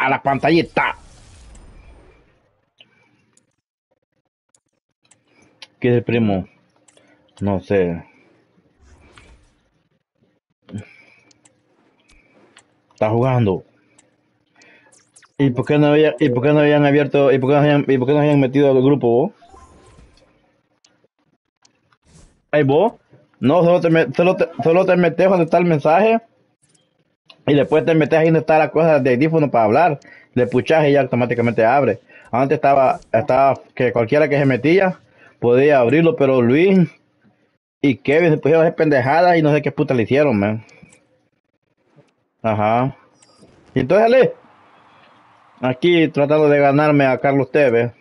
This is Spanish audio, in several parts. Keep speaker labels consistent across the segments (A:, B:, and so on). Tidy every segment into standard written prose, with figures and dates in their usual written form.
A: a la pantallita. ¿Qué es el primo? No sé. Está jugando. ¿Y por qué no habían abierto, y por qué no habían metido al grupo vos? ¿Ahí vos? No, solo te metes donde está el mensaje y después te metes ahí donde está la cosa de audífono para hablar. Le puchas y ya automáticamente abre. Antes estaba que cualquiera que se metía podía abrirlo, pero Luis y Kevin se pusieron a hacer pendejadas y no sé qué puta le hicieron, man. Ajá. Y entonces, Ale, aquí tratando de ganarme a Carlos Tevez.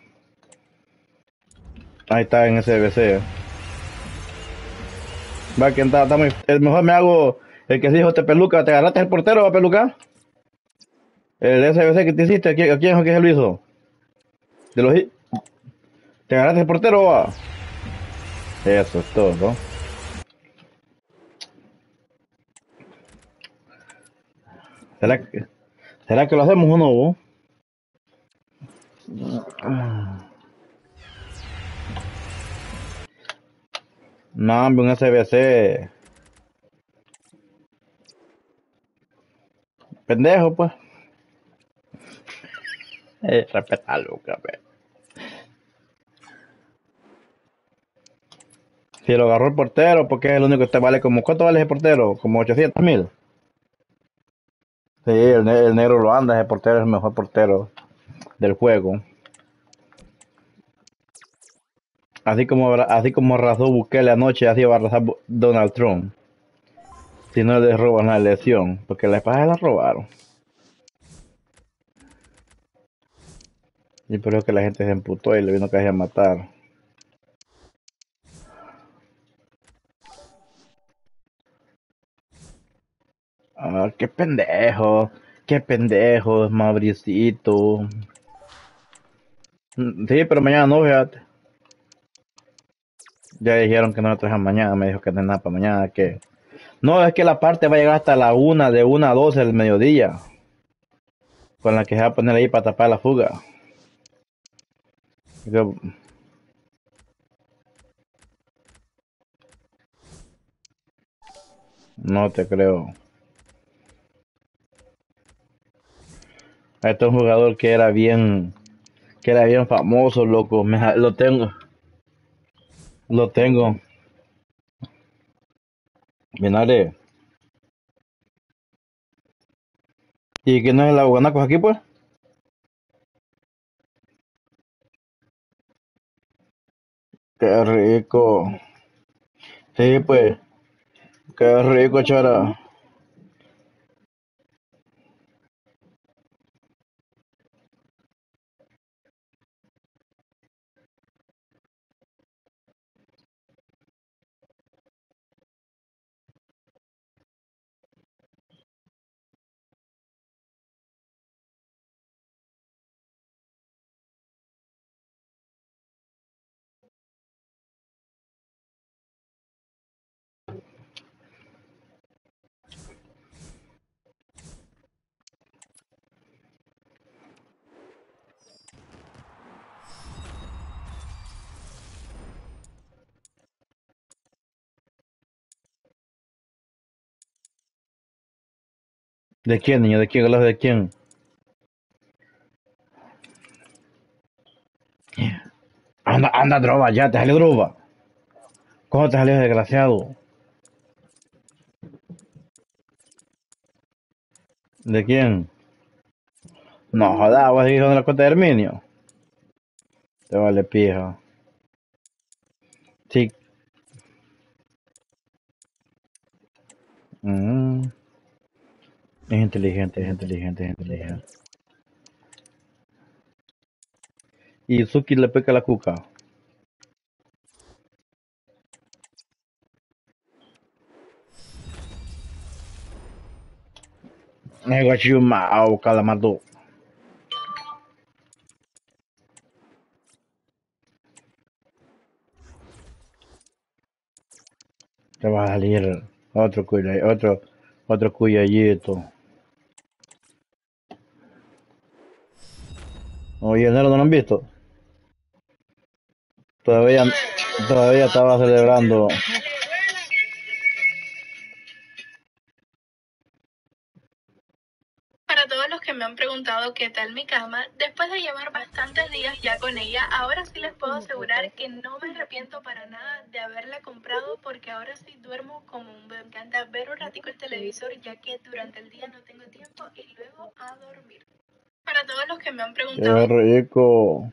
A: Ahí está en SBC. Va que está muy. Mejor me hago el que se dijo te peluca. ¿Te agarraste el portero a peluca? El SBC que te hiciste, ¿a quién es que se lo hizo? De los, ¿te agarraste el portero? Va? Eso es todo. ¿Será que, ¿será que lo hacemos o no? Vos? No, hombre, un SBC. Pendejo, pues. Respetalo, cabrón. Si lo agarró el portero, porque es el único que te vale como. ¿Cuánto vale ese portero? Como 800,000. Sí, el negro lo anda, ese portero es el mejor portero del juego. Así como arrasó Bukele anoche, así va a arrasar Donald Trump. Si no le roban la elección, porque la espada la robaron. Y por eso que la gente se emputó y le vino casi a matar. Ah, qué pendejo, Mabricito. Sí, pero mañana no, fíjate. Ya dijeron que no lo trajan mañana, me dijo que no es nada para mañana, que... No, es que la parte va a llegar hasta la 1, de 1 a 12 del mediodía, con la que se va a poner ahí para tapar la fuga. Yo, no te creo. Este es un jugador que era bien famoso, loco. Lo tengo. Vinare. ¿Y que no es la Guanacos aquí, pues? Qué rico. Sí, pues. Qué rico, chara. ¿De quién, niño? ¿De quién? ¿Hablas de quién? Anda, droga, ya, te salió droga. ¿Cómo te salió, desgraciado? ¿De quién? No, joda, vas a ir con la cuenta de Herminio. Te vale pija. Sí. Mm, es inteligente, es inteligente, es inteligente. Y Suki le pica la cuca. Negocio mau, calamardo. Te va a salir otro cuyallito. Oye, enero no lo han visto. Todavía, todavía estaba celebrando.
B: Para todos los que me han preguntado qué tal mi cama, después de llevar bastantes días ya con ella, ahora sí les puedo asegurar que no me arrepiento para nada de haberla comprado porque ahora sí duermo como un bebé. Me encanta ver un ratico el televisor ya que durante el día no tengo tiempo y luego a dormir. Para todos los que me han
A: Qué
B: preguntado...
A: rico.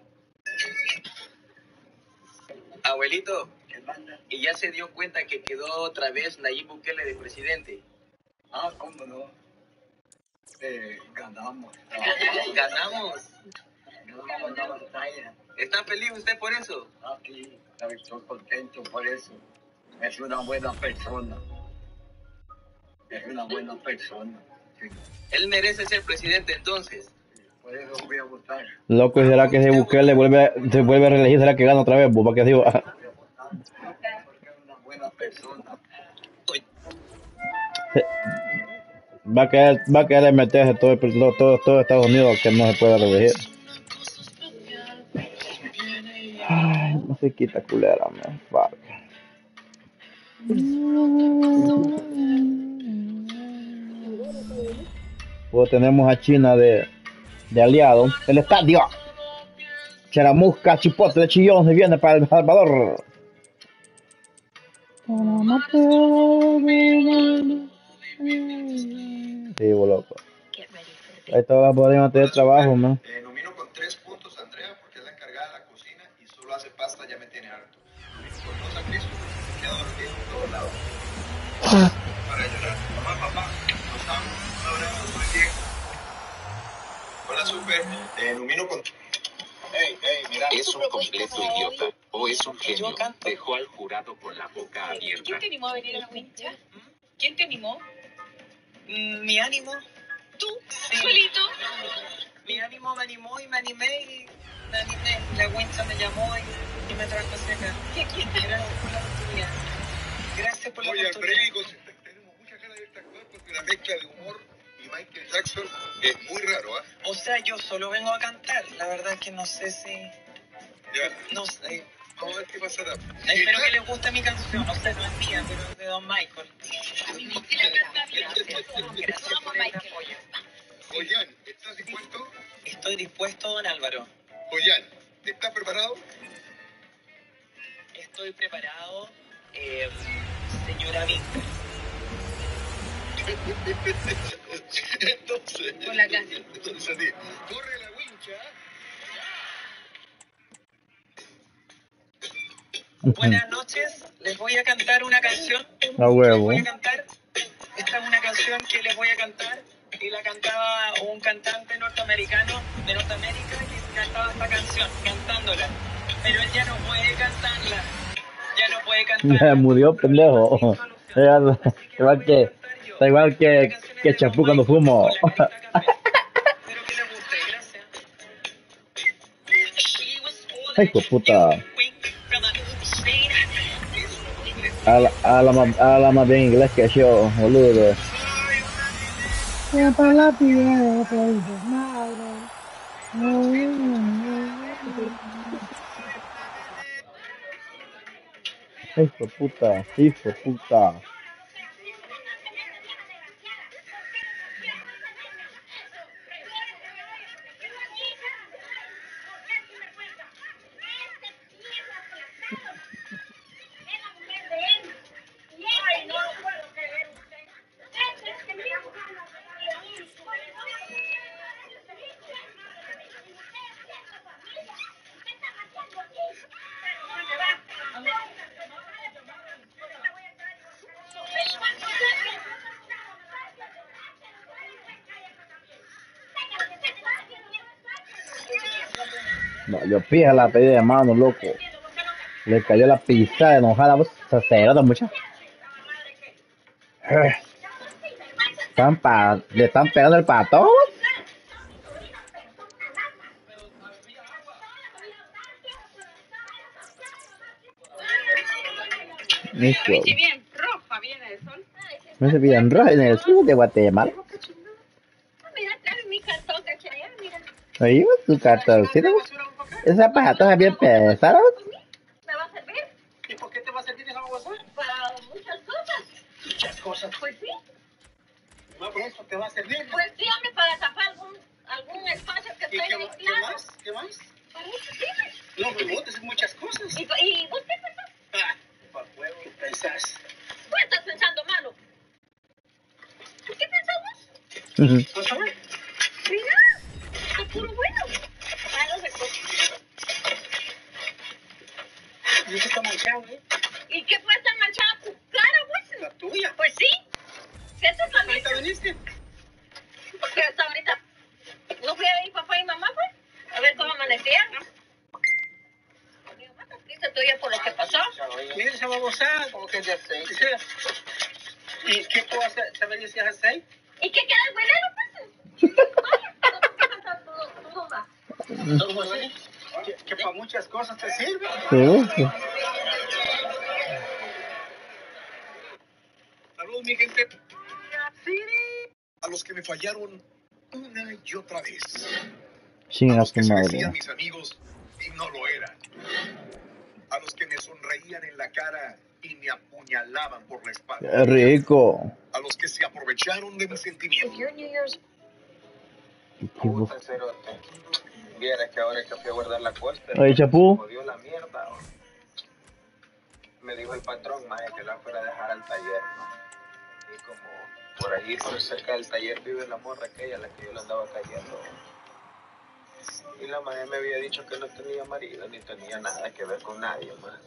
C: Abuelito, ¿y ya se dio cuenta que quedó otra vez Nayib Bukele de presidente?
D: Ah, cómo no. Ganamos.
C: ¿Ganamos?
D: Ganamos la batalla.
C: ¿Está feliz usted por eso?
D: Ah, sí, estoy contento por eso. Es una buena persona. Es una buena persona. Sí.
C: Él merece ser presidente entonces.
D: Por eso voy a votar.
A: Loco, ¿y será que si Bukele se vuelve a reelegir, será que gana otra vez? Pues, ¿para qué digo?
D: Voy a votar porque es una buena persona.
A: Va a querer meterse todo Estados Unidos que no se puede reelegir. Ay, musiquita culera, man. Fuck. Pues tenemos a China de aliado. El estadio. Charamusca, Chipotle, de Chillón se viene para El Salvador. Sí, loco. Ahí todas podemos tener trabajo, man.
E: Nomino con 3 puntos a Andrea porque es la encargada de la cocina y solo hace pasta, ya me tiene harto. Nomino con 2 a Cristo porque queda dormido en todos lados. Para llorar, papá, nos amo, un abrazo, muy bien. Hola, Super. Nomino con... Mira.
F: ¿Es un completo idiota o es un genio? Dejó al jurado con la boca abierta.
B: ¿Quién te animó a venir a la wincha? ¿Quién te animó?
C: Mi ánimo.
B: ¿Tú? ¿Solito?
C: Mi ánimo me animó y me animé y me animé. La wincha me llamó y me trajo hacia acá. Gracias por la oportunidad. Gracias por la
E: Oye,
C: oportunidad.
E: Alfredo, tenemos muchas ganas de verte actuar porque la mezcla de humor y Michael Jackson es muy raro, ¿ah?
C: O sea, yo solo vengo a cantar. La verdad es que no sé si...
E: Ya,
C: No sé.
E: vamos a ver qué pasará.
C: Espero que les guste mi canción. O sea, no es mía, pero es de Don Michael. Gracias por el apoyo.
E: Ollán, ¿estás dispuesto?
C: Estoy dispuesto, don Álvaro.
E: Ollán, ¿estás preparado?
C: Estoy preparado, señora Víctor.
E: Entonces,
B: Con la casa.
E: entonces, sí. Corre la wincha.
C: Buenas noches, les voy a cantar una canción.
A: A huevo.
C: Les voy a cantar. Esta es una canción que les voy a cantar y la cantaba un cantante norteamericano de Norteamérica que cantaba esta canción, cantándola. Pero él ya no puede cantarla. Ya no puede cantarla.
A: Ya murió, pendejo. Está igual que Chapú cuando fumo.
C: Espero que les guste, gracias.
A: Ay, hijo de puta. Habla más bien inglés que yo, boludo. Hijo de puta, hijo de puta. Valió pija la pedida de mano, loco. Le cayó la pizza enojada, vos se nota mucho. Le están pegando el pato. Listo.
B: Me bien roja viene el sol.
A: Me se bien rojo en el sur de Guatemala.
B: Mira, claro, mi hija toca, mira.
A: Ahí va su cartoncito. Esos zapatos son bien pesados.
C: ¿Me va a servir? ¿Y por qué te va a servir esa bolsa? Para muchas cosas. ¿Muchas cosas? Pues sí. ¿Eso te va a servir? Pues sí, hombre, para tapar algún espacio que esté en el
E: ¿Qué más? ¿Qué más?
C: Para eso sirve.
E: No, pero vos decís muchas cosas.
C: ¿Y vos qué pensás?
E: Para huevo, ¿qué pensás?
C: Vos estás pensando malo. ¿Qué pensás vos?
E: ¿Vas a ver?
C: Mira, es puro bueno. Malo de cosas.
E: Y eso está manchado, ¿eh?
C: ¿Y qué puede estar manchada tu cara, pues?
E: La tuya.
C: Pues sí. ¿Qué te está
E: ¿Ahorita viniste?
C: Porque hasta ahorita no fui a ver papá y mamá, pues. A ver cómo amanecieron. Mi mamá está triste todavía por lo que pasó.
E: Mira esa babosada.
C: Como que es de aceite.
E: ¿Y qué puedo hacer? ¿Sabes si es aceite?
C: ¿Y qué queda el veneno, pues? Vaya, ¿qué pensás tú, mamá?
E: ¿Cómo así? Que para muchas cosas te sirve.
A: Sí.
E: Saludos, mi gente. A los que me fallaron una y otra vez. A
A: Chinga
E: los
A: su
E: que se
A: madre.
E: decían mis amigos y no lo eran. A los que me sonreían en la cara y me apuñalaban por la espalda.
A: Qué rico.
E: A los que se aprovecharon de mis sentimientos.
G: Puta, cerote. Vieras que ahora que fui a guardar la cuesta,
A: Oye, Chapú.
G: jodió la mierda. Me dijo el patrón, maje, que la fuera a dejar al taller, maje. Y como por ahí, por cerca del taller, vive la morra aquella a la que yo le andaba cayendo. Y la maje me había dicho que no tenía marido, ni tenía nada que ver con nadie, maje.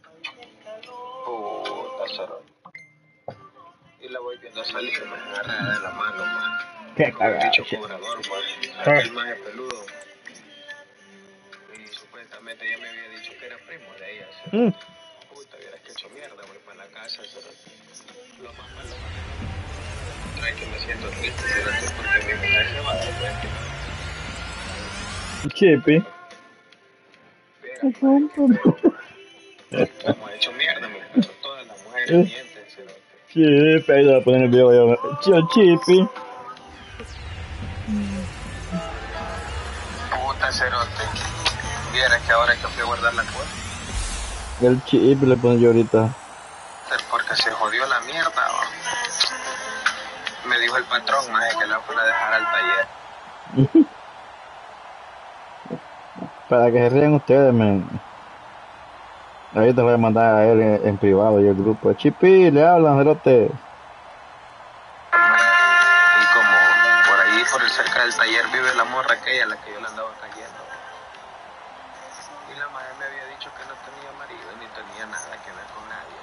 G: Puta, cerote. Y la voy viendo salir, maje, agarrada de la mano, maje.
A: Qué
G: Con el
A: cagada.
G: bicho cobrador, maje. Aquel maje peludo. Y supuestamente ella me había dicho que era primo de ella.
A: Mm.
G: Puta, hubieras que hecho mierda, voy para la casa. Lo más malo, no es que me siento triste, cerote, porque mi mujer se va a dar cuenta.
A: Chipi.
G: Hemos hecho mierda, mi perro. Todas las mujeres mienten, cerote.
A: Chipi. Ahí te voy a poner el video. Chipi.
G: Puta, cerote. Vieras que ahora que fui a guardar la cuenta,
A: El chip le pongo yo ahorita.
G: porque se jodió la mierda, ¿va? Me dijo el patrón, maje, que la fuera a dejar al taller.
A: Para que se rían ustedes, men. Ahorita voy a mandar a él en privado y el grupo. Chipi, le hablan, cerote.
G: Y como por ahí, por el cerca del taller, vive la morra aquella a la que yo le andaba cayendo. Y la madre me había dicho que no tenía marido ni tenía nada que ver con nadie,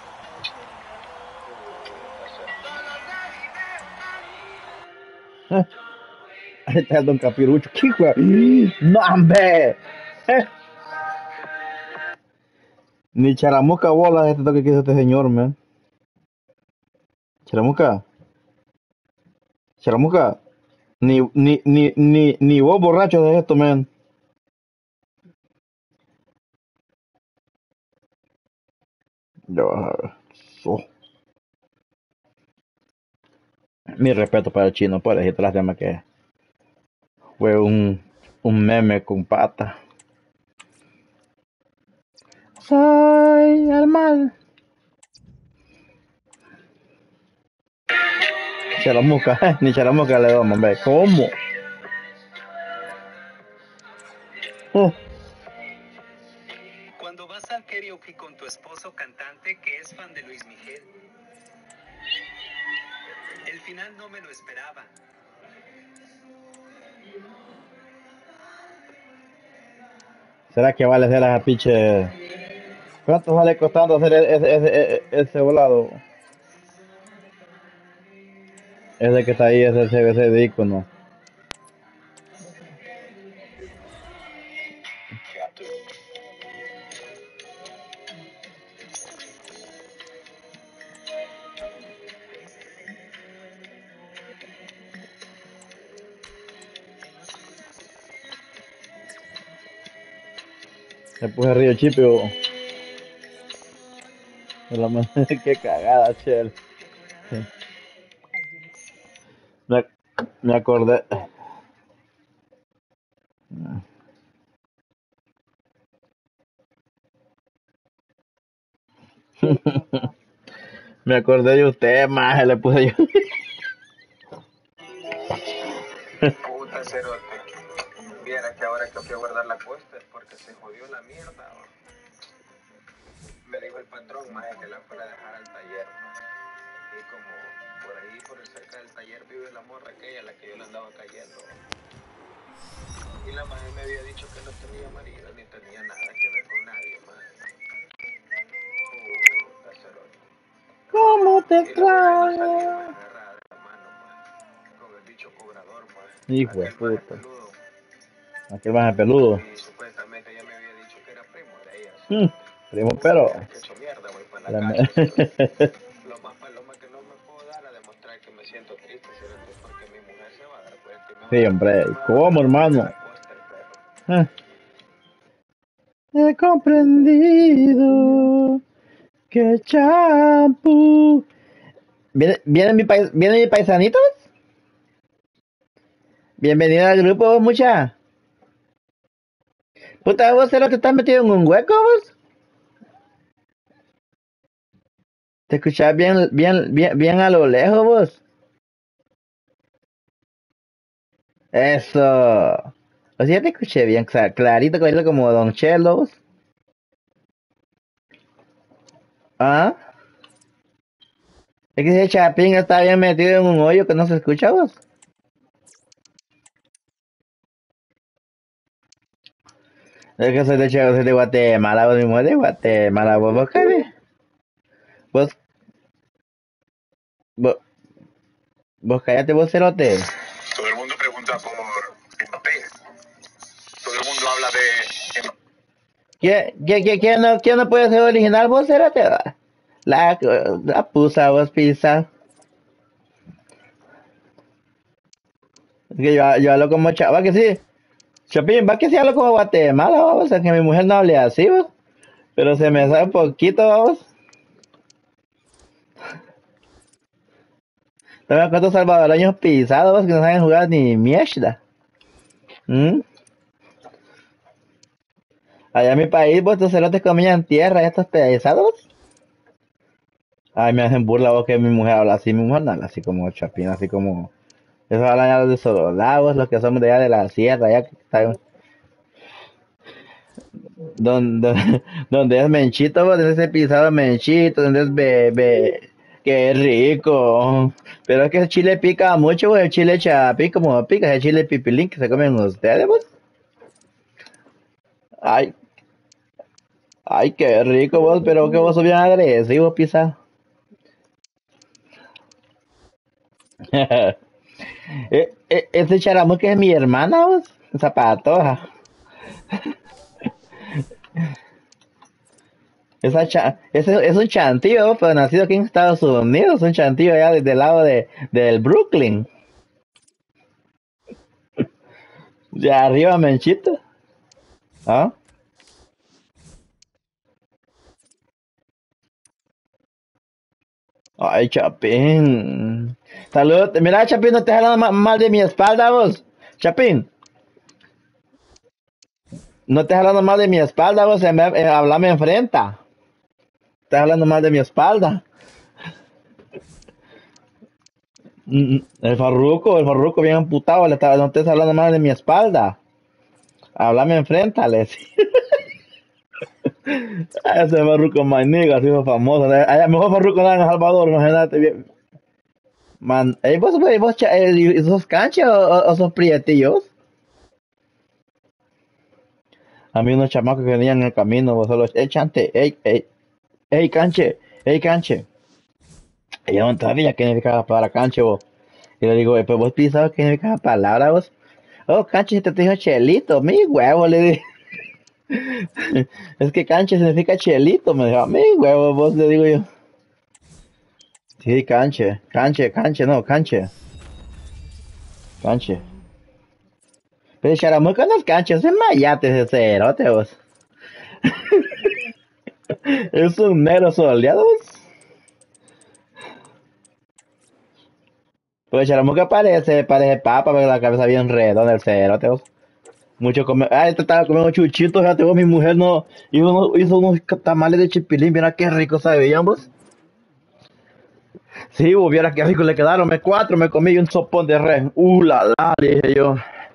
G: maje.
A: Ahí está el don Capirucho. ¿Qué fue? ¡No, hombre! Ni charamusca bola este toque que hizo este señor, man. Charamusca. Charamusca. Ni vos borracho de esto, man. Yo, mi respeto para el chino, por decirte las demás que fue un meme con pata. Soy el mal. Charamusca, ni charamusca le damos, hombre. ¿Cómo?
H: Cuando vas al karaoke con tu esposo cantante que es fan de Luis Miguel. El final no me lo esperaba.
A: ¿Será que vale hacer esa pinche? ¿Cuánto vale costando hacer ese volado? Ese que está ahí, ese icono. Se puse Río Chipio. Qué cagada, chel. Me acordé. Me acordé de usted, maje, le puse yo.
G: Puta cerote. Viera que ahora que fui a guardar la costa es porque se jodió la mierda. ¿Va? Me dijo el patrón, maje, que la fuera a dejar al taller. Maje. Y como por ahí, por cerca del taller, vive la morra aquella a la que yo le andaba cayendo. Y la maje me había dicho que no tenía marido ni tenía nada que ver con nadie, maje. Puta cerote.
A: ¿Cómo te
G: Y la morra no salía,
A: extraño?
G: maje, agarrada de la mano, maje. Con el bicho cobrador, maje.
A: Hijo de
G: Aquel maje
A: puta.
G: peludo.
A: Aquel maje peludo.
G: Y supuestamente ella me había dicho que era primo de ella, cerote.
A: Primo, pero...
G: Que hecho mierda, voy para
A: La
G: la
A: me-
G: casa, cerote. Lo más paloma que no me puedo dar a demostrar que me siento triste, cerote, porque mi mujer se va a dar cuenta y me va
A: Sí,
G: a
A: hombre.
G: me va a
A: ¿Cómo,
G: dar
A: hermano?
G: la costa el perro.
A: He comprendido que champú... ¿Viene mi paisanitos? Bienvenido al grupo, vos, mucha. Puta, vos lo que estás metido en un hueco, vos. Te escuchás bien a lo lejos, vos. Eso. O sea, te escuché bien, clarito, clarito como Don Chelo, vos. ¿Ah? Es que ese Chapín está bien metido en un hoyo que no se escucha, vos. Es que soy de Guatemala, vos, mi mujer de Guatemala, vos, cabe. Vos, vos, vos cállate, vos, cerote.
E: Todo el mundo pregunta por Mbappé. Todo el mundo habla de Mbappé.
A: ¿Quién no puede ser original, vos, cerote? La pusa, vos, pizza. Es que yo hablo como chava, que sí. Chapín, va que sí hablo como Guatemala, vamos, o sea, que mi mujer no hable así, vos. Pero se me sabe un poquito, vamos. También cuántos salvadoreños pisados, vos, que no saben jugar ni mierda. ¿Mm? Allá en mi país, vos, estos cerotes comían tierra, estos pesados. Ay, me hacen burla, vos, que mi mujer habla así. Mi mujer no habla así como Chapín, así como... Esos hablan ya los de Sololagos, los que somos de allá de la sierra, allá que están... Donde es Menchito, vos, donde ese pisado Menchito, donde es bebé. Qué rico. Pero es que el chile pica mucho, vos, el chile Chapín, como pica, el chile pipilín que se comen ustedes, vos. Ay, ay, qué rico, vos, pero que vos sos bien agresivo, pisa. Ese charamusca es mi hermana, vos. Esa patoja. Ese es un chantillo, pero nacido aquí en Estados Unidos, un chantillo allá desde el lado del Brooklyn. De arriba, Menchito. ¿Ah? Ay, Chapín. Salud. Mira, Chapín, no te hablando mal de mi espalda, vos. Chapín, no te hablando mal de mi espalda, vos. Hablame enfrente. Estás hablando mal de mi espalda. El farruco bien amputado, no estés hablando mal de mi espalda. Háblame enfrente, Alex. Ese farruco maniga, así fue famoso. Mejor farruco nada en El Salvador, imagínate bien. Man, ¿sos cancha o sos prietillos? A mí unos chamacos que venían en el camino, vos solo, chante, canche, canche. Y yo no sabía que significaba la palabra canche, vos. Y le digo, pues vos pensabas que significaba la palabra, vos. Oh, canche, te dijo chelito, mi huevo, le dije. Es que canche significa chelito, me dijo, mi huevo, vos, le digo yo. Sí, canche, no, canche. Canche. Pero charamuca no es canche, es mayate ese cerote, vos. Es un mero soleado, vos. Pues charamuca parece papa, pero la cabeza bien redonda, el cerote, vos. Mucho comer. Ah, este estaba comiendo chuchitos, fíjate vos, mi mujer no hizo unos tamales de chipilín, mira qué rico sabían vos. Sí, vos viera qué rico le quedaron, cuatro me comí y un sopón de res. La, le dije yo,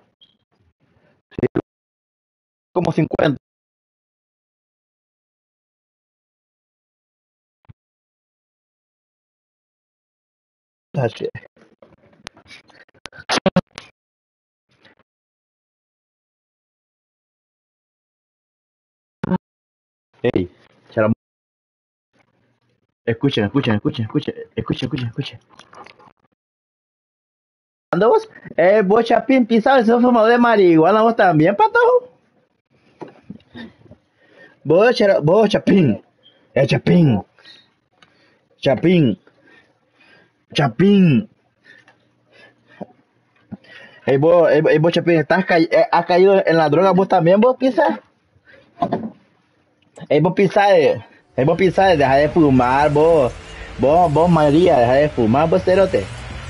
A: como 50. Che. Ey, charam- escuchen. ¿Anda vos? Vos chapín pisado, ese fumador de marihuana, vos también, patojo. Vos chapín, chapín, chapín, chapín. Vos chapín, has caído en la droga vos también, vos pisas. Vos pisás, deja de fumar, vos María, deja de fumar, vos cerote.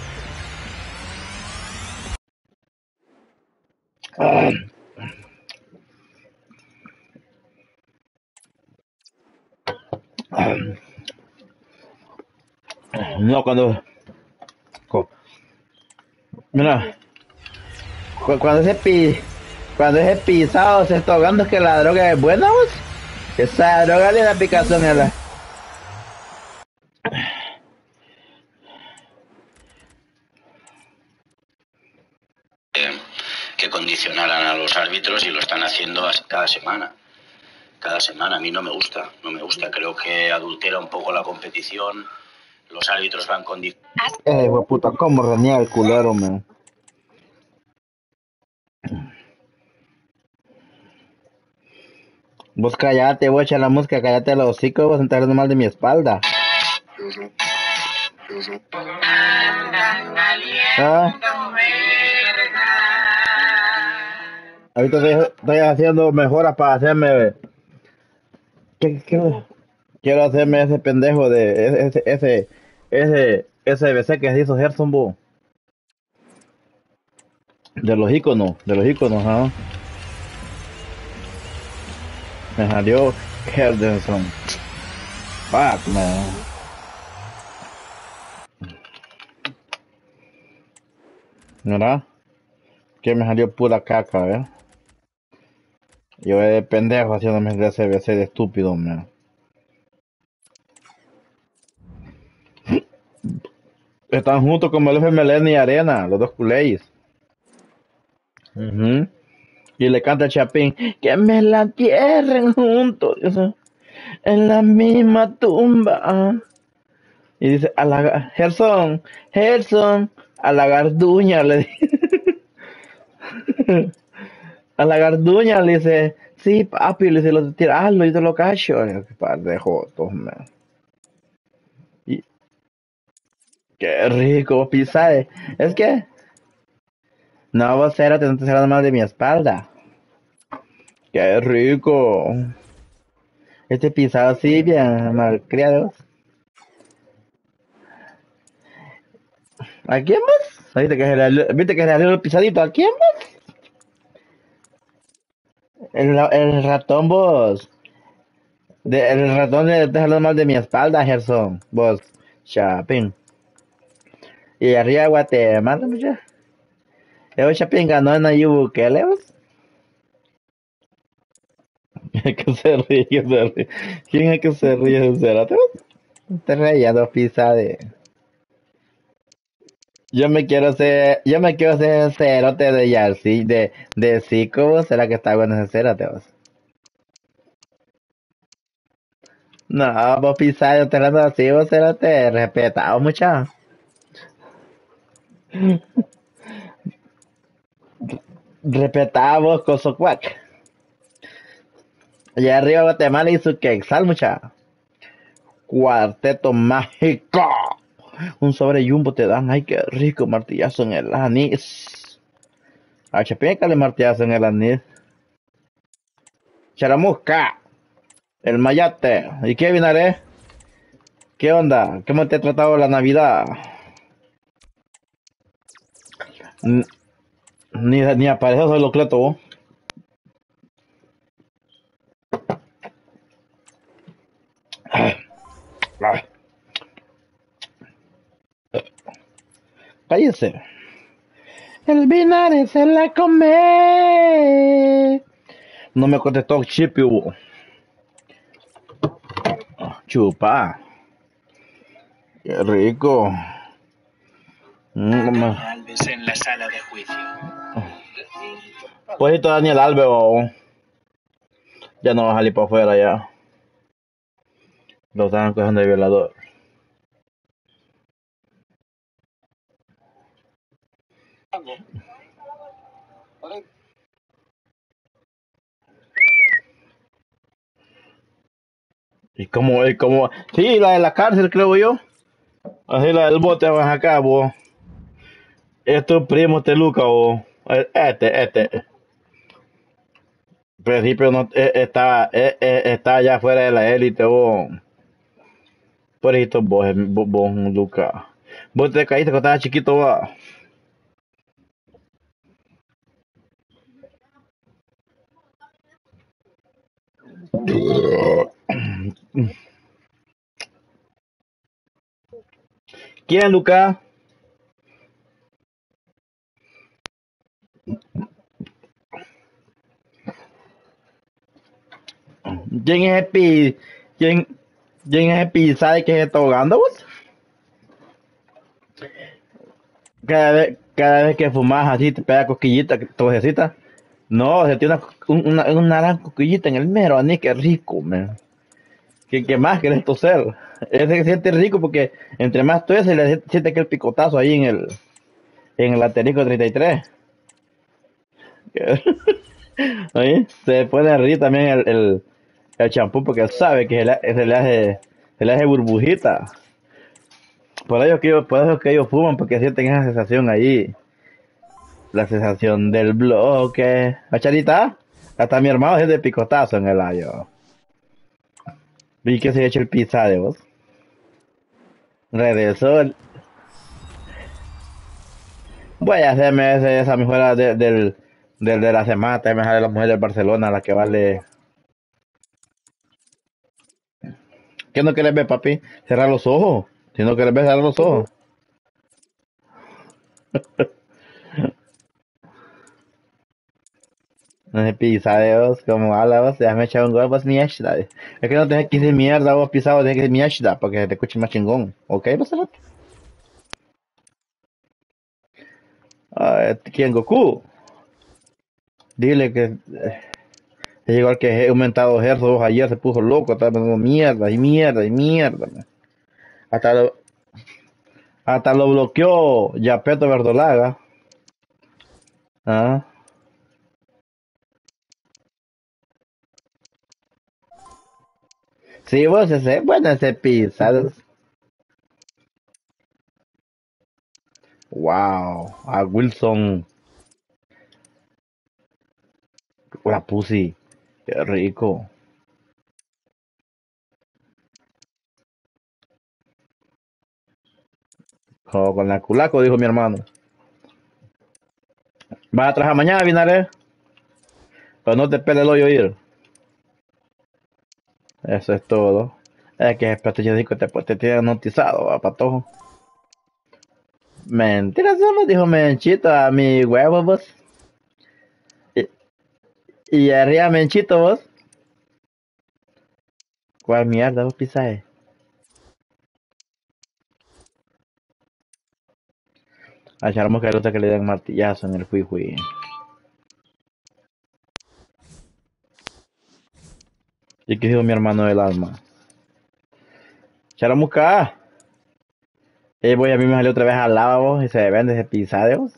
A: No, mira, cuando ese pisado se está ahogando es que la droga es buena, vos. Esa droga le da picazón a la...
I: Que condicionaran a los árbitros y lo están haciendo cada semana. Cada semana a mí no me gusta, creo que adultera un poco la competición, los árbitros van
A: Güey, puta, cómo reniega el culero, man. Vos callate, vos echa la música, callate los hocicos, vos estás hablando mal de mi espalda. ¿Ah? Ahorita estoy haciendo mejoras para hacerme... Quiero hacerme ese pendejo de ese BC que hizo Gerson, bo. De los iconos, ¿ah? Me salió Henderson. Fuck, man. ¿Verdad? Que me salió pura caca, ¿eh? Yo de pendejo haciéndome de CBC de estúpido, man. Están juntos como el FMLN y Arena, los dos culés. Y le canta a Chapín, que me la entierren juntos, en la misma tumba. Y dice, Gerson, a la garduña, le dice. A la garduña le dice, sí, papi, le dice, lo tira, hazlo y te lo cacho. Qué par de jotos, man. Y, qué rico, pisaje. Es que, no, vos te no estás hablando mal de mi espalda. Qué rico. Este pisado así, bien malcriado. ¿A quién más? ¿Viste que salió el pisadito? ¿A quién más? El ratón, vos. El ratón le está hablando mal de mi espalda, Gerson. Vos, Chapín. Y arriba Guatemala, mucha. El Chapín ganó en Nayib Bukele, vos. ¿Qué se ríe? ¿Quién es que se ríe? ¿Será tú? Te reyendo pizza de... Yo me quiero hacer cerote de Yarsi, de Zico, vos. ¿Será que está bueno ese cerote, vos? No, vos pisás, yo te lo así, vos cerote, respetado, mucha. Respetado, vos, Cosocuac. Allá arriba Guatemala y su quexal, mucha. Cuarteto mágico. Un sobre jumbo te dan, ay, qué rico, martillazo en el anís. A Chapécale martillazo en el anís. Charamusca. El mayate. ¿Y qué vinaré? ¿Qué onda? ¿Cómo te ha tratado la Navidad? Ni apareció, soy lo cleto, vos. Cállese. El vinagre se la come. No me contestó Chipi, hubo. Chupa. Qué rico.
H: Alves en la sala de juicio.
A: Pues esto Daniel Alves, oh. Ya no va a salir para afuera ya. Lo están acusando de violador. Y como, sí, la de la cárcel, creo yo. Así la del bote vas acá, vos. Estos primos de Luca, o este. Principio no estaba ya fuera de la élite, vos. Por eso vos, Luca. Vos te caíste cuando estabas chiquito, vos. ¿Quién, Luca? ¿Quién es el pi? ¿Quién es el pi? ¿Sabe qué se está ahogando, vos? Cada vez que fumas así te pega cosquillita, tojecita. No, se tiene una gran cosquillita en el mero, ani que rico, man. ¿Qué más querés toser? Ese se siente rico porque entre más tú se le siente aquel picotazo ahí en el asterisco 33. Ahí se puede reír también el champú porque sabe que se le hace burbujita. Por eso que ellos fuman, porque sienten esa sensación ahí. La sensación del bloque. ¿Macharita? Hasta mi hermano es de picotazo en el ayo. Vi que se ha hecho el pizza de vos. Regresó. Voy a hacerme esa mejora de la semana. También me sale la mujer del Barcelona, la que vale. ¿Qué no quieres ver, papi? Cerrar los ojos. Si no quieres ver, cerrar los ojos. No se pisa de vos, como habla vos, ya me echa un gol, vos mierda. Es que no tenés que decir mierda vos pisado, tenés que decir mierda, para que te escuche más chingón. ¿Ok, vos? ¿Quién, Goku? Dile que es igual que he aumentado Herzog ayer, se puso loco, estaba dando mierda. Man. Hasta lo bloqueó Yapeto Verdolaga. ¿Ah? Sí, vos ese pisado. Wow, a Wilson. La pussy. Qué rico. Con la culaco, dijo mi hermano. ¿Vas a trabajar mañana, Vinare? Pero no te pele el hoyo ir. Eso es todo. Es que el dijo te tiene notizado, patojo. Mentira, solo dijo Menchito a mi huevo, vos. Y arriba Menchito, vos. ¿Cuál mierda vos pisaje? Acharamos que que le den martillazo en el fui. ¿Y qué dijo mi hermano del alma? Charamusca. Voy a mí me salió otra vez al lavabo y se vende ese pisadeos.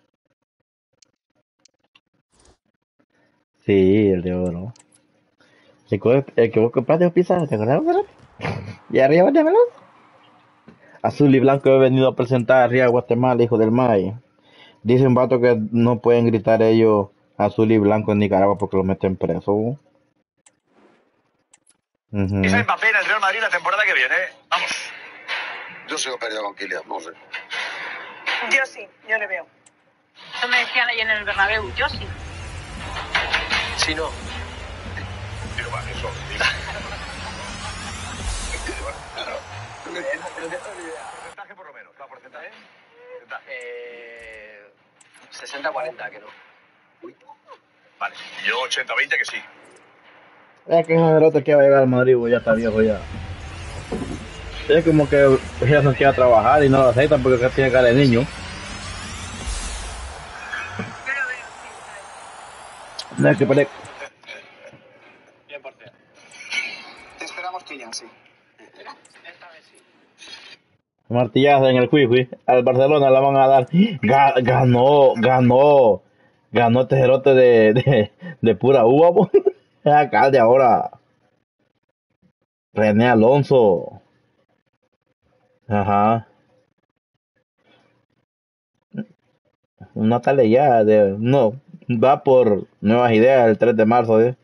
A: Sí, el de oro. El que vos compraste de pisadeos, ¿te acordás? Y arriba de menos. Azul y blanco he venido a presentar arriba de Guatemala, hijo del May. Dice un vato que no pueden gritar ellos azul y blanco en Nicaragua porque los meten preso.
J: Esa es Mbappé en el Real Madrid la temporada que viene. Vamos.
K: Yo sigo perdido con Kylian, no sé.
L: Yo sí, yo le veo.
B: Eso me decían ayer en el Bernabéu, yo sí.
J: Si no. Pero va, eso. Porcentaje por lo menos, ¿la porcentaje? pregunta.
M: 60-40, que no.
J: Vale, yo 80-20 que sí.
A: Es que ese cerote que va a llegar al Madrid, güey, ya está viejo ya. Es como que ella no quiere trabajar y no lo aceptan porque acá tiene cara de niño. No es que parece.
M: 100%.
E: Te esperamos, Kylian, sí.
M: Esta vez sí.
A: Martillazo en el Cuicuy. Al Barcelona la van a dar. Ganó este cerote de pura uva, po. Es alcalde ahora. René Alonso. Ajá. Una tal ya de. No. Va por nuevas ideas el 3 de marzo, ¿eh?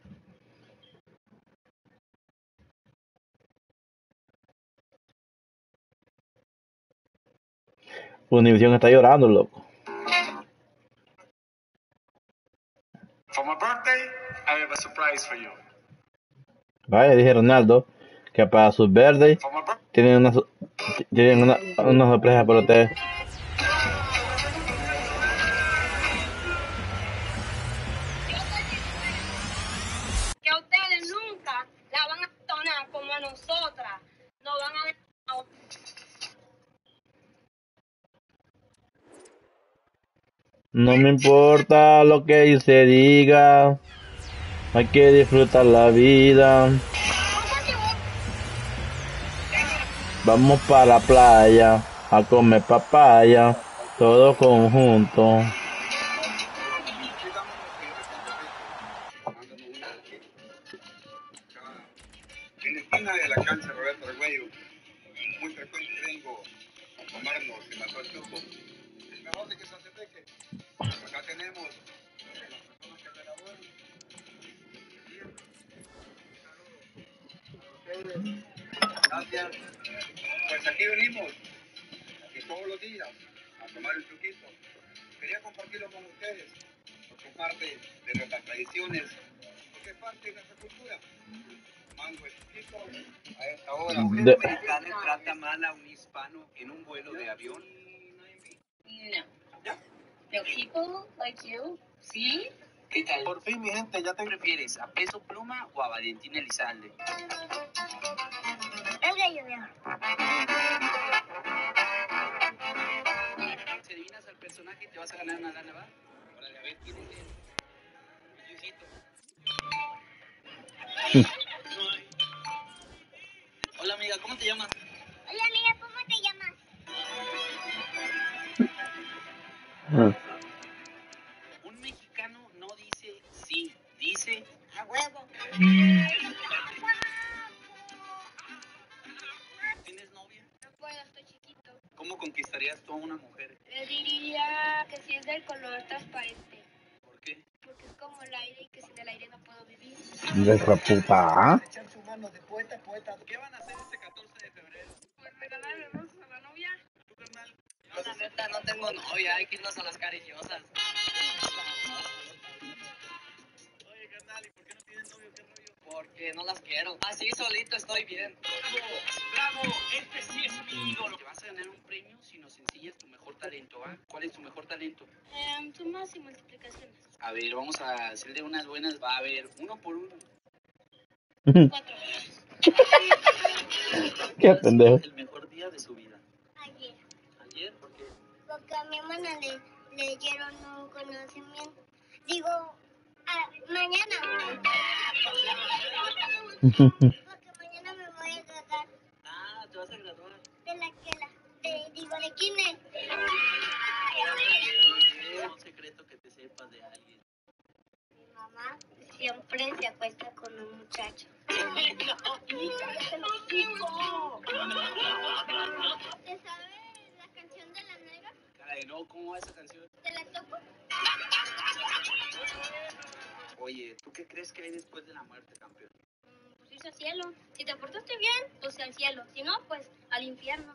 A: Univision está llorando, loco.
H: For my birthday, I have a surprise for you.
A: Vaya, dije Ronaldo que para sus verdes tienen una sorpresa para ustedes.
N: Que ustedes nunca la van a tonar como a nosotras. No van a ver.
A: No me importa lo que se diga, hay que disfrutar la vida. Vamos para la playa a comer papaya, todos conjuntos.
E: En la esquina de la cancha Roberto Arguello, muy frecuente vengo a tomarnos el mejor truco. Es mejor de que se acerque. Acá tenemos las personas que elaboran. Gracias. Pues aquí venimos, aquí todos los días, a tomar un truquito. Quería compartirlo con ustedes, porque es parte de nuestras tradiciones, porque es parte de nuestra cultura. Mango el truquito a esta hora.
M: ¿Un americano trata mal a un hispano en un vuelo de avión?
N: No. The people like you, ¿sí?
M: ¿Qué tal? Por fin, mi gente, ¿ya te prefieres a Peso Pluma o a Valentín Elizalde?
N: El gallo de oro.
M: Si adivinas al personaje, te vas a ganar una lana, ¿va? Órale, a ver, ¿quién es él? Luisito. Hola, amiga, ¿cómo te llamas?
N: Hola, amiga, ¿cómo te llamas?
M: Un mexicano no dice sí, dice
N: A huevo.
M: ¿tienes novia?
N: No puedo, estoy chiquito.
M: ¿Cómo conquistarías tú a una mujer?
N: Le diría que si es del color transparente.
M: ¿Por qué?
N: Porque es como el aire y que sin el aire no puedo vivir.
A: De esa puta.
M: Echar su mano de poeta, poeta. ¿Qué van a hacer este 14 de febrero?
N: Pues regalarle rosas a la novia.
M: ¿Tú, carnal? Yo, la neta, no tengo novia. Hay que irnos a las cariñosas. Oye, carnal, ¿y por qué no tienes novio? ¿Qué rollo? Porque no las quiero. Así solito estoy bien. ¡Bravo! Este sí es mi ídolo. Te vas a ganar un premio si nos enseñas tu mejor talento, ¿va? ¿Cuál es tu mejor talento?
N: Sumas y multiplicaciones.
M: A ver, vamos a hacerle unas buenas. Va a haber uno por uno.
N: 4.
A: Qué pendejo.
M: El mejor día de su vida.
N: Ayer.
M: ¿Ayer? ¿Por qué?
N: Porque a mi hermana le dieron un conocimiento. Digo, mañana. Porque mañana me voy a graduar.
M: Ah, ¿te vas a graduar?
N: De la escuela. De kinder.
M: Es un secreto que te sepas de alguien.
N: Mi mamá siempre se acuesta con un muchacho. ¿Te sabes la canción de la negra?
M: Caray, no, ¿cómo va esa canción?
N: ¿Te la toco?
M: Oye, ¿tú qué crees que hay después de la muerte, campeón?
N: Pues irse al cielo. Si te portaste bien, pues al cielo. Si no, pues al infierno.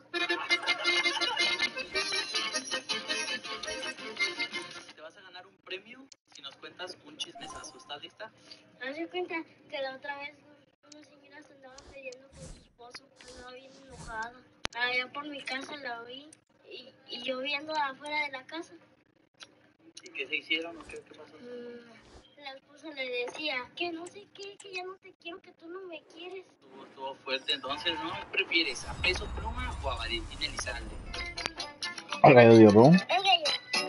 M: Te vas a ganar un premio si nos cuentas un chismesazo. ¿Estás lista?
N: Haz de cuenta que la otra vez una señora se andaba peleando con su esposo. Andaba bien enojada. Allá por mi casa la vi. Y yo viendo afuera de la casa.
M: ¿Y qué se hicieron o qué pasó?
N: La esposa le decía que no sé qué, que ya no te quiero, que tú no me quieres.
M: Estuvo fuerte, entonces, ¿no? ¿Prefieres a Peso Pluma o a Valentín Elizalde?
A: Al gallo de oro.
N: El gallo.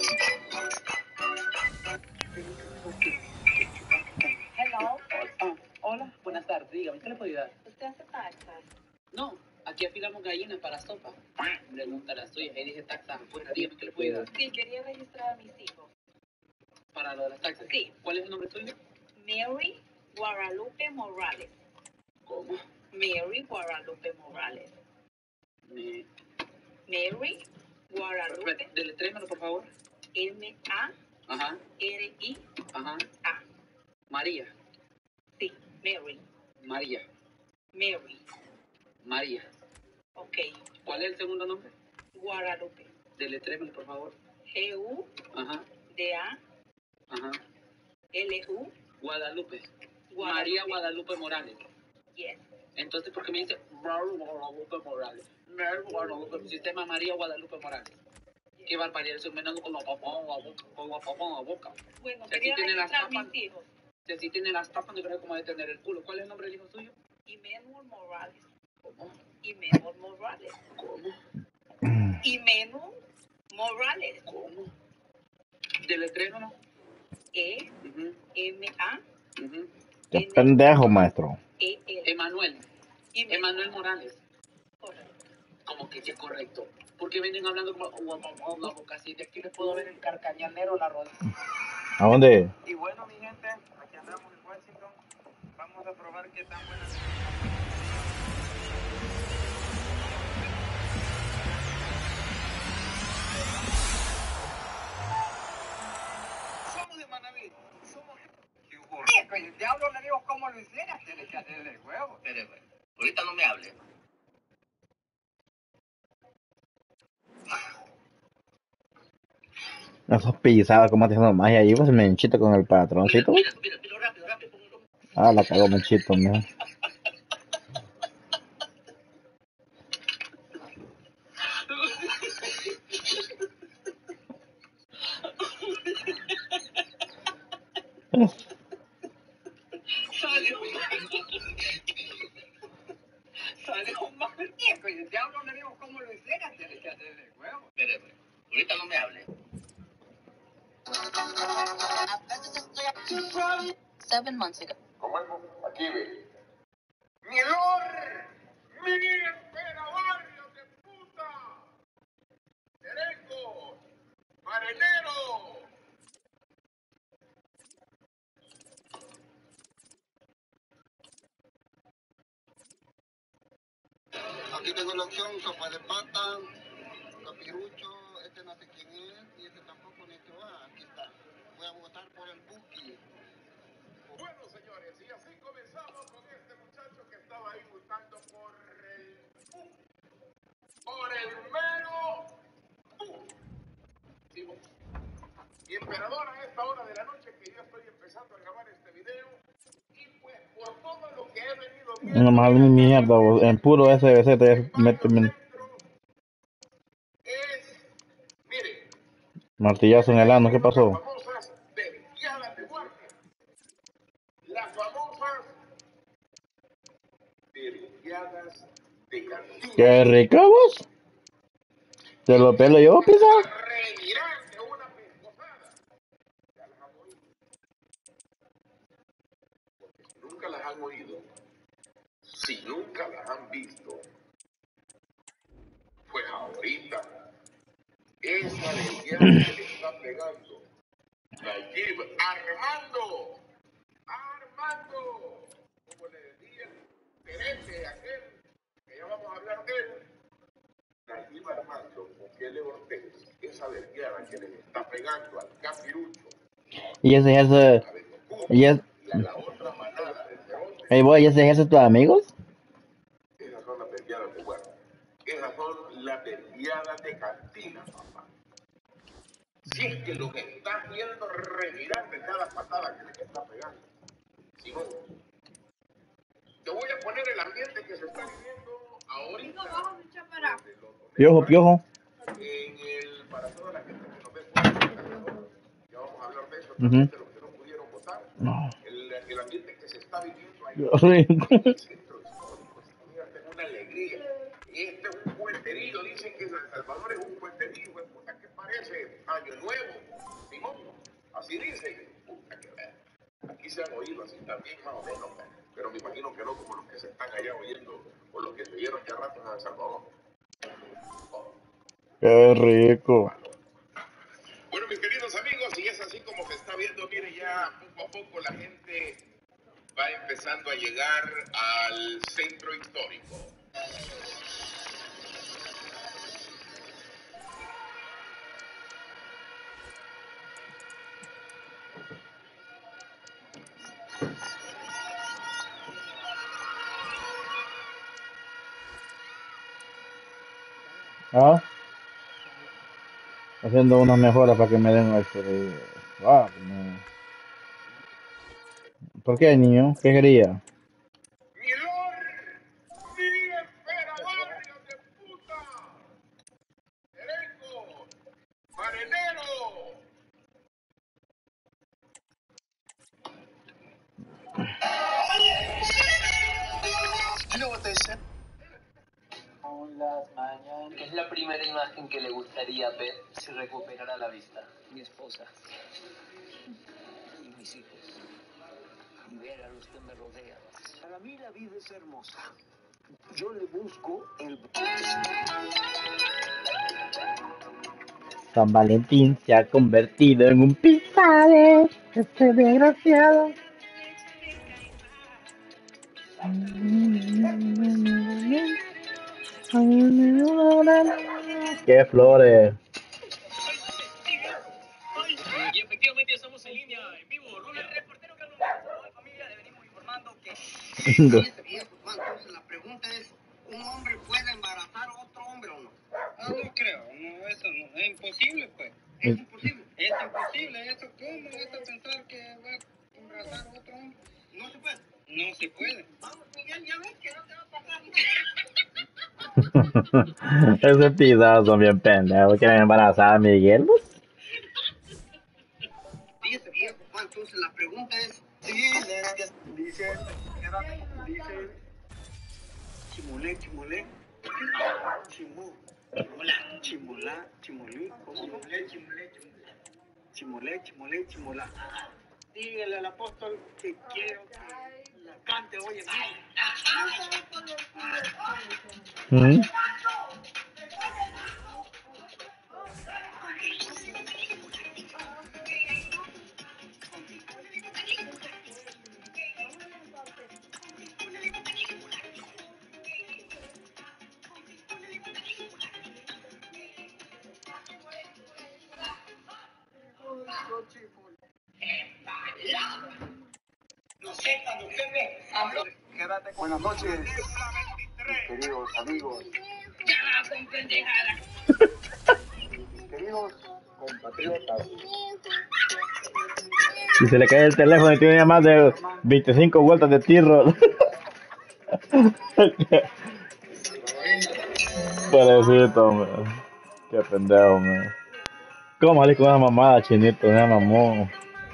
M: Hello. Hola, buenas tardes. Dígame, ¿qué le puedo ayudar?
L: ¿Usted hace taxas?
M: No, aquí afilamos gallinas para sopa. Pregunta la suya. Ahí dice taxa afuera. Dígame, ¿qué le puedo ayudar?
L: Sí, quería registrar a mis hijos.
M: ¿Para lo de las taxas?
L: Sí.
M: ¿Cuál es el nombre suyo?
L: Mary Guadalupe Morales.
M: ¿Cómo?
L: Mary Guadalupe Morales.
M: Me...
L: Mary Guadalupe.
M: Deletrémelo, por favor.
L: M-A-R-I.
M: Ajá.
L: A.
M: María.
L: Sí, Mary.
M: María.
L: Mary.
M: María.
L: Ok.
M: ¿Cuál es el segundo nombre?
L: Guadalupe.
M: Deletrémelo, por favor.
L: G-U-D-A.
M: Ajá.
L: L-U.
M: Guadalupe. María Guadalupe Morales.
L: Yes.
M: Entonces, ¿por qué me dice Mary Guadalupe Morales? Mary Guadalupe, sistema María Guadalupe Morales. Qué barbaridad, estoy menos con la papa en la boca.
L: Bueno,
M: Si así
L: quería
M: tiene las
L: registrar a
M: tapas,
L: mis hijos.
M: si así tiene las tapas, no creo cómo de tener el culo. ¿Cuál es el nombre del hijo suyo?
L: Imenul Morales.
M: ¿Cómo?
L: Imenul Morales.
M: ¿Cómo?
L: Imenul Morales.
M: ¿Cómo? Deletrémelo.
L: E-M-A.
A: Qué pendejo, maestro.
L: E-L.
M: Emanuel. Emanuel Morales.
L: Correcto.
M: Como que sí es correcto. Porque vienen hablando como la boca así. De aquí les puedo ver el carcañanero la rodilla.
A: ¿A dónde?
G: Y bueno, mi gente, aquí andamos en Washington. Vamos a probar qué tan buena. Somos de Manaví. Somos. El diablo le digo cómo lo hiciera. Tiene que hacerle el huevo.
I: Ahorita no me hable.
A: Esos pisados, como te diciendo magia ahí, pues Menchito con el patroncito.
I: Mira, rápido.
A: Ah, la cagó Menchito, ¿no?
G: Salió un magnífico. Y el diablo le digo cómo lo hiciera. Tiene que hacerle el huevo.
I: Ahorita no me hable.
L: 7 months ago.
E: ¿Cómo es? Aquí ve. ¡Mi lord! ¡Mi emperador de puta! ¡Derecho! ¡Marinero!
K: Aquí tengo la opción, sopa de pata, capirucho, este no sé quién es, y este tampoco ni te va, aquí está. Voy a votar por el Buki.
E: Bueno, señores, y así comenzamos con este muchacho que estaba ahí votando por el mero sí, mi emperador a esta hora de la noche que yo estoy empezando a grabar este video y pues por todo lo que he venido viendo
A: No más mi mierda, en puro SBC te meten
E: es, mire,
A: martillazo en el ano, ¿qué pasó?
E: las famosas desviadas de guardia, las famosas desviadas de cantina.
A: ¿Qué rico vos? ¿Te lo pelo yo, pisa?
E: Revirarte una pescosada. Ya las han oído. Porque si nunca las han oído, si nunca las han visto, pues ahorita esa desviada que le está pegando la Jeep Armando, como le decía, Terete, aquel que ya vamos a hablar de él, la Jeep Armando, Bukele Ortega, esa desviada que le está pegando al capirucho,
A: ¿Y ese es ese? ¿Y es?
E: y a la otra manada de cerotes,
A: Hey boy, ¿ese es ese tus amigos?
E: esas son las desviadas de guardia, esas son las desviadas de cantina, papá. Si es que lo que estás viendo revirar de cada patada que le está pegando. Simón, te voy a poner el ambiente que se está viviendo ahorita
A: Piojo.
E: en el
A: Ujú. No.
O: El ambiente que se está viviendo ahí
A: Qué rico.
O: en el centro histórico, fíjate, es una alegría. Y este es un puenterío, dicen que San Salvador es un puenterío, pues, puta, que parece Año Nuevo, Simón, así dicen. Puta, que aquí se han oído así también, más o menos, pero me imagino que no como los que se están allá oyendo o los que se vieron ya rato en San Salvador.
A: Qué rico.
O: Bueno, mis queridos amigos, y es así como se está viendo, mire, ya poco a poco la gente va empezando a llegar al centro histórico.
A: ¿Ah? Haciendo unas mejoras para que me den esto. Ah, no. ¿Por qué, niño? ¿Qué quería?
M: Son las mañanas. ¿Qué es la primera imagen que le gustaría ver si recuperara la vista? Mi esposa. Y mis hijos. Y ver a los que me rodean. Para mí la vida es hermosa. Yo le busco el...
A: San Valentín se ha convertido en un pisade. Este desgraciado. ¡Qué flores!
M: Y efectivamente estamos en línea, en vivo. Ronald, reportero Carlos de Familia, le venimos informando que...
K: Entonces la pregunta es, ¿un hombre puede embarazar a otro hombre o no?
P: No creo, no, eso no, es imposible, pues.
K: Es imposible.
P: Es imposible, eso cómo vas a pensar que va a embarazar a otro hombre.
K: No se puede.
P: No se puede.
K: Vamos, Miguel, ya ves que no te va a pasar nada.
A: Ese pisado son bien pendejos. ¿Quieren embarazar a Miguel?
K: Dice viejo, entonces la pregunta es,
P: Dice, chimulé, chimulé, chimú, chimulá, chimulí, chimulé, chimulá. Dígale al apóstol que quiero que la cante hoy en día.
K: Buenas noches, queridos amigos, queridos compatriotas.
A: Si se le cae el teléfono y tiene más de 25 vueltas de tirro. Pobrecito, hombre. Qué pendejo, hombre. ¿Cómo salí con esa mamada, chinito? Esa mamón.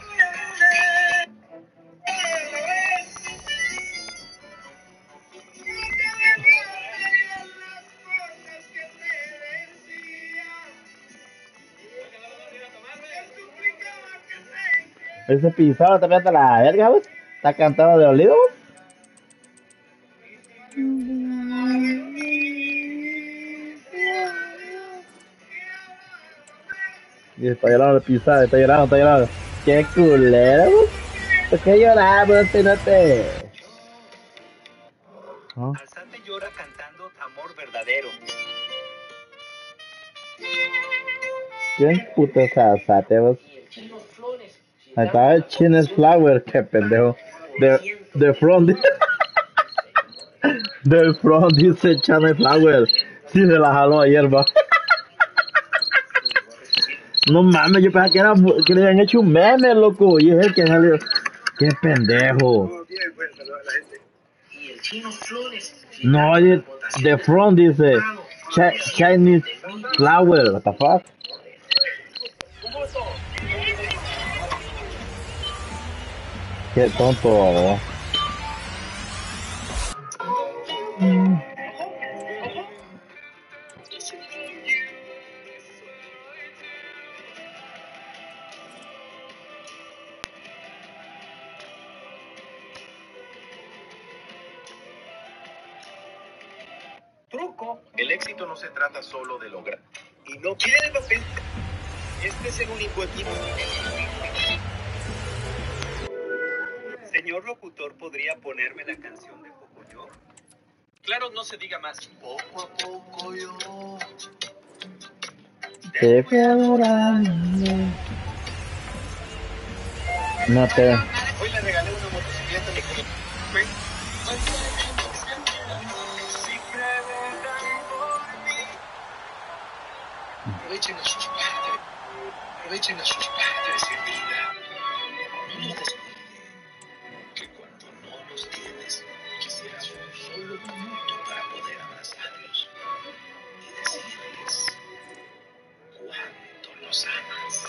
A: Ese pisado está pegando la verga, güey. Está cantando de olivo, güey. Y está llorando el pisado, está llorando. Qué culero, güey. ¿Por qué lloramos, Tenote?
H: Alzate llora cantando Amor Verdadero.
A: ¿Quién puto es Alzate, güey? Ahí está el Chines Flower, qué pendejo. The front. The front dice Chines Flower. Sí se la jaló ayer, va. No mames, yo pensaba que le habían hecho un meme, loco. Y es el que salió. Qué pendejo. No, The front dice Chinese Flower. What the fuck? Qué tonto.
J: Truco. El éxito no se trata solo de lograr. Y no quiere papel. Este es el único equipo.
H: Señor locutor, ¿podría ponerme la canción de Pocoyo?
J: Claro, no se diga más. Poco a poco yo.
A: Te fui adorando. No te...
J: Hoy le regalé una motocicleta a mi hijo. Aprovechen a sus padres. Aprovechen a sus padres en vida. No los descuiden. Que cuando no los tienes, quisieras un solo minuto para poder abrazarlos y decirles cuánto los amas.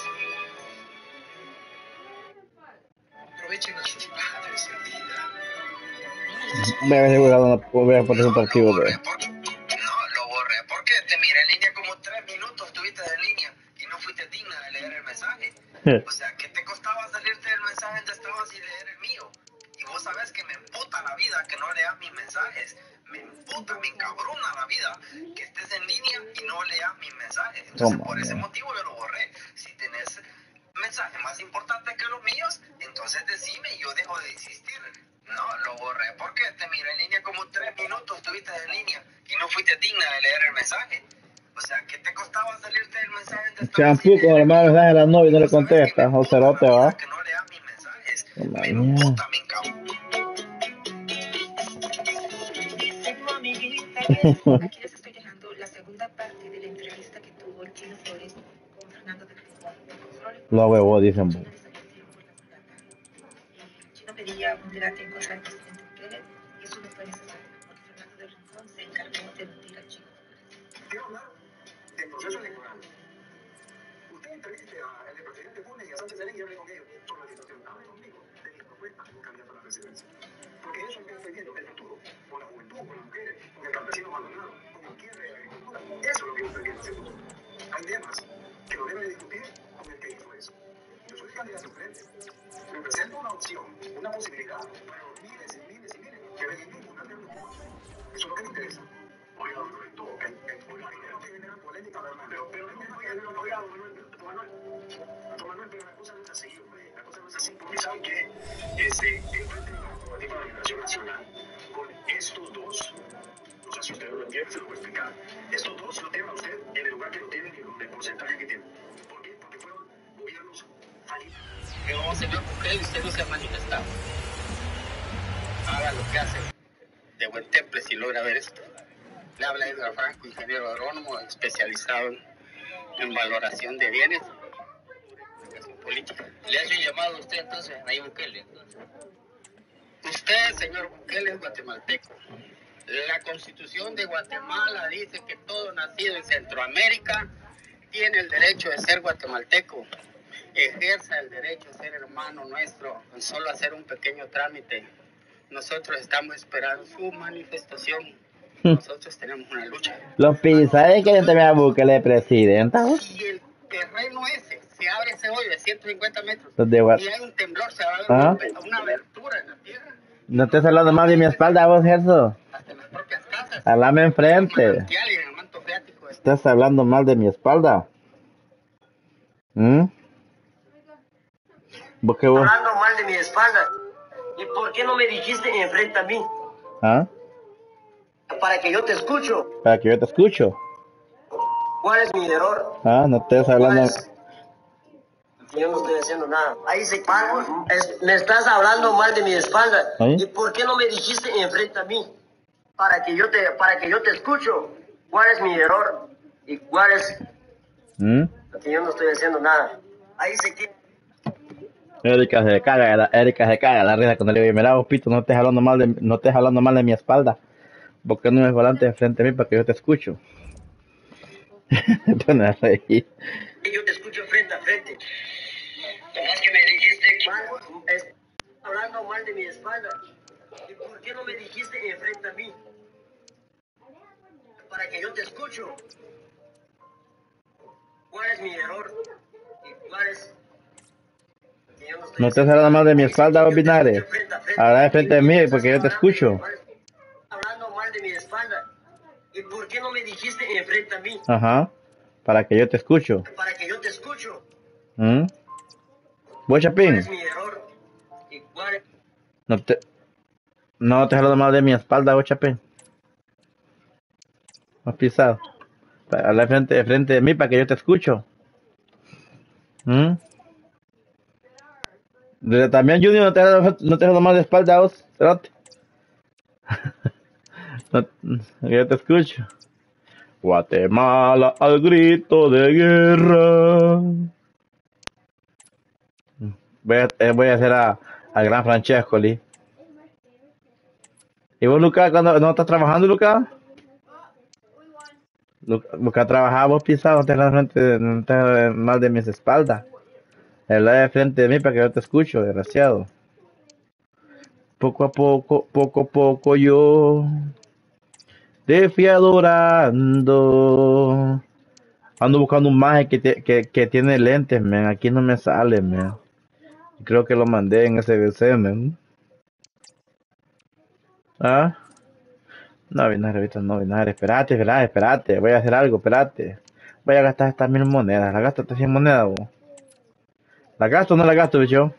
J: Aprovechen a sus padres en vida. No los descuiden.
A: Me había jugado una por un partido de...
D: No, lo borré porque te miré en línea como 3 minutos, estuviste en línea y no fuiste digna de leer el mensaje. O sea, ¿qué te costaba salirte del mensaje donde estabas y leer el mío? Y vos sabés que me emputa la vida que no leas mis mensajes. Me emputa, me encabrona la vida que estés en línea y no leas mis mensajes. Entonces, por ese motivo yo lo borré. Si tenés mensajes más importantes que los míos, entonces decime y yo dejo de insistir. No, lo borré porque te miré en línea como 3 minutos, estuviste en línea y no fuiste digna de leer el mensaje. O sea, ¿qué te costaba salirte del mensaje?
A: Champú con el más mensaje a la novia y no le contesta. O cerote, va. Me emputa,
D: me
Q: Aquí les estoy dejando la segunda parte de la entrevista que tuvo el Chino Flores con Fernando del Rincón.
A: Lo huevo, dicen.
Q: Chino pedía un debate en contra del presidente Bukele y eso no fue necesario porque Fernando del Rincón se encargó de mentir al Chino.
O: Quiero hablar del proceso electoral. Usted entreviste al presidente Funes y a Sánchez Serén y hable con ellos sobre la situación. Hable conmigo de mi propuesta como candidato a la presidencia. Porque eso es lo que estoy viendo, el futuro, con la juventud, con las mujeres, con el campesino abandonado, con el quiebre de la agricultura. Eso es lo que yo estoy viendo, ese futuro. Hay temas que lo deben discutir con el que hizo eso. Yo soy candidato frente. Represento una opción, una posibilidad para los miles y miles y miles que ven en mí una alternativa. Eso es lo que me interesa. Oiga, don Roberto, que genera polémica, pero Manuel, pero la cosa no es así, hombre. La cosa no es así, porque saben que el Frente Alternativa de Liberación Nacional, con estos dos, o sea, si usted no lo entiende, se lo voy a explicar. Estos dos lo tienen a usted en el lugar que lo tienen y con el porcentaje que tienen. ¿Por qué? Porque fueron gobiernos fallidos.
M: Pero, señor Bukele, usted no se ha manifestado. Haga lo que hace de buen temple si logra ver esto. Le habla Edgar Franco, ingeniero agrónomo, especializado en valoración de bienes y política. ¿Le hace un llamado a usted entonces, ahí Bukele? Usted, señor Bukele, es guatemalteco. La Constitución de Guatemala dice que todo nacido en Centroamérica tiene el derecho de ser guatemalteco. Ejerza el derecho de ser hermano nuestro, con solo hacer un pequeño trámite. Nosotros estamos esperando su manifestación. Nosotros tenemos una lucha.
A: Los pisajes quieren tener a Bukele de presidenta.
M: Si el terreno ese se abre ese hoyo de 150 metros
A: Los de
M: y hay un temblor, se va a ver una abertura en la tierra.
A: No estés hablando más de mi espalda, vos, Gerso.
M: Hasta en las propias casas.
A: Háblame enfrente.
M: En el manto freático.
A: Estás hablando mal de mi espalda. ¿Vos qué vos?
R: Hablando mal de mi espalda. ¿Y por qué no me dijiste enfrente a mí?
A: ¿Ah?
R: Para que yo te escucho.
A: Para que yo te escucho.
R: ¿Cuál es mi error?
A: Ah, no estés hablando.
R: Yo no estoy haciendo nada. Ahí se me estás hablando mal de mi espalda.
A: ¿Ahí?
R: ¿Y por qué no me dijiste enfrente a mí? Para que yo te escucho. ¿Cuál es mi error? ¿Y cuál es? Que yo no estoy haciendo nada. Ahí se queda.
A: Erika se caga la risa cuando le digo, mira vos, Pito, no estés hablando mal de mi espalda. ¿Por qué no me volante de frente a mí para que yo te escucho? Te van a reír.
R: Yo te escucho frente a frente. Nomás que me dijiste hablando mal de mi espalda. ¿Y por qué no me dijiste enfrente a mí? Para que yo te escucho. ¿Cuál es mi error? ¿Y cuál es? Que yo no estoy
A: No estés hablando mal de mi espalda, vos, Vinagre. Habla de frente de mí porque yo te escucho.
R: hablando mal de mi espalda. ¿Y por qué no me dijiste enfrente a mí?
A: Ajá. Para que yo te escucho.
R: Para que yo te escucho.
A: ¿Mm? ¿Vos,
R: ¿Cuál
A: Chapín?
R: es mi error? ¿Y cuál es?
A: No te hablando mal de mi espalda, vos, Chapín. Has pisado. Habla de frente de mí para que yo te escucho. ¿Mm? También, Junior, no te hablando mal de espalda, vos, cerote. Yo te escucho. Guatemala al grito de guerra. Voy a hacer al gran Francesco, Lee. ¿Y vos, Lucas, cuando no estás trabajando, Lucas? Lucas trabajaba, vos pisado, no te hagas mal de mis espaldas. Habla de frente de mí para que yo te escucho, desgraciado. Poco a poco yo te fui adorando. Ando buscando un maje que tiene lentes, man. Aquí no me sale, man. Creo que lo mandé en SBC, man. ¿Ah? No, Vinagre, ahorita no, Vinagre. Espérate. Voy a hacer algo, espérate. Voy a gastar estas 1000 monedas. ¿La gasto estas 100 monedas, vos? ¿La gasto o no la gasto, bicho?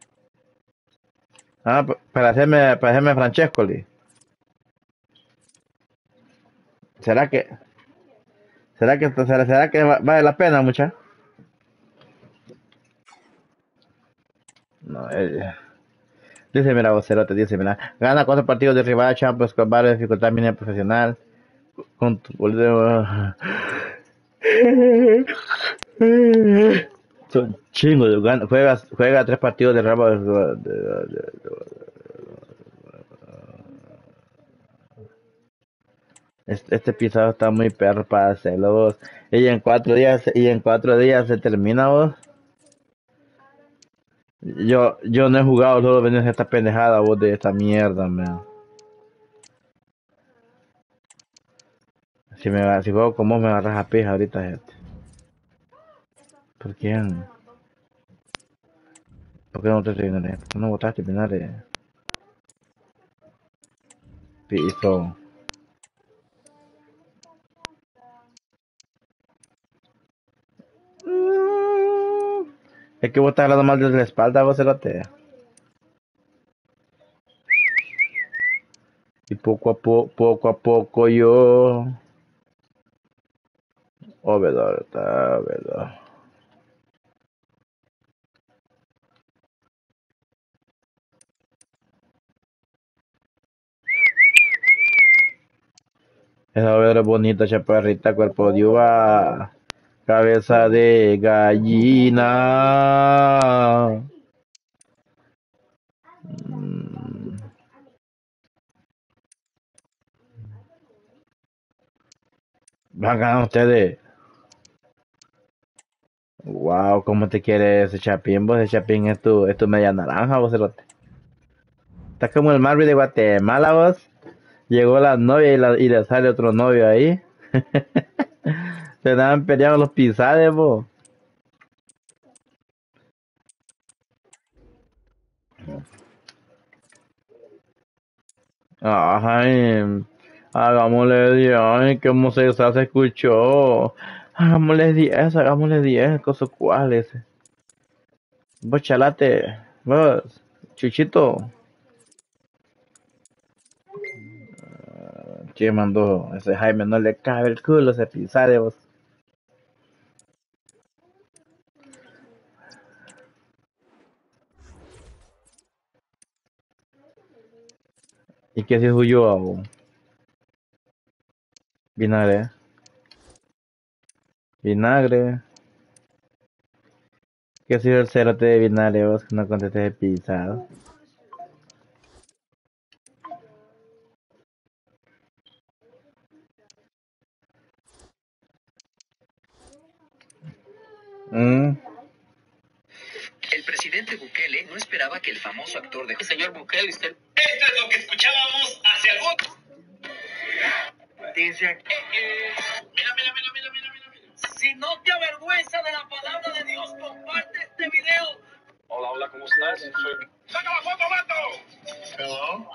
A: Ah, para hacerme Francescoli. ¿Será que vale la pena, mucha? No, dice, mira, vocerote, dice, mira, gana 4 partidos de rival Champions con varias dificultades mínima profesional. Con tu son chingos, juega 3 partidos de rabo. Este pisado está muy perro para hacerlo, vos. Y en 4 días se termina, vos. Yo no he jugado, solo venís esta pendejada, vos, de esta mierda, man. Si juego con vos me agarras a pija ahorita, gente. ¿Por quién? ¿Por qué no te terminaré? ¿Por qué no votaste, Pinare? Piso. Es que vos estás hablando mal desde la espalda, vos, cerote. Y poco a poco yo... Obedor, está obedor. Esa obedor es bonita, chaparrita, cuerpo de uva. Cabeza de gallina. Van ganando ustedes. Wow, ¿cómo te quiere ese Chapín? Vos, ese Chapín es tu media naranja, vos, cerote. Estás como el Marvel de Guatemala, vos. Llegó la novia y le sale otro novio ahí. Se andaban peleando los pisades, vos. Ay, hagámosle 10, ay, que homosexual se escuchó. Hagámosle 10, cosas cuales. Vos chalate, vos, chuchito. ¿Quién mandó? Ese Jaime no le cabe el culo, ese pisade, vos. ¿Y qué se huyó, vos? Vinagre. Vinagre. ¿Qué ha sido el cerote de vinagre, vos, que no contestes el pisado?
H: El presidente Bukele no esperaba
S: afirmaba que el famoso actor de... Señor Bukele, usted...
H: Esto es lo que escuchábamos hace algún...
P: Dice aquí.
H: Mira.
M: Si no te avergüenza de la palabra de Dios, comparte este video.
G: Hola, ¿cómo estás? Soy...
H: ¡Saca la foto, vato!
G: Hello.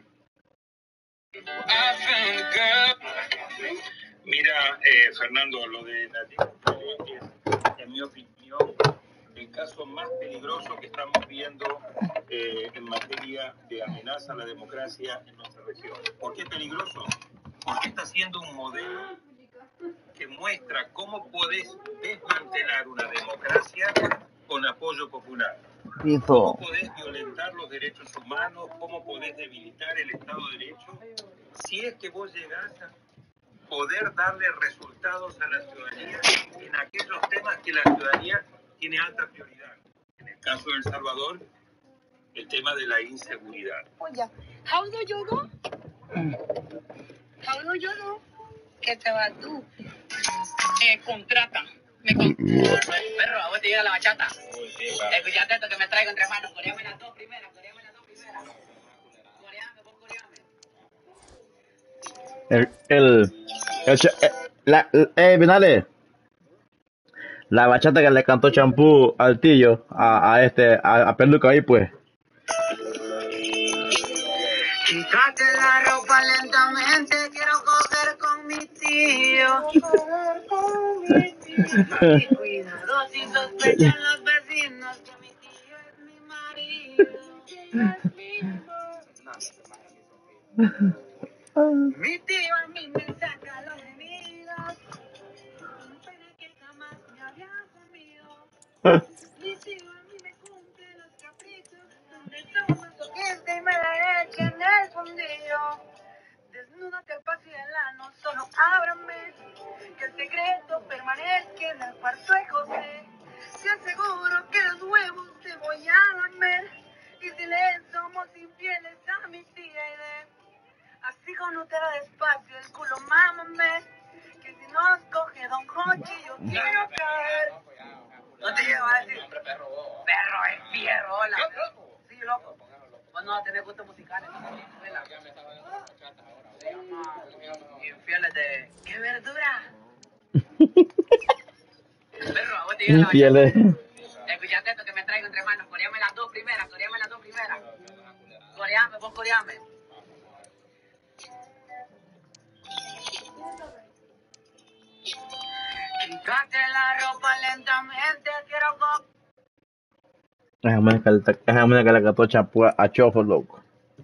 J: Mira, Fernando, lo de Nadine es, en mi opinión, el caso más peligroso que estamos viendo en materia de amenaza a la democracia en nuestra región. ¿Por qué peligroso? Porque está siendo un modelo que muestra cómo podés desmantelar una democracia con apoyo popular. ¿Cómo podés violentar los derechos humanos? ¿Cómo podés debilitar el Estado de Derecho? Si es que vos llegás a poder darle resultados a la ciudadanía en aquellos temas que la ciudadanía tiene alta prioridad. En el caso de El Salvador, el tema de la inseguridad.
N: Oye, how do you do? How do you do? ¿Qué te vas tú?
M: Contrata. Perro, a vos te llega la bachata. Escuchate esto que me traigo entre manos. Coreame las dos primeras. Coreame, vos coreame.
A: Vinale, la bachata que le cantó Champú al tío, a Peluca ahí, pues.
C: Quítate la ropa lentamente, quiero coger con mi tío. Y cuidado si sospechan los vecinos que mi tío es mi marido. Mi tío a mí me saca los gemidos. Una pena que jamás me había comido. Mi tío a mí me cumple los caprichos. Donde tomo su y me la echa en el fundillo. Desnúdate al paso y el ano, solo ábrame. Que el secreto permanezca en el cuarto de José. Te aseguro que los huevos te voy a lamer. Y si le somos infieles a mi tía Aide. Así con Nutella despacio, el culo mámame. Que si nos coge Don Hochi, yo quiero caer. No te llevo a decir. Perro es fierro, hola. Sí, loco. Vos no vas a tener gustos musicales. Se llama Infieles de... ¡Qué verdura! Perro, a vos te llega la
A: Infieles.
C: bachata. Escuchate esto que me traigo entre manos. Coreame las dos primeras. Coreame, vos coreame. Quítate la ropa lentamente, quiero go.
A: Déjame que le cantó Champú a Chofo, loco.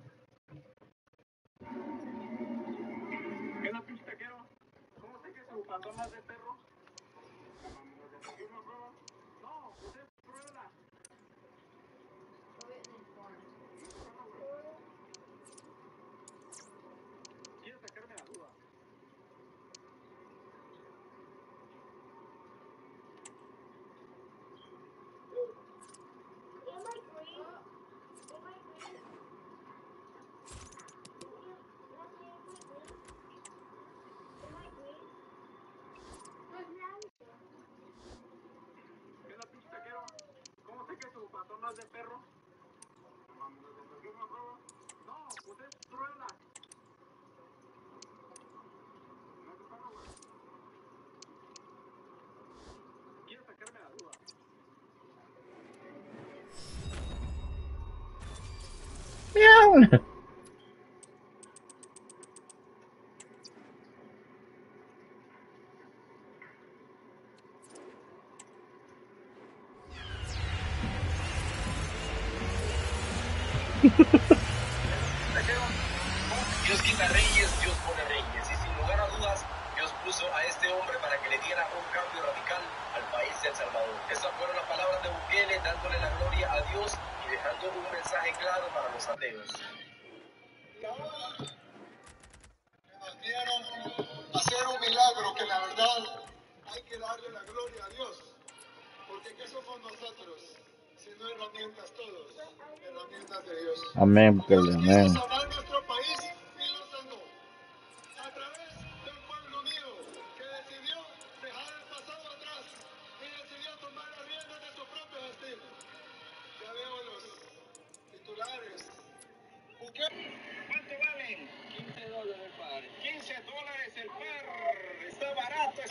A: Miau.
H: Dios quita reyes, Dios pone reyes. Y sin lugar a dudas, Dios puso a este hombre para que le diera un cambio radical al país de El Salvador. Esas fueron las palabras de Bukele, dándole la gloria a Dios y dejando un mensaje claro para los ateos.
K: Nos dieron hacer un milagro que la verdad hay que darle la gloria a Dios. Porque ¿qué somos nosotros? Sino herramientas todos, herramientas de Dios.
A: Amén, Bukele, amén.
K: Quiso salvar nuestro país y lo sanó. A través del pueblo unido que decidió dejar el pasado atrás y decidió tomar las riendas de su propio destino. Ya veo los
O: ¿Cuánto valen? $15 el par. $15 el par. Está barato.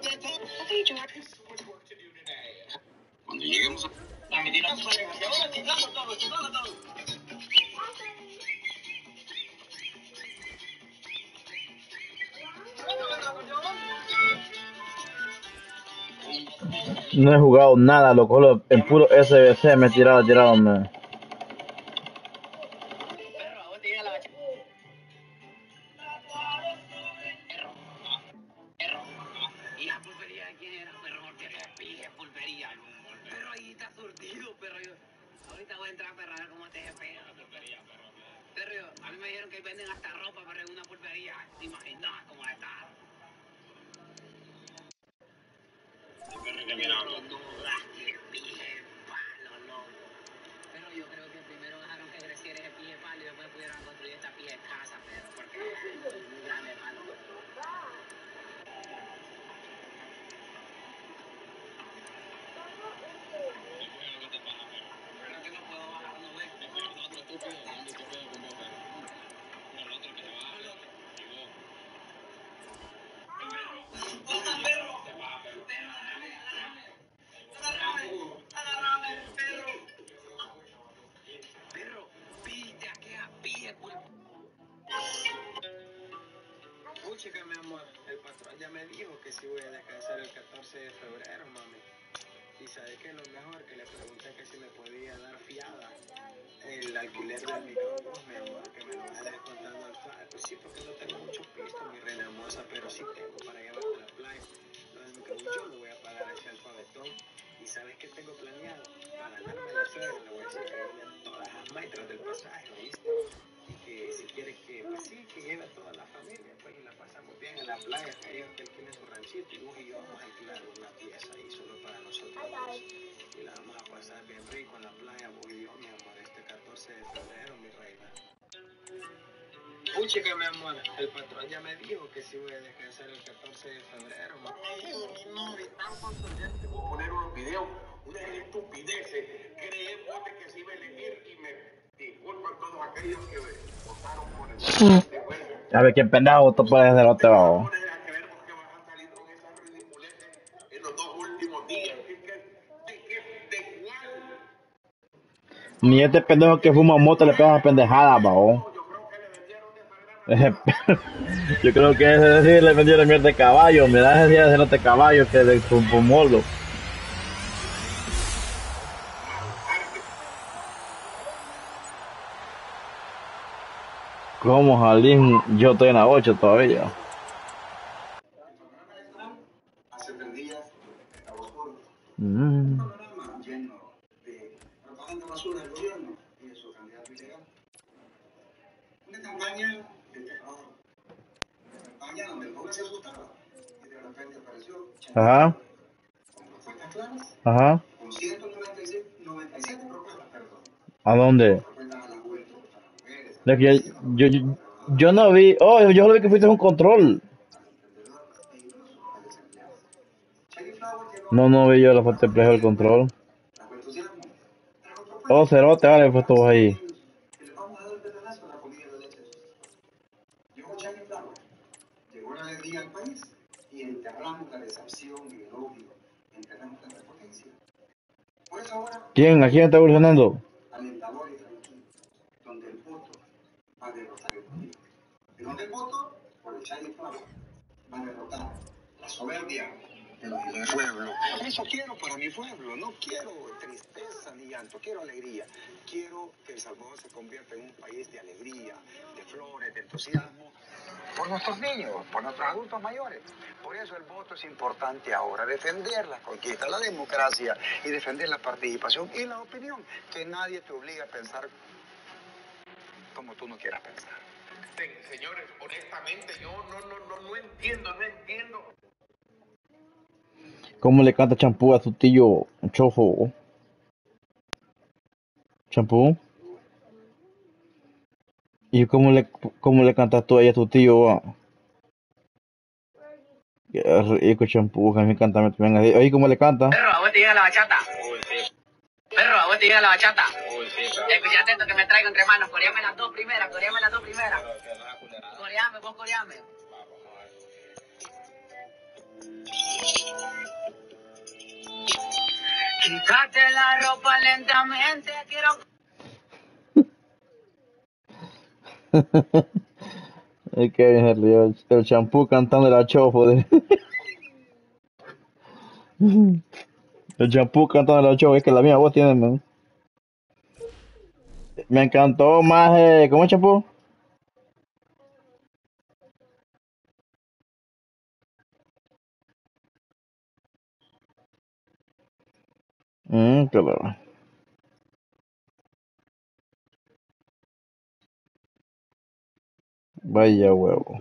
F: Cuando lleguemos a...
A: No he jugado nada, loco. En puro SBC me he tirado, man.
M: ¿Y la pulpería de quién era, perro? Porque te pide pulpería. Pero ahí está surtido, perro. Ahorita voy a entrar, perro, a ver cómo te pega la pulpería, perro. Perro, a mí me dijeron que venden hasta ropa, perro, en una pulpería. ¿Te imaginas cómo está?
F: Perro, que mira,
M: No, que pije palo, loco. Pero yo creo que primero dejaron que creciera ese pije palo y después pudieron construir esta pije casa, perro, porque es muy grande, palo.
G: Chica, mi amor, el patrón ya me dijo que sí voy a descansar el 14 de febrero, mami. Y sabe que lo mejor, que le pregunté que si me podía dar fiada el alquiler del micrófono, mi amor, que me lo vaya descontando al fly. Pues sí, porque no tengo muchos pistos, mi reina hermosa, pero sí tengo para llevarte a la playa. Lo del micrófono yo lo voy a pagar ese alfabetón. Y sabes que tengo planeado para ganarme la suegra, le voy a decir que lleve todas las maestras del pasaje, ¿viste? Y que si quieres que, pues sí, que lleve a toda la familia, pues y la pasamos bien en la playa, que ellos que alquilen su ranchito y vos y yo vamos a alquilar una pieza ahí solo para nosotros dos. Y la vamos a pasar bien rico en la playa, vos y yo, mi amor, este 14 de febrero, mi reina. Puchica, mi amor, el patrón ya me dijo que sí voy a descansar el 14 de febrero, mamá.
O: No, de tan contundente como poner unos videos, unas estupideces. Creemos que se iba a elegir y me disculpan todos aquellos que votaron por el...
A: A ver qué pendejo votó por ese otro lado.
O: En los 2 últimos días. ¿De cuál?
A: Ni este pendejo que fuma moto le pega pendejada, bao. Yo creo que ese sí le vendieron mierda de caballo. Me da ese día de de caballo que de fumolo. Como Jalín, yo estoy en la 8 todavía.
K: Hace 3 días estaba oscuro.
A: Mm.
K: Panorama lleno de propaganda basura del gobierno y de su candidato ilegal. Una campaña de terror. Una campaña donde el joven se asustaba y de repente apareció
A: Ajá.
K: con propuestas claras,
A: Ajá.
K: con 197 propuestas, perdón.
A: ¿A dónde?
K: Propuestas a la juventud, a las mujeres.
A: Es que yo no vi. Oh, yo lo vi que fuiste a un control. No vi yo la foto de precio del control. Oh, cerote, vale, fue todo ahí.
K: Llegó la alegría al país y enterramos la decepción y el odio, enterramos la prepotencia. Por eso ahora,
A: ¿Quién? ¿A quién está evolucionando?
K: alentador y tranquilo, donde el voto va a derrotar el político. Y donde el voto, por el Charlie Flower, va a derrotar la soberbia de los del pueblo. Eso quiero para mi pueblo, no quiero tristeza ni llanto, quiero alegría. Quiero que El Salvador se convierta en un país de alegría, de flores, de entusiasmo, por nuestros niños, por nuestros adultos mayores. Por eso el voto es importante ahora, defender la conquista, la democracia y defender la participación y la opinión, que nadie te obliga a pensar como tú no quieras pensar.
O: Señores, honestamente, yo no entiendo.
A: ¿Cómo le canta champú a su tío Chofo? ¿Champú? ¿Y cómo le cantas tú a ella a tu tío? Qué rico champú, que a mí me encanta también. Oye, ¿cómo le canta?
M: Perro, a vos te llega la bachata. Perro, a vos te llega la bachata.
G: Uy, sí, claro.
M: Escuchate esto que me traigo entre manos. Coreame las dos primeras, coreame las dos primeras. Coreame, vos coreame. Quítate la ropa lentamente, quiero...
A: Es que se rió el champú cantando la chofo de... El champú cantando la chofo, es que la mía voz tiene, man. Me encantó más, ¿cómo es champú? Claro. Vaya huevo.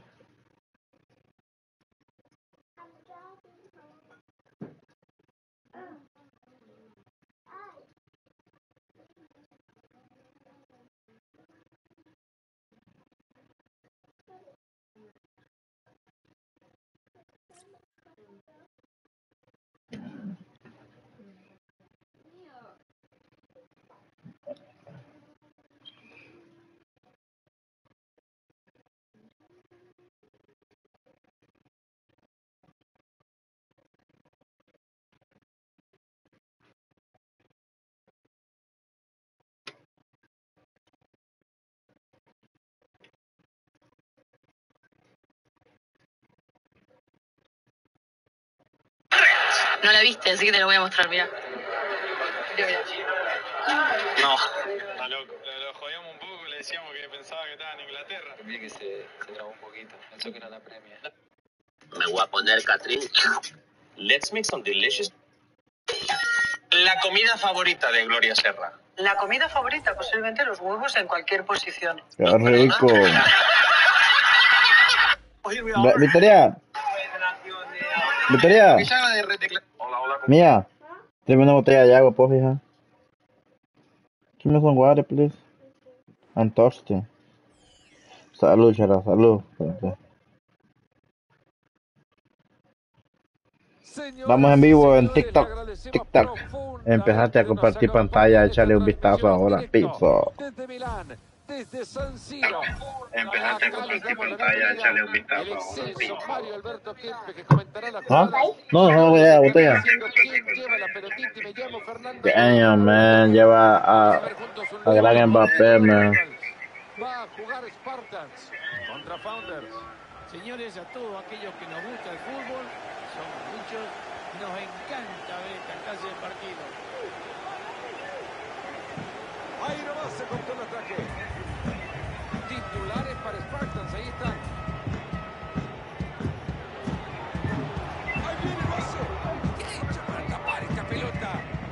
B: No la viste, así que te lo voy a mostrar, mira.
G: No. Está loco. Lo jodíamos un poco, le decíamos que pensaba que estaba en Inglaterra. Vi que se trabó un poquito. Pensó que era la Premier.
I: Me voy a poner Catrín.
H: Let's make some delicious. La comida favorita de Gloria Serra.
T: La comida favorita, posiblemente los huevos en cualquier posición.
A: Qué rico. Victoria. Victoria.
G: Hola, hola.
A: Mía. Dame una botella de agua, pues, hija. Give me some water, please. I'm thirsty. Salud, Chara, salud. Vamos en vivo en TikTok. TikTok. Empezaste a compartir pantalla, échale un vistazo ahora. Piso.
G: Empezaste a compartir pantalla, échale un vistazo ahora.
A: ¿Ah? No, botella. Damn, man. Lleva a gran Mbappé, man.
U: Va a jugar Spartans contra Founders. Señores, a todos aquellos que nos gusta el fútbol, son muchos, nos encanta ver esta clase de partidos. Ahí nomás se cortó el ataque. Titulares para Spartans, ahí están. Ahí viene Base. ¿Qué ha hecho para tapar esta pelota?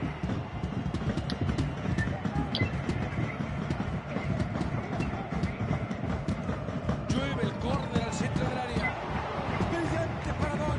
U: Llueve el córner al centro del área. Brillante paradón.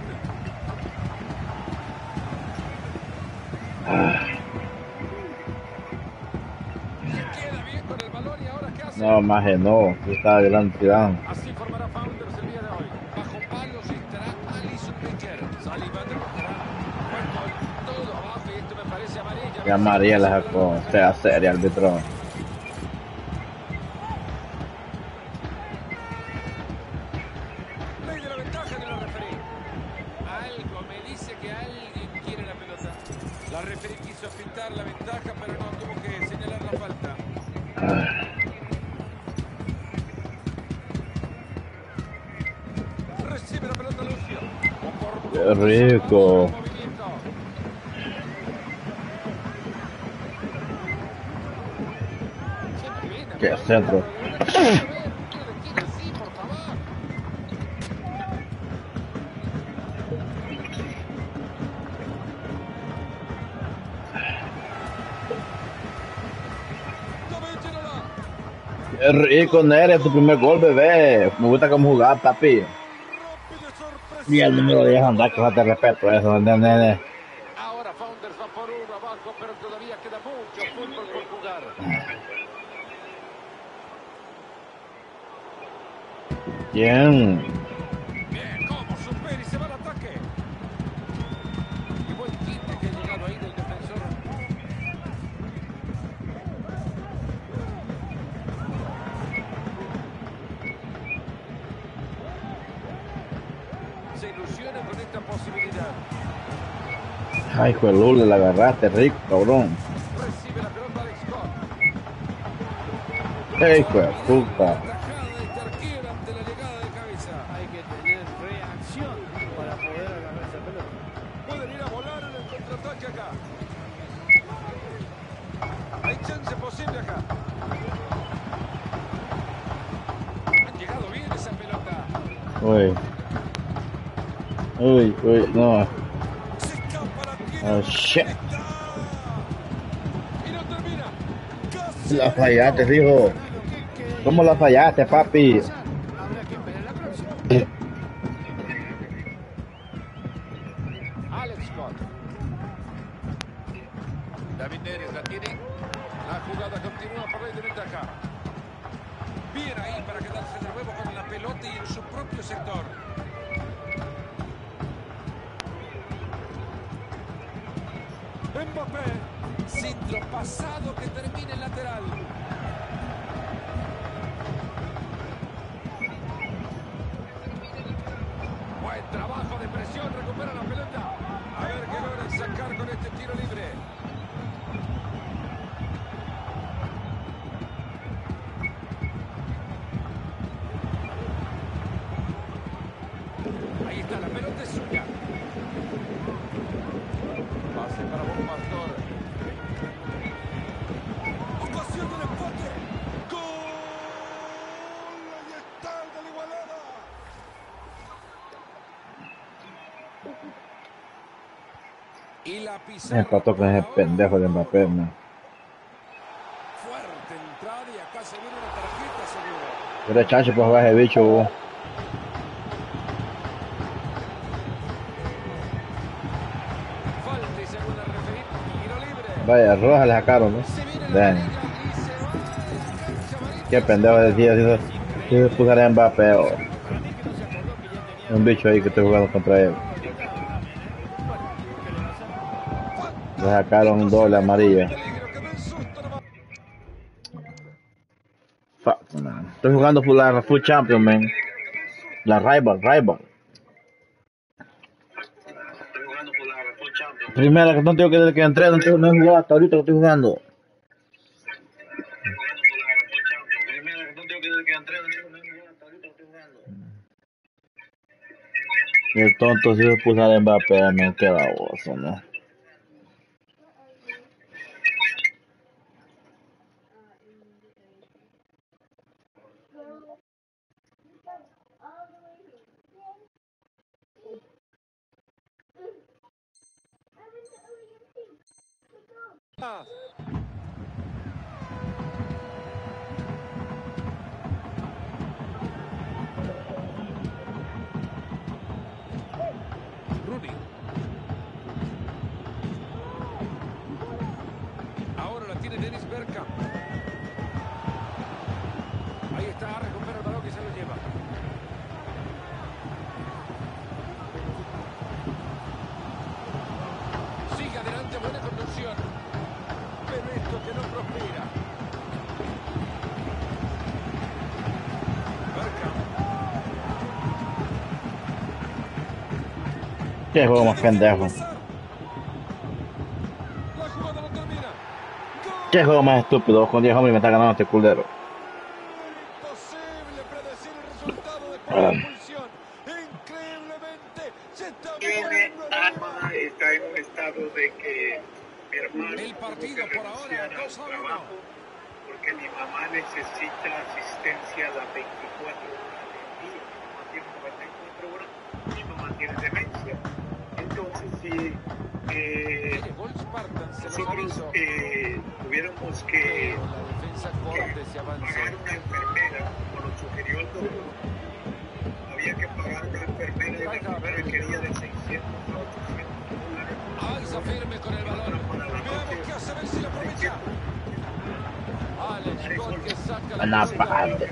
U: Se queda bien con el balón y ahora ¿qué hace?
A: No, maje, no. Está adelante, tirado.
U: Así formará Founders el día de hoy. Bajo palos estará Alison Becker. Saliba trabajará. Con todo abajo y esto me parece amarilla.
A: Ya María la sacó. Sea seria, árbitro.
U: Ley de la ventaja de la referí. Algo me dice que alguien quiere la pelota. La referí quiso pintar la ventaja, pero no, tuvo que señalar la falta. Recibe la pelota Lucio.
A: Qué rico. Qué centro. Qué rico, Nere, tu primer gol, bebé. Me gusta cómo jugar, papi. Y el número 10 anda, que no te respeto eso, nene.
U: Ahora Founders va por uno abajo, pero todavía queda mucho fútbol por jugar.
A: Bien.
U: Bien, cómo supera y se va al ataque. Y buen quite que ha llegado ahí del defensor. se ilusiona con esta posibilidad.
A: Ay, hijo de Lula, la agarraste, rico, cabrón.
U: Recibe la pelota Alex Scott.
A: Hey, hijo de puta.
U: Ante la llegada de cabeza.
L: Hay que tener reacción para poder agarrar esa pelota.
U: Pueden ir a volar en el contraataque acá. Hay chance posible acá. Han llegado bien esa pelota.
A: Uy. Uy, uy, no. Oh, shit. La fallaste, hijo. ¿Cómo la fallaste, papi?
U: Alex Scott. David Neres la tiene. La jugada continúa por ahí de ventaja. Bien ahí para quedarse de nuevo con la pelota y en su propio sector. Mbappé, centro pasado que termina en lateral. Buen trabajo de presión, recupera la pelota. A ver qué logran sacar con este tiro libre. Ahí está, la pelota es suya. Pase para Bon Pastor. Ocasión del empate. ¡Gol! Ahí está el de la igualada. Y la pizarra.
A: Empató con ese pendejo de Mbappé, man.
U: Fuerte entrada y acá se viene una tarjeta seguro.
A: Pero chance para jugar ese bicho, vos.
U: Falta y según la referí, tiro libre.
A: Vaya, roja le sacaron, ¿no? Vean. Qué pendejo decía, si se pusiera a Mbappé o un bicho ahí que estoy jugando contra él. Le sacaron un doble amarilla. Fuck, man. Estoy jugando por la Full Champion, man. La Rival. Primera que no tengo que desde que entré, no he jugado hasta ahorita que estoy jugando. Y el tonto si se puso a Mbappé, me queda oso, ¿no?
U: Rooney. Ahora la tiene Dennis Bergkamp. Ahí está, recupera el balón que se lo lleva. Sigue adelante, buena conducción. Pero esto que no prospera. Bergkamp.
A: Qué juego más pendejo. Qué juego más estúpido. Con 10 hombres me está ganando este culero.
J: Está en un estado de que mi hermano
U: el partido por ahora 2-1
J: porque mi mamá necesita asistencia a las 24 horas del día. Mi mamá tiene 94 horas, mi mamá tiene demencia. Entonces, si nosotros tuviéramos que pagar una enfermera, como lo sugirió el doctor, había que pagar una enfermera y la enfermera quería de 600 a 800 dólares.
U: Alza firme con el balón. Veamos qué hace, a ver si lo aprovecha. Alex Scott que saca la
A: parte.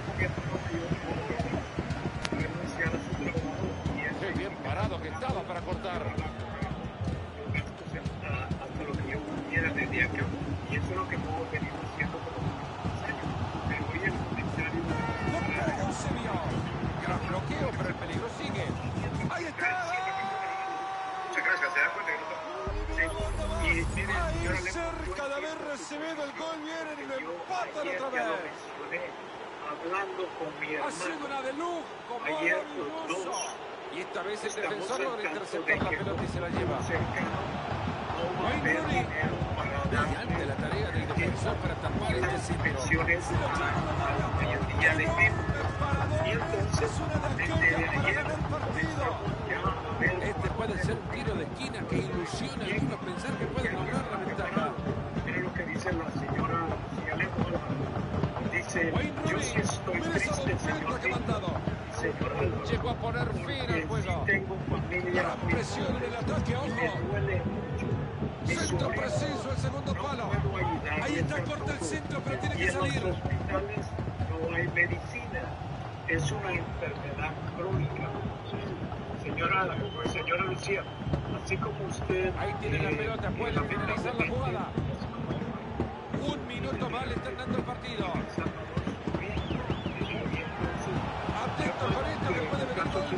U: Qué bien parado que estaba para cortar.
J: Hasta lo que yo pudiera desde acá. Y eso es lo que hemos venido haciendo por los últimos años. Pero hoy el comentario...
U: Lo pega Eusebio. Gran bloqueo, pero el peligro sigue. Ahí Acevedo, el gol viene y lo empatan
P: ayer
U: otra
P: ya lo
U: vez.
P: mencioné, hablando con mi
U: Ha sido
P: hermano.
U: una de lujo,
P: Ayer los
U: maravilloso.
P: dos
U: Y esta vez el
P: estamos
U: defensor
P: al
U: logra
P: tanto
U: interceptar
P: de
U: la
P: que
U: pelota y se la lleva.
P: cercano no va a
U: Wayne
P: haber
U: Rooney.
P: dinero para
U: Brillante la tarea del defensor para tapar este centro.
P: pensiones a la mayoría de gente. Y entonces, desde ayer comenzamos ya a ver
U: Este puede ser un tiro de esquina que ilusiona a algunos pensar que pueden lograr la ventaja.
P: Mira lo que dice la señora Cialejo. Dice, yo sí estoy triste, señor. Señor Álvaro,
U: Llegó a poner fin al juego.
P: tengo familia.
U: Gran presión en el ataque,
P: Me
U: ojo.
P: duele mucho.
U: Centro preciso, el segundo palo. Ahí está corta el centro, pero tiene
P: Y
U: que
P: en los
U: salir.
P: hospitales no hay medicina. Es una enfermedad crónica. Señora Lucía, así como usted...
U: Ahí tiene la pelota, puede finalizar la jugada. Un minuto más le están dando el partido. Atento con esto que puede venir gol.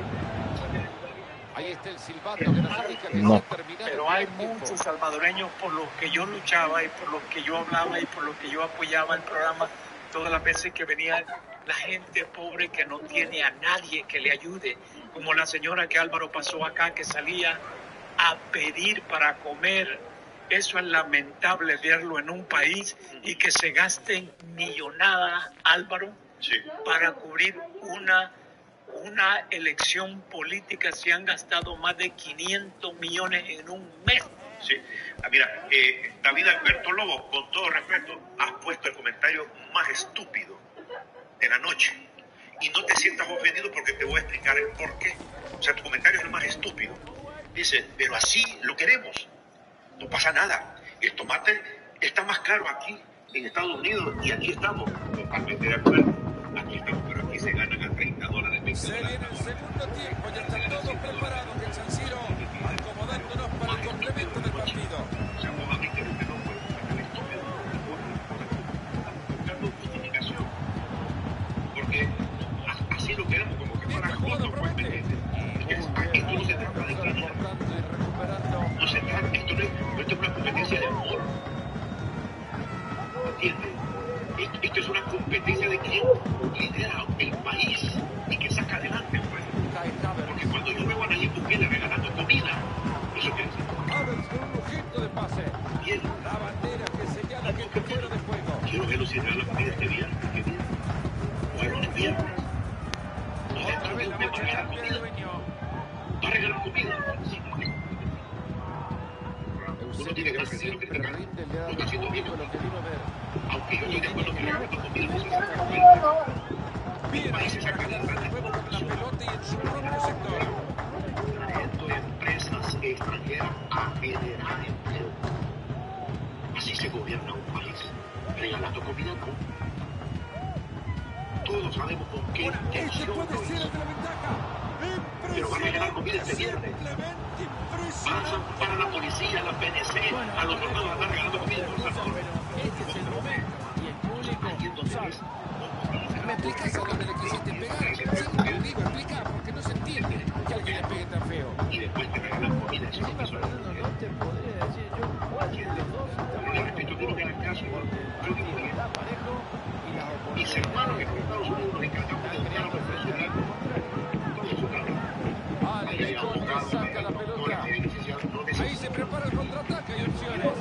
U: Ahí está el silbato que nos indica que se ha terminado.
P: Pero hay muchos salvadoreños por los que yo luchaba y por los que yo hablaba y por los que yo apoyaba el programa todas las veces que venía la gente pobre que no tiene a nadie que le ayude, como la señora que Álvaro pasó acá que salía a pedir para comer. Eso es lamentable verlo en un país y que se gasten millonadas, Álvaro, para cubrir una elección política. Se han gastado más de 500 millones en un mes.
O: Sí. Mira, David Alberto Lobo, con todo respeto, has puesto el comentario más estúpido de la noche. Y no te sientas ofendido porque te voy a explicar el por qué. O sea, tu comentario es el más estúpido. Dice, pero así lo queremos. No pasa nada. El tomate está más caro aquí en Estados Unidos y aquí estamos. Totalmente de acuerdo. Aquí estamos, pero aquí se ganan a $30, 20
U: Se viene el segundo tiempo, ya están todos preparados en San Siro, acomodándonos para el complemento del partido.
O: O sea, vos a mí que no puedes sacar esto, buscando justificación. Porque así lo queremos, como que fuera otro competente. Esto no se trata de ganar. No se trata, esto es una competencia de amor. ¿Entiendes? Esto es una competencia de quién lidera el país y que saca adelante, pues. Porque cuando yo veo a Nayib Bukele regalando comida, ¿eso qué es?
U: Havertz con un lujito de pase.
O: Bien.
U: La bandera que señala que está fuera de juego.
O: Quiero verlo si regala comida este viernes. ¿Qué día? O el lunes viernes. No sé, tal vez me va a regalar comida. ¿Va a regalar comida? Sí. Uno tiene que ver que lo criticar. Lo está haciendo bien. Aunque yo estoy de acuerdo que regalando comida no se saca cuenta. Mi país se saca adelante.
U: La pelota y en su propio sector.
O: Trayendo empresas extranjeras a generar empleo. Así se gobierna un país. Regalando comida no. Todos sabemos con qué intención lo hizo. Pero va a regalar comida este viernes. Para la policía, la PNC, a los soldados van a estar regalando comida en El Salvador.
U: Este es el momento. Y el público sabe. ¿Me explicas a dónde le quisiste pegar? Sí, te lo digo, explica, porque no se entiende que alguien le pegue tan feo.
O: Y después te regalan comida. Eso no te podría decir yo cuál de los dos. Yo repito, tú no me hagas caso. Yo digo que está parejo y las oportunidades. Mis hermanos que en Estados Unidos nos encargamos de odiar a los venezolanos. Entonces, su carro. Ahí hay abogados,
U: saca la pelota. Ahí se prepara el contraataque, hay opciones.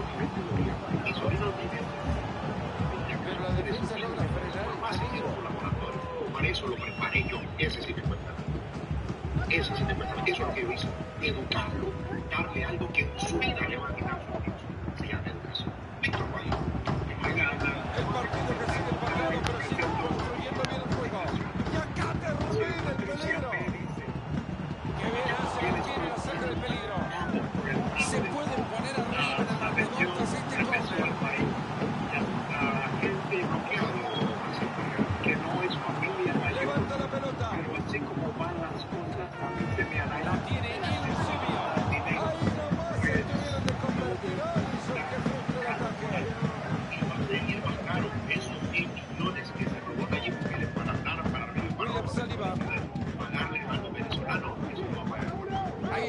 U: Pero la defensa logra frenar el peligro.
O: Para eso lo preparé yo. Ese sí me cuesta. Ese sí me cuesta. Eso es lo que yo hice. Educarlo. Darle algo que en su vida le va a quitar su vida. Se llama educación. Víctor Guayo.
U: El partido que sigue empatado, pero sigue construyendo bien el juego. Y acá termina el peligro. Que bien hace que tiene la saca del peligro. Se pueden poner arriba en el marcador tras este córner.
P: La gente que no es familia mayor.
U: Levanta la pelota.
P: Pero así como van las cosas, a mí se me
U: La tiene Eusebio. Ahí nomás se tuvieron de convertir.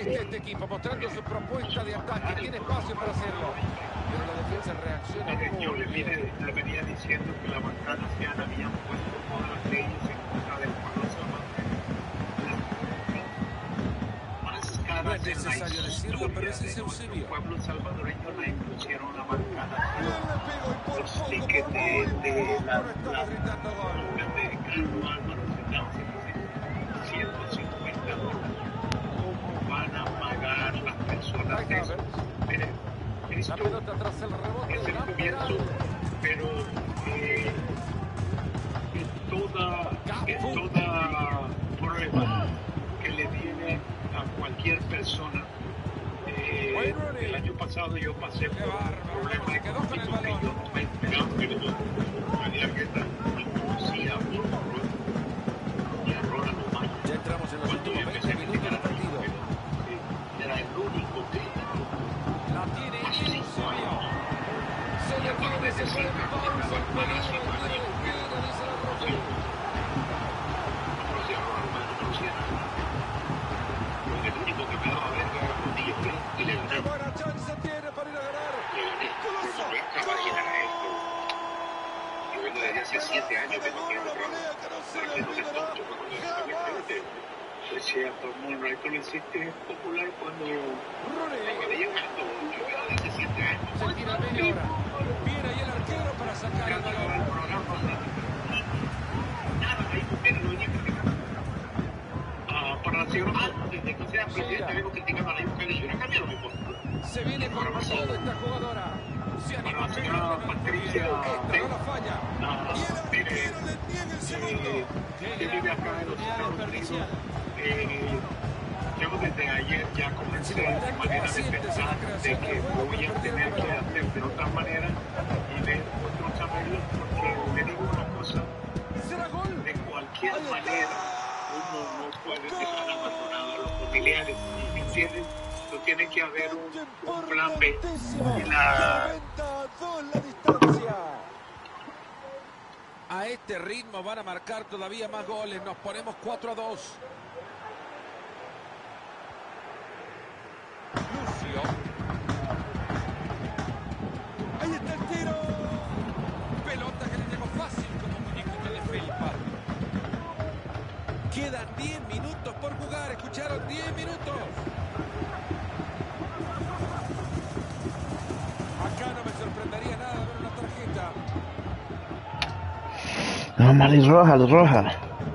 U: Este equipo mostrando su propuesta de ataque, tiene espacio para hacerlo. Pero la defensa reacciona muy bien.
O: Le venía diciendo que la bancada se habían puesto todas las leyes en contra del pueblo salvadoreño.
U: No es necesario decirlo, pero ese es Eusebio.
O: El pueblo salvadoreño la impusieron la bancada. Los tickets de la de Carlos Álvaro $150. Van a pagar las personas de eso. Miren, esto es el comienzo, pero en toda prueba que le viene a cualquier persona. El año pasado yo pasé por problemas económicos que yo no me esperaba, pero yo tenía que estar conocía y error a lo más.
U: Ya entramos en los últimos 20 minutos del partido.
O: Era el único crítico.
U: La tiene Eusebio. Se le puede decir que qué buena chance tiene para ir a ganar.
O: Yo vengo desde hace 7 años que no quiero trabajo. Que no se tonto, decía todo el mundo, esto lo hiciste popular cuando estaba llegando. Yo vengo desde 7 años.
U: Se tira media hora. Viene ahí el arquero para sacar el balón.
O: Nada, ahí ustedes lo venían criticando. Para la señora, desde que sea presidente, vengo criticando a la Yucatán y yo no he cambiado mi postura.
U: Se viene con todo esta jugadora. Se
O: para la señora Patricia,
U: no la falla.
O: Que vive acá en los Estados Unidos. Yo desde ayer ya comencé de manera de pensar de que voy a tener que hacer de otra manera y ver otros arreglos, porque le digo una cosa, de cualquier manera uno no puede dejar abandonado a los familiares, ¿me entienden? No tiene que haber un plan B.
U: A este ritmo van a marcar todavía más goles. Nos ponemos 4-2. Lucio. Ahí está el tiro. Pelota que le llegó fácil como muñequito de felpa. Quedan 10 minutos por jugar. ¿Escucharon? 10 minutos. Acá no me sorprendería nada ver una tarjeta.
A: No, Mari, roja, roja.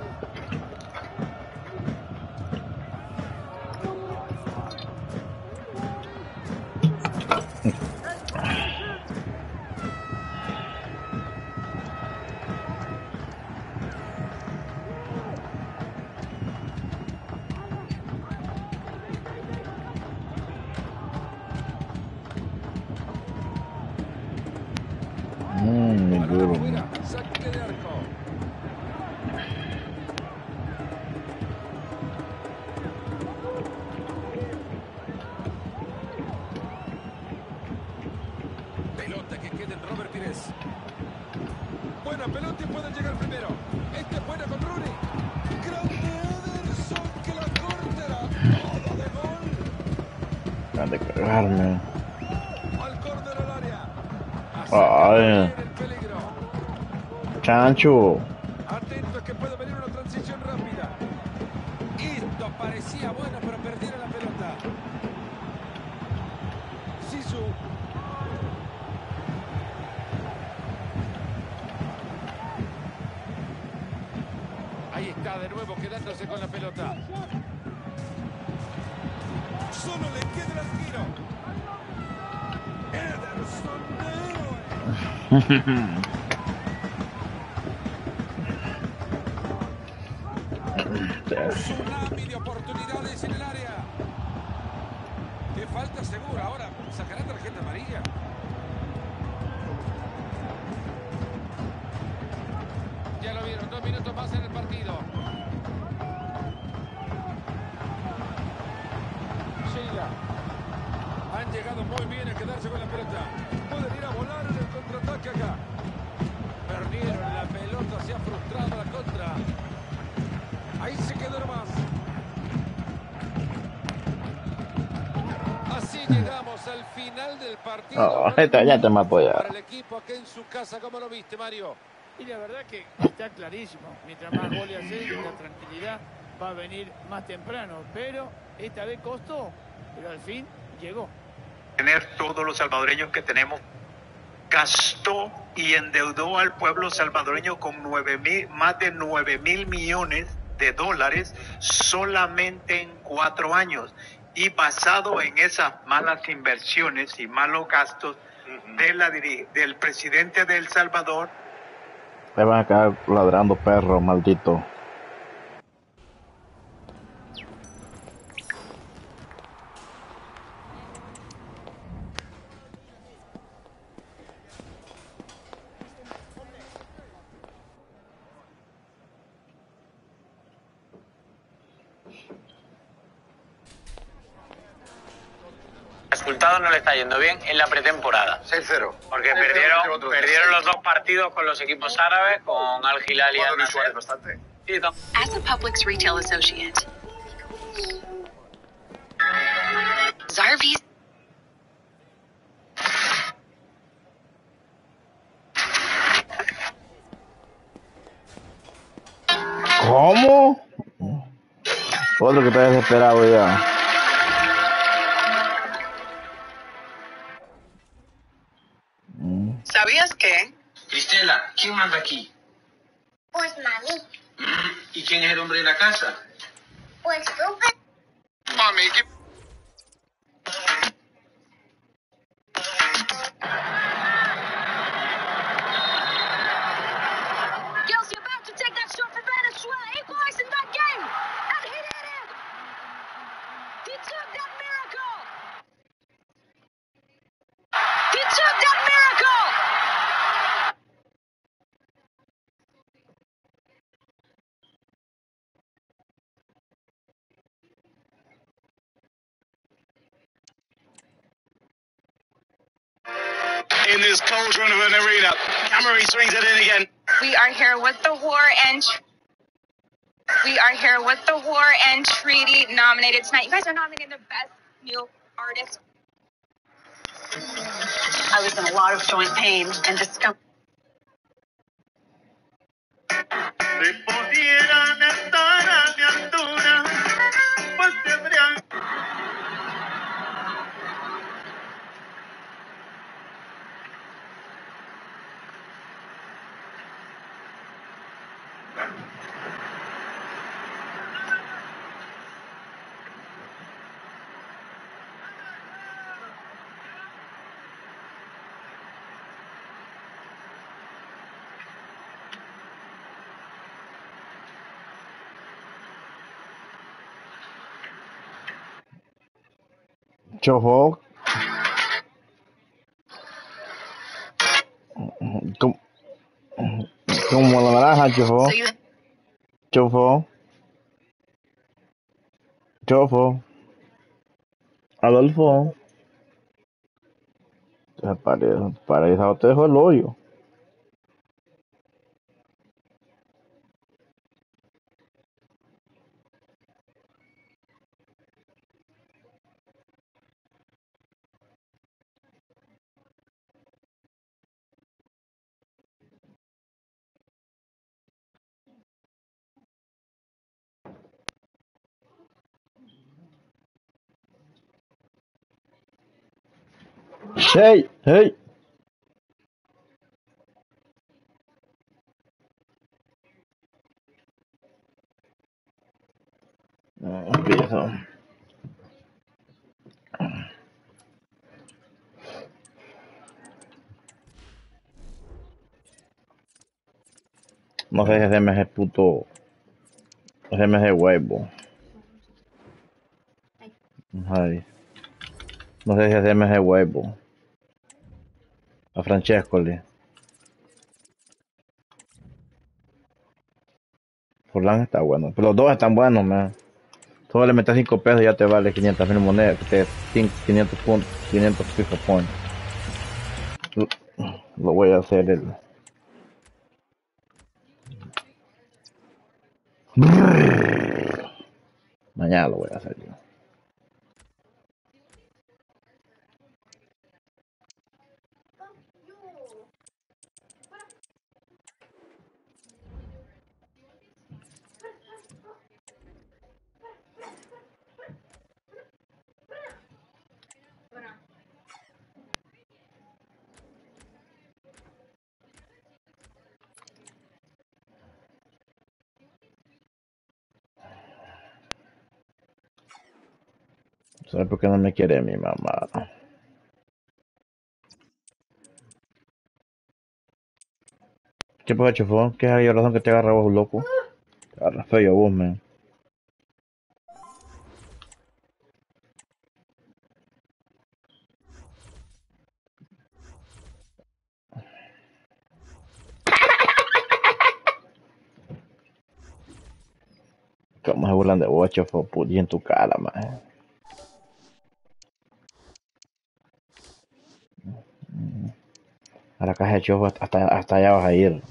A: Duro.
U: Saque de arco. Pelota que queda en Robert Pires. Buena pelota y pueden llegar primero. Este es buena con Rooney. Grande Ederson que la corta. Todo de gol.
A: Han de cargarme.
U: Al córner al área.
A: Ay. Chancho.
U: Atento que puede venir una transición rápida. Esto parecía bueno, pero perdieron la pelota. Sisu. Ahí está de nuevo quedándose con la pelota. Solo le queda el arquero. Ederson. Tsunami de oportunidades en el área. Que falta segura. Ahora sacará tarjeta amarilla. Ya lo vieron, 2 minutos más en el partido. Sheila. Han llegado muy bien a quedarse con la pelota. Pueden ir a volar en el contraataque acá. Perdieron la pelota, se ha frustrado la contra. Ahí se quedó nomás. final del partido.
A: Oh, ya te mato ya.
U: Para el equipo aquí en su casa, ¿cómo lo viste, Mario?
L: Y la verdad que está clarísimo. Mientras más goles hace, la tranquilidad va a venir más temprano. Pero esta vez costó, pero al fin llegó.
P: Tener todos los salvadoreños que tenemos, gastó y endeudó al pueblo salvadoreño con más de 9.000 millones de dólares solamente en 4 años. Y basado en esas malas inversiones y malos gastos del presidente de El Salvador.
A: Me van a quedar ladrando perros, maldito.
E: Resultado no le está yendo bien en la pretemporada.
O: 6-0.
E: Porque perdieron los 2 partidos con los equipos árabes, con Al Hilal y Al Nassr.
O: Bastante.
V: As a Publix retail associate, Zarvies.
A: ¿Cómo? Otro que está desesperado ya.
E: ¿Sabías que?
S: Cristela, ¿quién manda aquí?
N: Pues mami,
S: ¿Y quién es el hombre de la casa?
N: pues tú.
O: Mami, ¿qué?
N: Kelsey about to take that shot for Venezuela, equalizing that game. And he did it. He took that miracle. He took that miracle.
W: In this cauldron of an arena, Camry swings it in again.
V: We are here with the War and Treaty nominated tonight. You guys are nominated the best new artist.
T: I was in a lot of joint pain and discomfort.
W: Si pudieran estar a mi altura, pues tendrían.
A: Chofó. Como la naranja, chofó. Chofó. Chofó. Adolfo. Para te dejó el hoyo. Hey, hey. Empiezo. No sé si hacerme ese puto. Hacerme ese huevo. Ay. No sé si hacerme ese huevo. A Francescoli. Forlán está bueno. Pero los dos están buenos, man. Solo le metes 5 pesos y ya te vale 500,000 monedas. Que te 500 puntos, 500 FIFA points. Lo voy a hacer el. Mañana lo voy a hacer yo. ¿Sabes por qué no me quiere mi mamá? ¿Qué pasa, chufón? ¿Qué hay razón que te agarra vos, loco? Te agarra feo vos, man. ¿Cómo se burlan de vos, chufón? Pudí en tu cara, man. A la caja de chufón hasta allá vas a ir.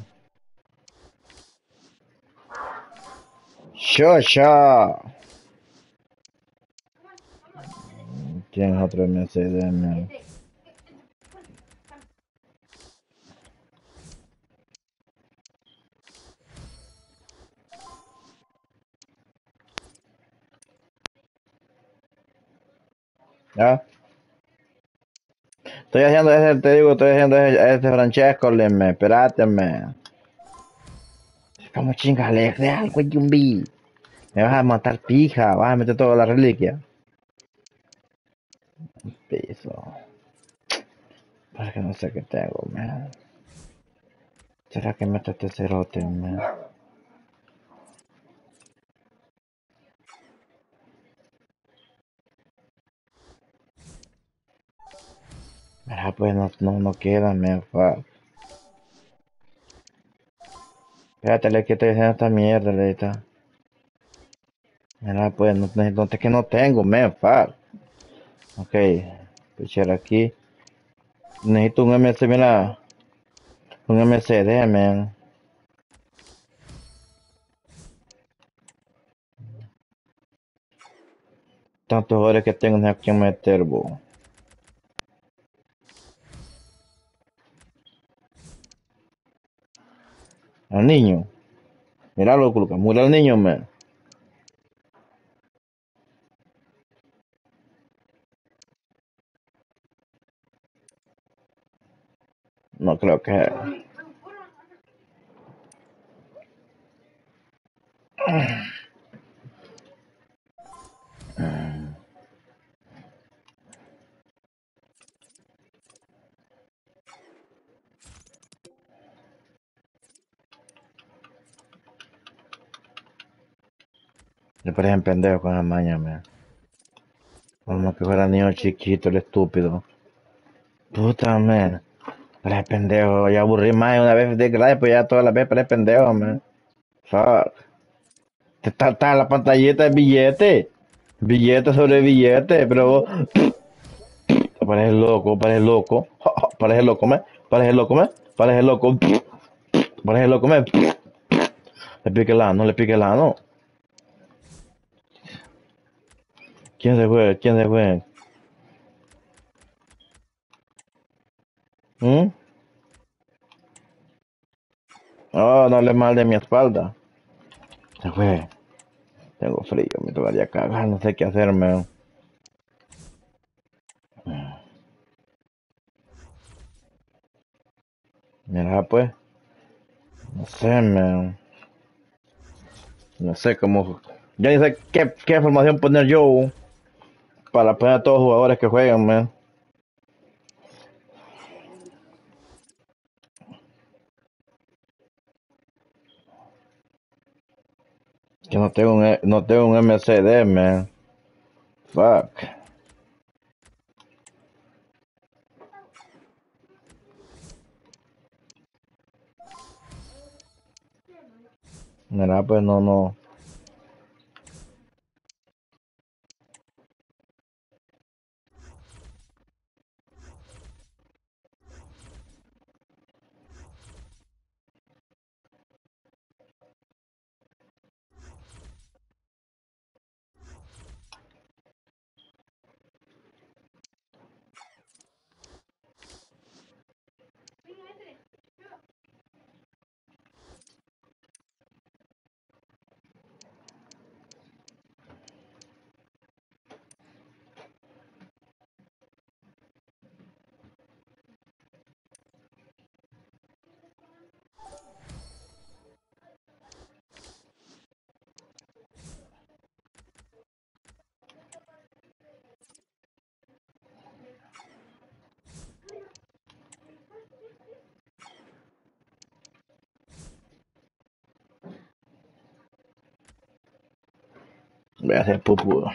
A: ¡Shosha! ¿Quién es otro Mercedes, man? ¿Ya? Estoy haciendo ese, te digo, estoy haciendo ese Francesco, me, espérate, me. Como chingale, de algo, Yumbi. Me vas a matar, pija, vas a meter toda la reliquia. Piso. Porque no sé qué tengo, man. ¿Será que meto este cerote, man? Mira, pues no queda, man, fuck. Espérate, le que estoy haciendo esta mierda, leita. Mira, pues, no, es que no tengo, man, fuck. Ok, pichar aquí. Necesito un MC, mira. Un MCD, man. Tantos jugadores que tengo, no sé a quién meter, bo. Al niño. Míralo, Lucas, mira al niño, man. No creo que... Me parecen pendejos con la maña, man. Como que fuera niño chiquito, el estúpido. Puta, man. Parece pendejo. Ya aburrí más una vez de grave, pues ya todas las veces parece pendejo, man. Fuck. Está la pantallita de billete. Billete sobre billete, pero vos... Parece loco, parece loco. Parece loco, man. Parece loco, man. Parece loco. Parece loco, man. Le pique el ano, le pique el ano. ¿Quién se fue? ¿Quién se fue? ¿Mm? Oh, no le mal de mi espalda. Se fue. Tengo frío, me tocaría cagar, no sé qué hacerme. Mira, pues. No sé, man. No sé cómo. Ya ni sé qué formación poner yo para poner a todos los jugadores que juegan, man. Que no tengo un MCD, man. Fuck. Mira, pues no. Voy a hacer pupu.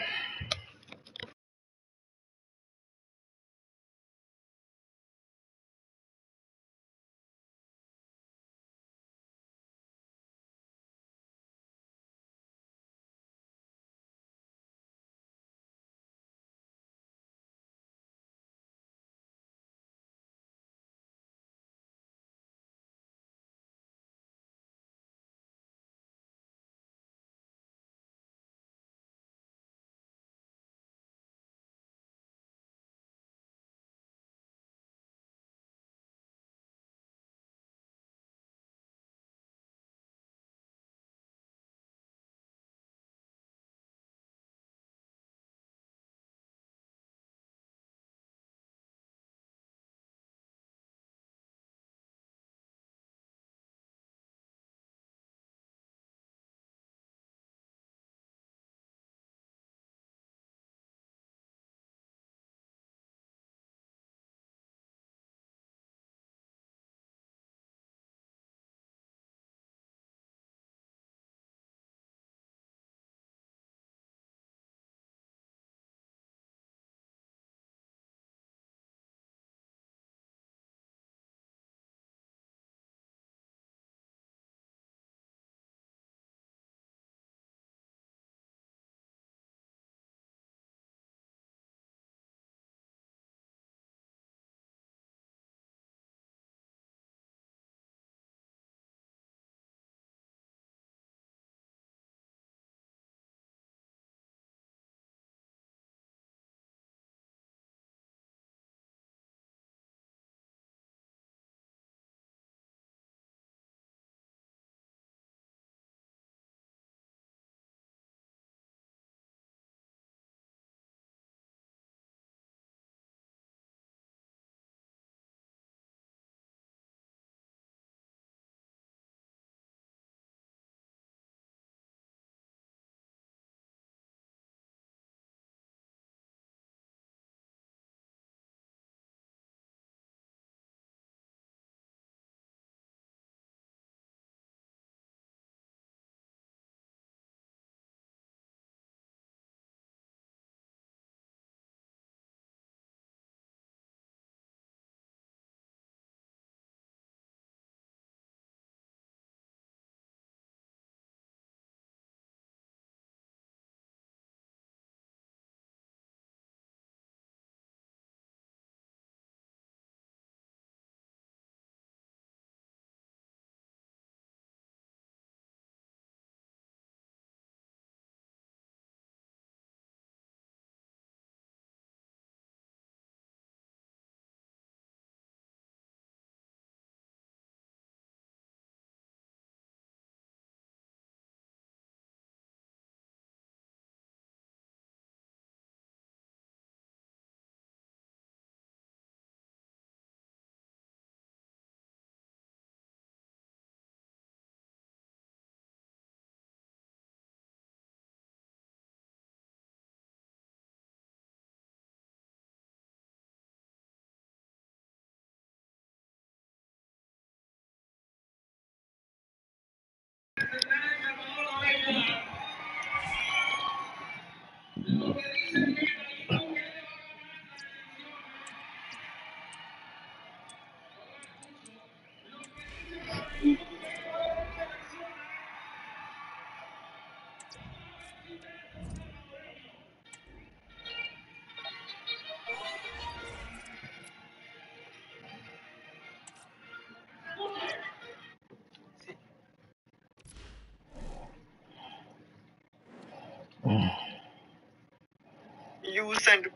C: You send.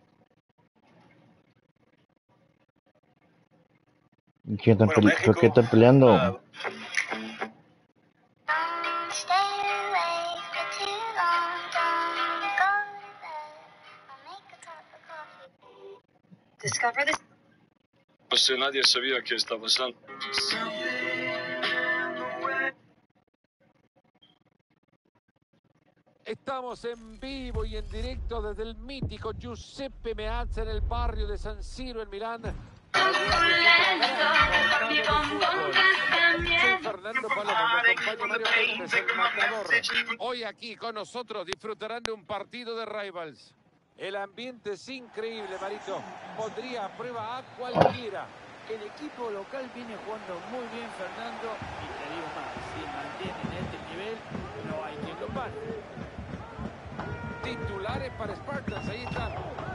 A: ¿Quién está,
C: Bueno,
A: ¿por qué está peleando?
N: Discover this.
D: Pues nadie sabía qué estaba pasando.
U: Estamos en vivo y en directo desde el mítico Giuseppe Meazza en el barrio de San Siro en Milán. Soy Fernando Palomo, me acompaña Mario Fernández, el matador. Hoy aquí con nosotros disfrutarán de un partido de Rivals. El ambiente es increíble, Marito. Pondría a prueba a cualquiera.
L: El equipo local viene jugando muy bien, Fernando, y te digo más, si mantienen este nivel, no hay quien lo pare.
U: Titulares para Spartans, ahí están.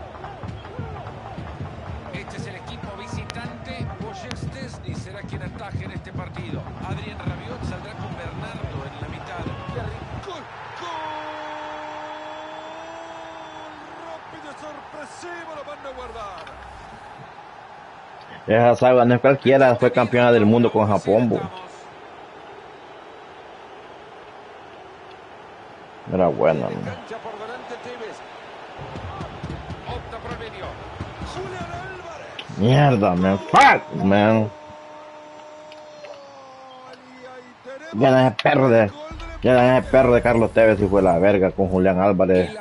U: Este es el equipo visitante. Boyer Szczesny será quien ataje en este partido. Adrien Rabiot saldrá con Bernardo en la mitad. ¡Gol! ¡Rápido y sorpresivo! Lo van a guardar.
A: Esa saga no es cualquiera, fue campeona del mundo con Japón, bo. Era buena, ¿no? Mierda, man. Fuck, man. Ya ese perro de Carlos Tevez y fue la verga con Julián Álvarez.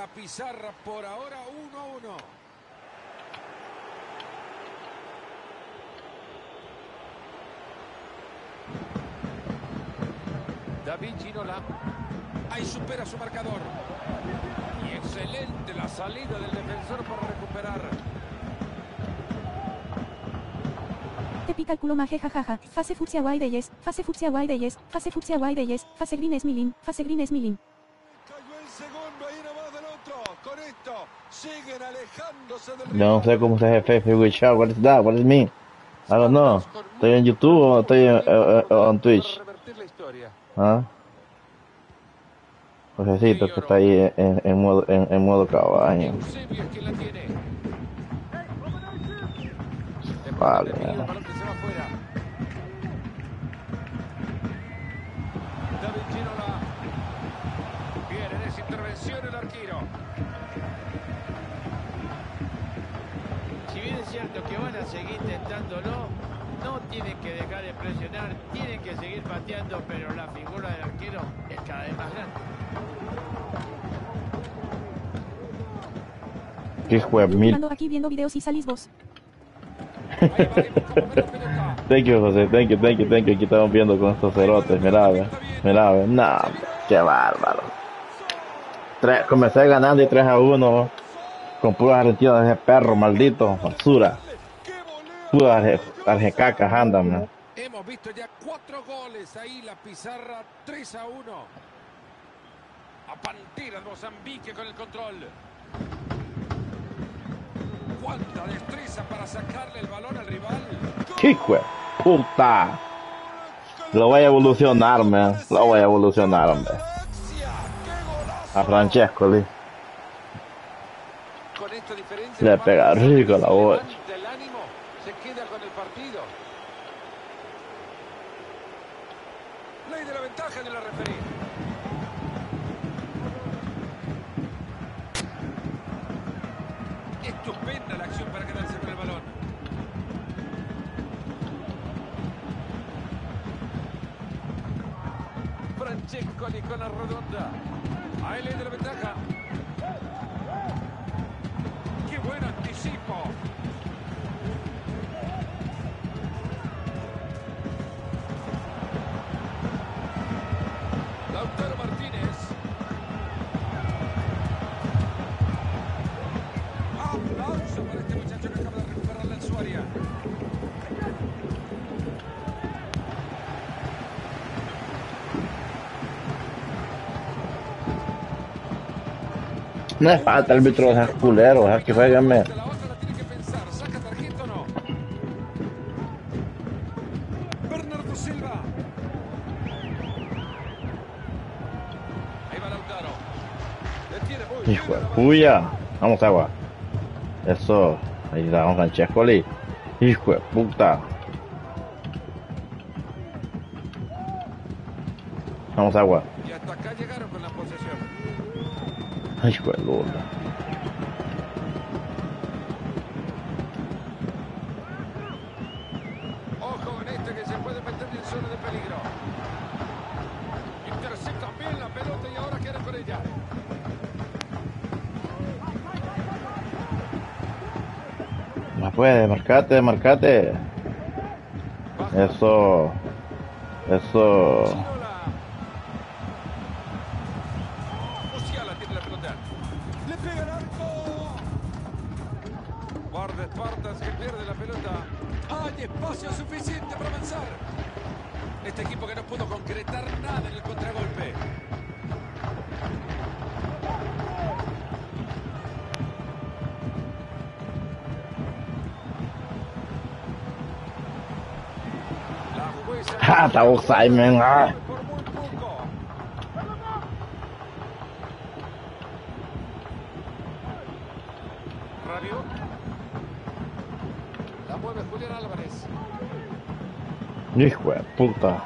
U: David Ginola. Ahí supera su marcador. Y excelente la salida del defensor para recuperar.
F: Te pica el culo maje jajaja. Fase fucsia guay de yes. Fase fucsia guay de yes. Fase fucsia guay de yes. Fase green es milin. Fase green es milin.
U: Cayó el segundo ahí nomás del otro. Con esto siguen alejándose del
A: Yo no sé cómo se hace Facebook Chat. What is that? What is me? I don't know. ¿Estoy en YouTube o estoy en Twitch? ¿Ah? Josecito que está ahí en modo caballo. Vale.
U: David Ginola. Bien en esa intervención el arquero.
L: Si bien es cierto que van a seguir intentándolo, no tienen que dejar de presionar, tienen que seguir pateando, pero la figura del arquero es cada vez más grande.
A: ¿Qué juega mil?
F: Ando aquí viendo videos y salís vos.
A: Thank you, José, thank you. Aquí estamos viendo con estos cerotes, mira, ve. No, qué bárbaro. Comencé ganando y 3-1 con puras argentinas de ese perro maldito, basura. Puras arjecacas andan, man.
U: Hemos visto ya 4 goles ahí, la pizarra 3-1. A Pantera de Mozambique con el control. Cuánta destreza para sacarle el balón al rival.
A: Hijo de puta. Lo voy a evolucionar, man. Hombre. A Francescoli. Le pega rico la voz.
U: El ánimo se queda con el partido. Ley de la ventaja de la referee. Estupenda la acción para quedarse con el balón. Francescoli con la redonda. Ahí ley de la ventaja. ¡Qué buen anticipo! Lautaro Martínez. Aplauso para este muchacho que acaba de recuperarla en su área.
A: No es falta el árbitro, es culero, es que jueguenme.
U: Bernardo Silva. Ahí va Lautaro.
A: Hijo de puya. Vamos, agua. Eso. Ahí está, vamos, Francescoli. Hijo de puta. Vamos, agua.
U: Y hasta acá llegaron con la posesión.
A: Hijo de Lola.
U: Ojo con este que se puede meter en zona de peligro. Intercepta bien la pelota y ahora queda con ella.
A: No puede, marcate. Eso. Eso.
U: Musiala tiene la pelota. Le pega el arco. Guardaespaldas que pierde la pelota. Hay espacio suficiente para avanzar. Este equipo que no pudo concretar nada en el contragolpe.
A: Ah, está offside, man. Ah.
U: Rabiot. La mueve Julián Álvarez.
A: Hijo de puta.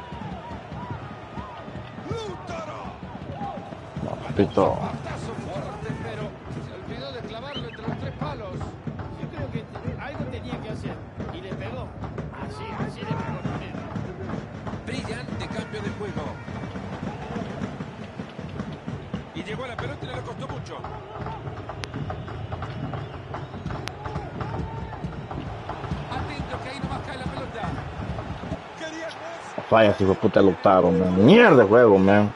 A: No, papito.
U: Paso fuerte, pero se olvidó de clavarlo entre los tres palos.
L: Yo creo que algo tenía que hacer y le pegó. Así le pegó también.
U: Brillante cambio de juego. Y llegó a la pelota y no le costó mucho. Atento que ahí nomás cae la pelota.
A: Falla, si fue puta el octavo, man. Mierda de juego, man.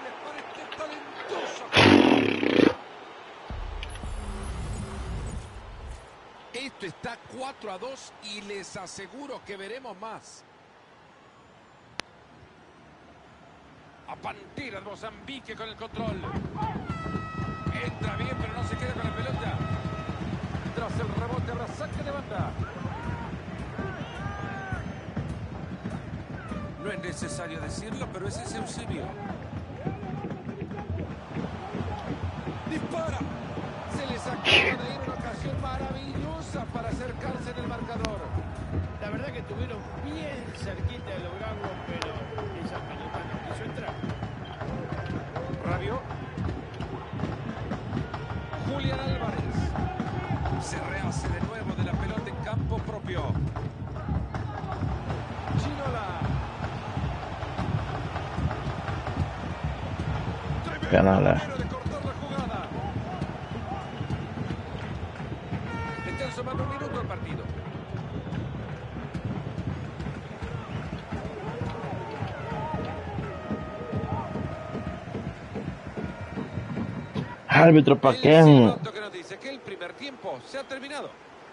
U: Esto está 4-2 y les aseguro que veremos más. A Pantera de Mozambique con el control. Entra bien, pero no se queda con la pelota. Tras el rebote habrá saque de banda. No es necesario decirlo, pero ese es Eusebio. ¡Dispara! Se les acaba de ir una ocasión maravillosa para acercarse en el marcador.
L: La verdad que estuvieron bien cerquita de lograrlo, pero esa pelota no quiso entrar.
U: Rabiot. Julián Álvarez. Se rehace de nuevo de la pelota en campo propio. Ginola.
A: Ganale.
U: Están sumando un minuto al partido.
A: Árbitro, ¿para qué?
U: Que nos dice que el primer tiempo se ha terminado.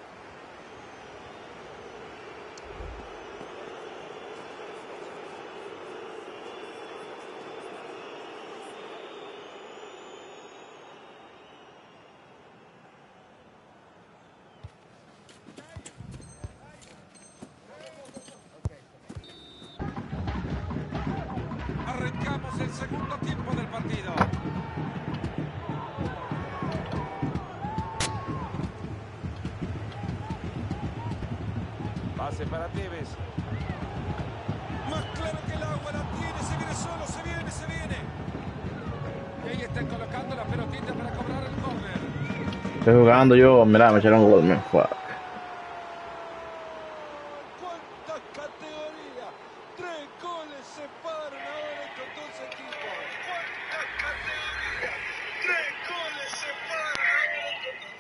U: Arrancamos el segundo tiempo del partido. Pase para Tevez. Más claro que el agua, la tiene, se viene solo, se viene. Y ahí están colocando la pelotita para cobrar el córner.
A: Estoy jugando yo, mirá, me echaron gol, man. Fuck.
U: ¡Cuánta categoría! 3 goles separan ahora estos dos equipos. ¡Cuánta categoría! 3 goles separan ahora estos dos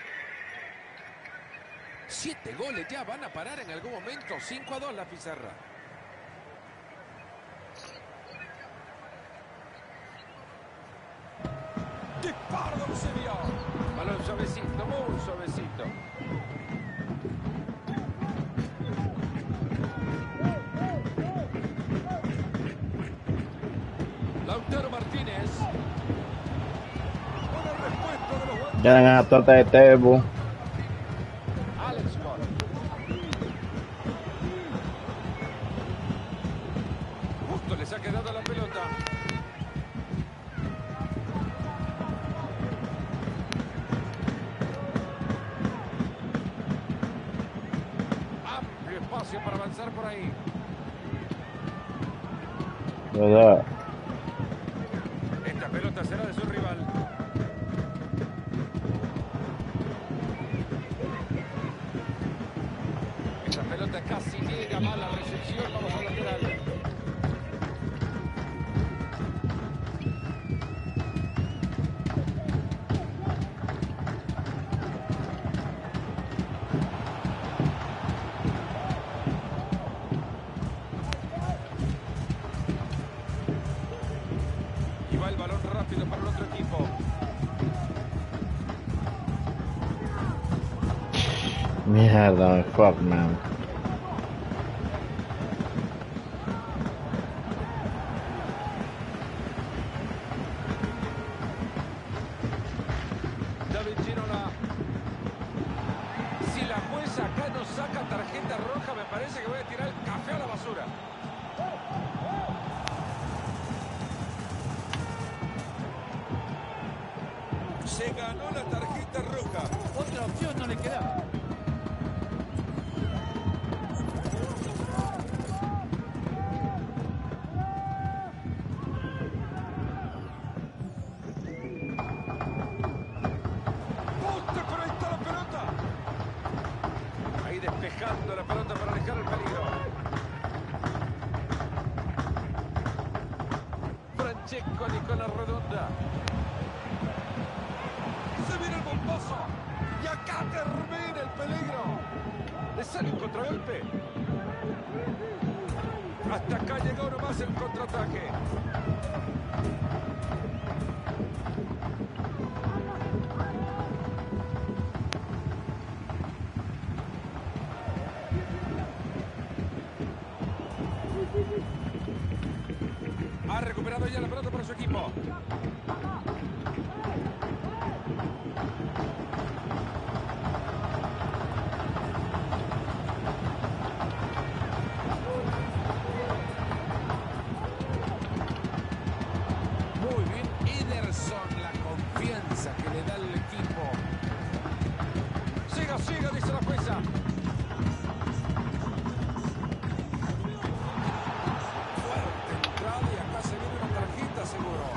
U: equipos. 7 goles ya van a parar en algún momento. 5-2 la pizarra. Disparo de Eusebio. Balón suavecito, muy suavecito. Lautaro Martínez. Una respuesta de los guantes.
A: Ya dan a torta de Tebo.
U: Alex Scott. Justo les ha quedado la pelota. Amplio espacio para avanzar por ahí.
A: ¿Verdad?
U: Esta pelota será de su rival. Esa pelota casi llega mal a la recepción. Vamos al lateral.
A: Mierda, fuck, man.
U: David Ginola. Si la jueza acá no saca tarjeta roja, me parece que voy a tirar el café a la basura. Se ganó la tarjeta roja.
L: Otra opción no le quedaba.
U: ¡Poste, pero ahí está la pelota! Ahí despejando la pelota para alejar el peligro. Francescoli con la redonda. Se viene el bombazo. Y acá termina el peligro. Le sale un contragolpe. Hasta acá llegó nomás el contraataque. Ha recuperado ya la pelota para su equipo. Muy bien, Ederson, la confianza que le da al equipo. Siga, siga, dice la jueza. Fuerte entrada y acá se viene una tarjeta seguro.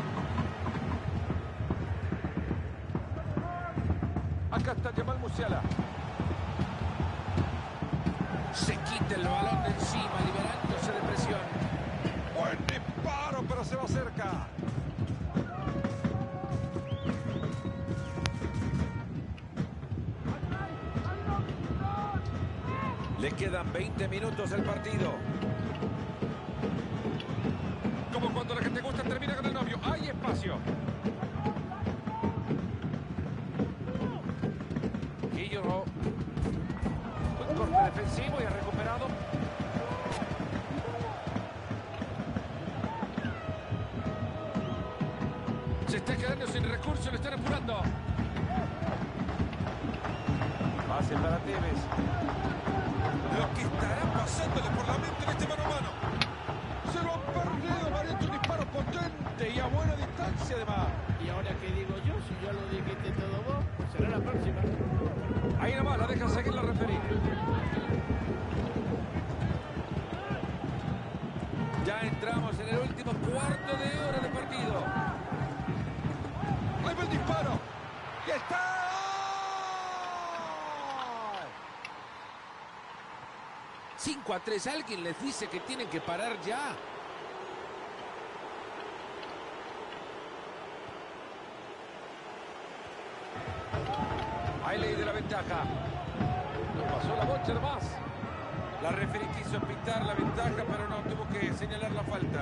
U: Acá está Jamal Musiala. Se quita el balón de encima, liberándose de presión. Buen disparo, pero se va cerca. Le quedan 20 minutos del partido. Como cuando la que te gusta termina con el novio. Hay espacio. Guillermo. Un corte defensivo y ha recuperado. Se está quedando sin recursos, le están apurando. Pase para Tevez. Lo que estará pasándole por la mente en este mano a mano. Se lo han perdido, Mariano, un disparo potente y a buena distancia además.
L: ¿Y ahora qué digo yo? Si yo lo dijiste todo vos, pues será la próxima.
U: Ahí nomás, la deja seguir la referí. Ya entramos en el último cuarto de hora de partido. Ahí va el disparo. ¡Y está! 5-3, alguien les dice que tienen que parar ya. Hay ley de la ventaja. Nos pasó la bocha nomás. La referí quiso pitar la ventaja, pero no, tuvo que señalar la falta.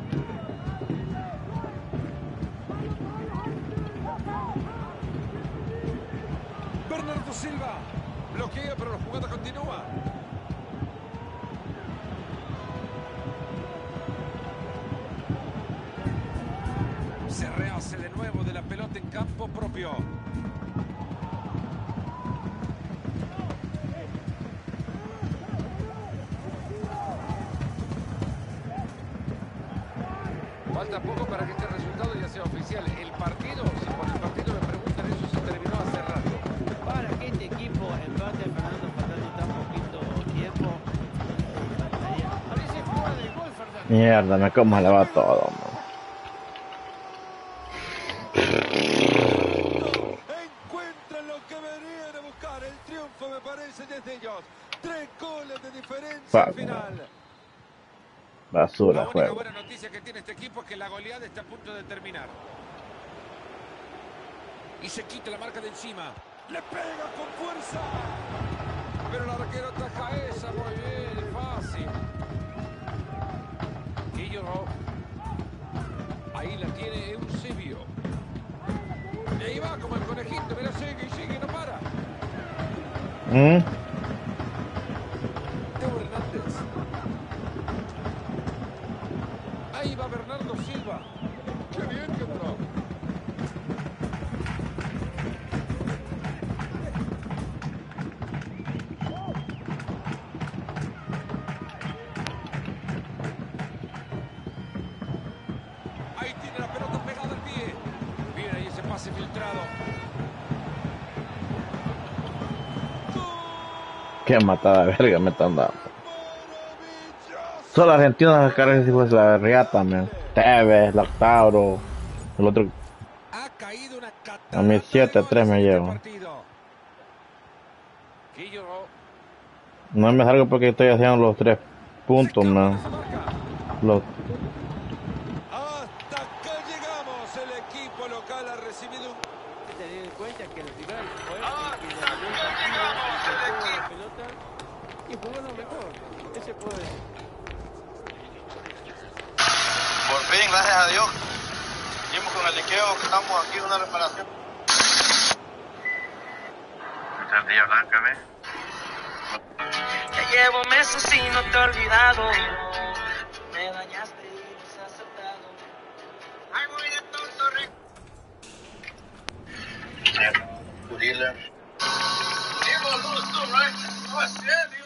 U: Bernardo Silva bloquea, pero la jugada continúa. Se rehace de nuevo de la pelota en campo propio. Falta poco para que este resultado ya sea oficial. El partido, si por el partido me preguntan eso, se terminó hace rato.
L: Para que este equipo empate, Fernando, faltando tan poquito tiempo. A veces fuera del gol, Fernando.
A: Mierda, me como se le va todo, man.
U: Encuentran lo que venían a buscar. El triunfo, me parece, desde ellos. 3 goles de diferencia al final.
A: Basura,
U: La única
A: juego.
U: buena noticia que tiene este equipo es que la goleada está a punto de terminar. Y se quita la marca de encima. ¡Le pega con fuerza! Pero el arquero ataja esa. Muy bien, fácil. Guillermo. Ahí la tiene Eusebio. Y ahí va como el conejito. Mira, sigue y sigue, no para. Teo Hernández. Ahí va Bernardo Silva. ¡Qué bien que entró! Ahí tiene la pelota pegada al pie. Bien ahí ese pase filtrado.
A: Qué matada de verga me están dando. Solo argentinos a sacar ese tipo de la riata, man. Tevez, Lautaro, el otro. A mí 7-3 me llevo. No me salgo porque estoy haciendo los 3 puntos, man. Los...
U: Hasta acá llegamos. El equipo local ha recibido un...
L: Tener en cuenta que el rival fue pelota y jugó lo mejor. Ese puede ser.
K: Por fin, gracias a Dios, seguimos con el liqueo, que estamos aquí en una reparación.
Q: Muchas días, Blanca,
C: Ya llevo meses y no te he olvidado. Me dañaste y no has aceptado. Ay, muy de tonto,
K: Curila.
C: Digo, lose too, right? Oh, shit, digo.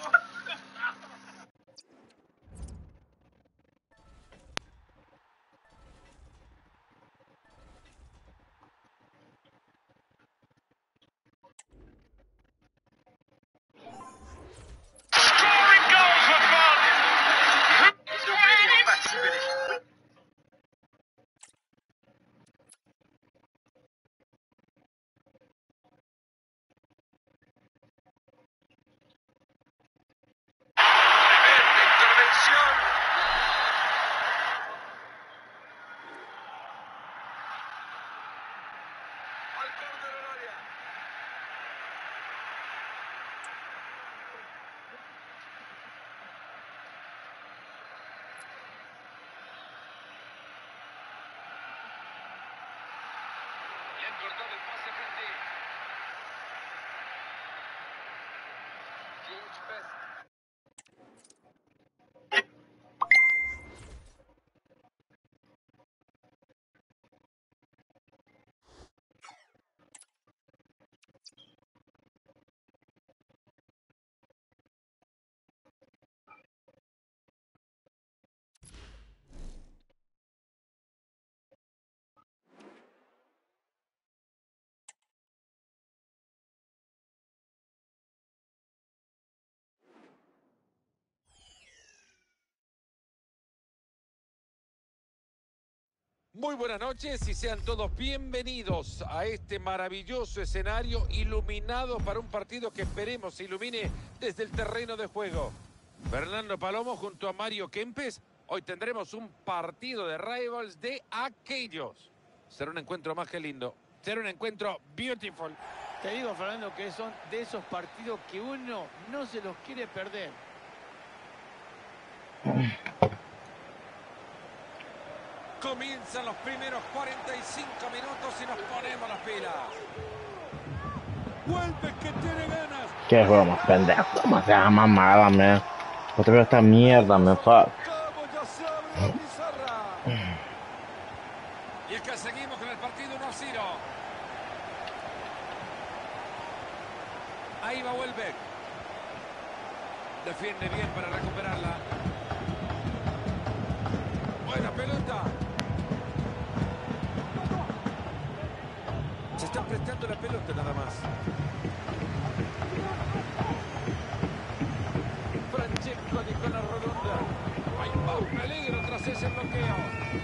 U: Muy buenas noches y sean todos bienvenidos a este maravilloso escenario iluminado para un partido que esperemos se ilumine desde el terreno de juego. Fernando Palomo junto a Mario Kempes. Hoy tendremos un partido de rivals de aquellos. Será un encuentro más que lindo. Será un encuentro beautiful.
L: Te digo, Fernando, que son de esos partidos que uno no se los quiere perder.
U: Comienzan los primeros 45 minutos y nos ponemos las pilas. Vuelve que tiene ganas.
A: Qué juego más pendejo, demasiada mamada, man. Otra vez esta mierda, man, fuck.
U: Y es que seguimos con el partido 1-0. Ahí va Welbeck. Defiende bien para recuperarla. Buena pelota. Se está prestando la pelota nada más. Francesco de con la redonda. Ahí va un peligro tras ese bloqueo.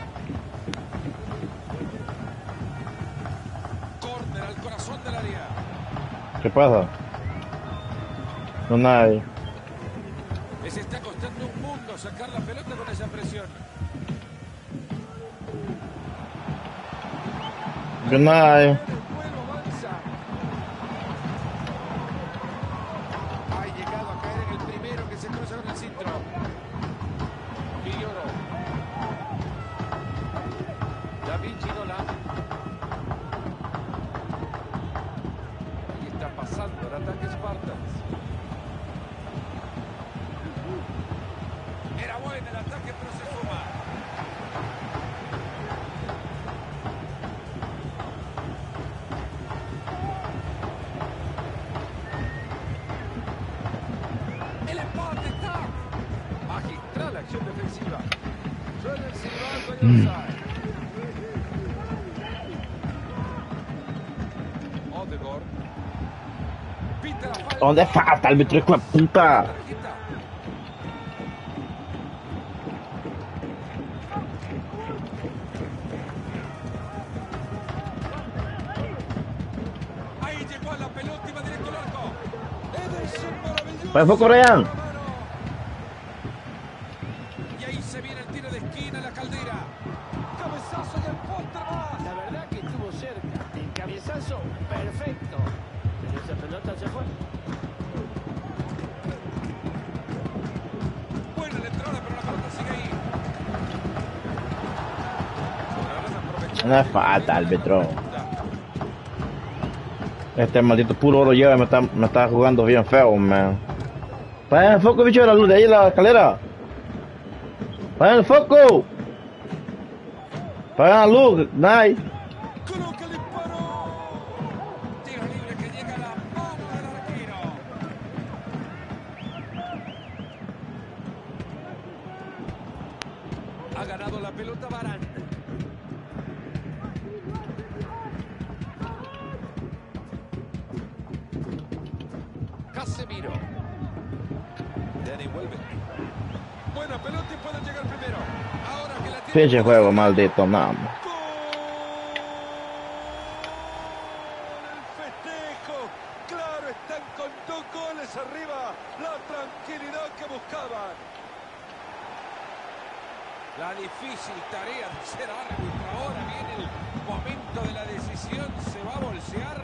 U: Córner al corazón del área.
A: ¿Qué pasa? No hay.
U: Les está costando un mundo sacar la pelota con esa presión.
A: Good night.
U: Ha llegado a caer en el primero que se cruza con el centro. Villoro. David Ginola. Ahí está pasando el ataque Spartans. Era bueno el ataque, pero se suma. El empate está. Magistral acción defensiva. Suena el silbato y offside. Odegaard. Pita la falta.
A: ¿Dónde falta el árbitro, hijo de puta?
U: Ahí llegó la pelota y va directo al arco. Ederson maravilloso.
A: ¿Para el foco, Ryan?
U: Y ahí se viene el tiro de esquina, la Caldera. Cabezazo y el poste más.
L: La verdad que estuvo cerca. El cabezazo perfecto. Pero esa pelota se fue.
U: Buena la entrada, pero la pelota sigue ahí.
A: No es falta, árbitro. Este maldito puro oro lleva, me está jugando bien feo, man. Para el foco, bicho, de la luz de ahí, la escalera. Para el foco. Para la luz, nice.
U: Coloca el disparo. Tiro libre que llega a la mano del arquero. Ha ganado la pelota Varane. Casemiro. Dani vuelve. Buena pelota y puede llegar primero. Ahora que la tiene.
A: Pinche juego, maldito, no.
U: Festejo. Claro, están con 2 goles arriba. La tranquilidad que buscaban. La difícil tarea de ser árbitro. Ahora viene el momento de la decisión. Se va a bolsear.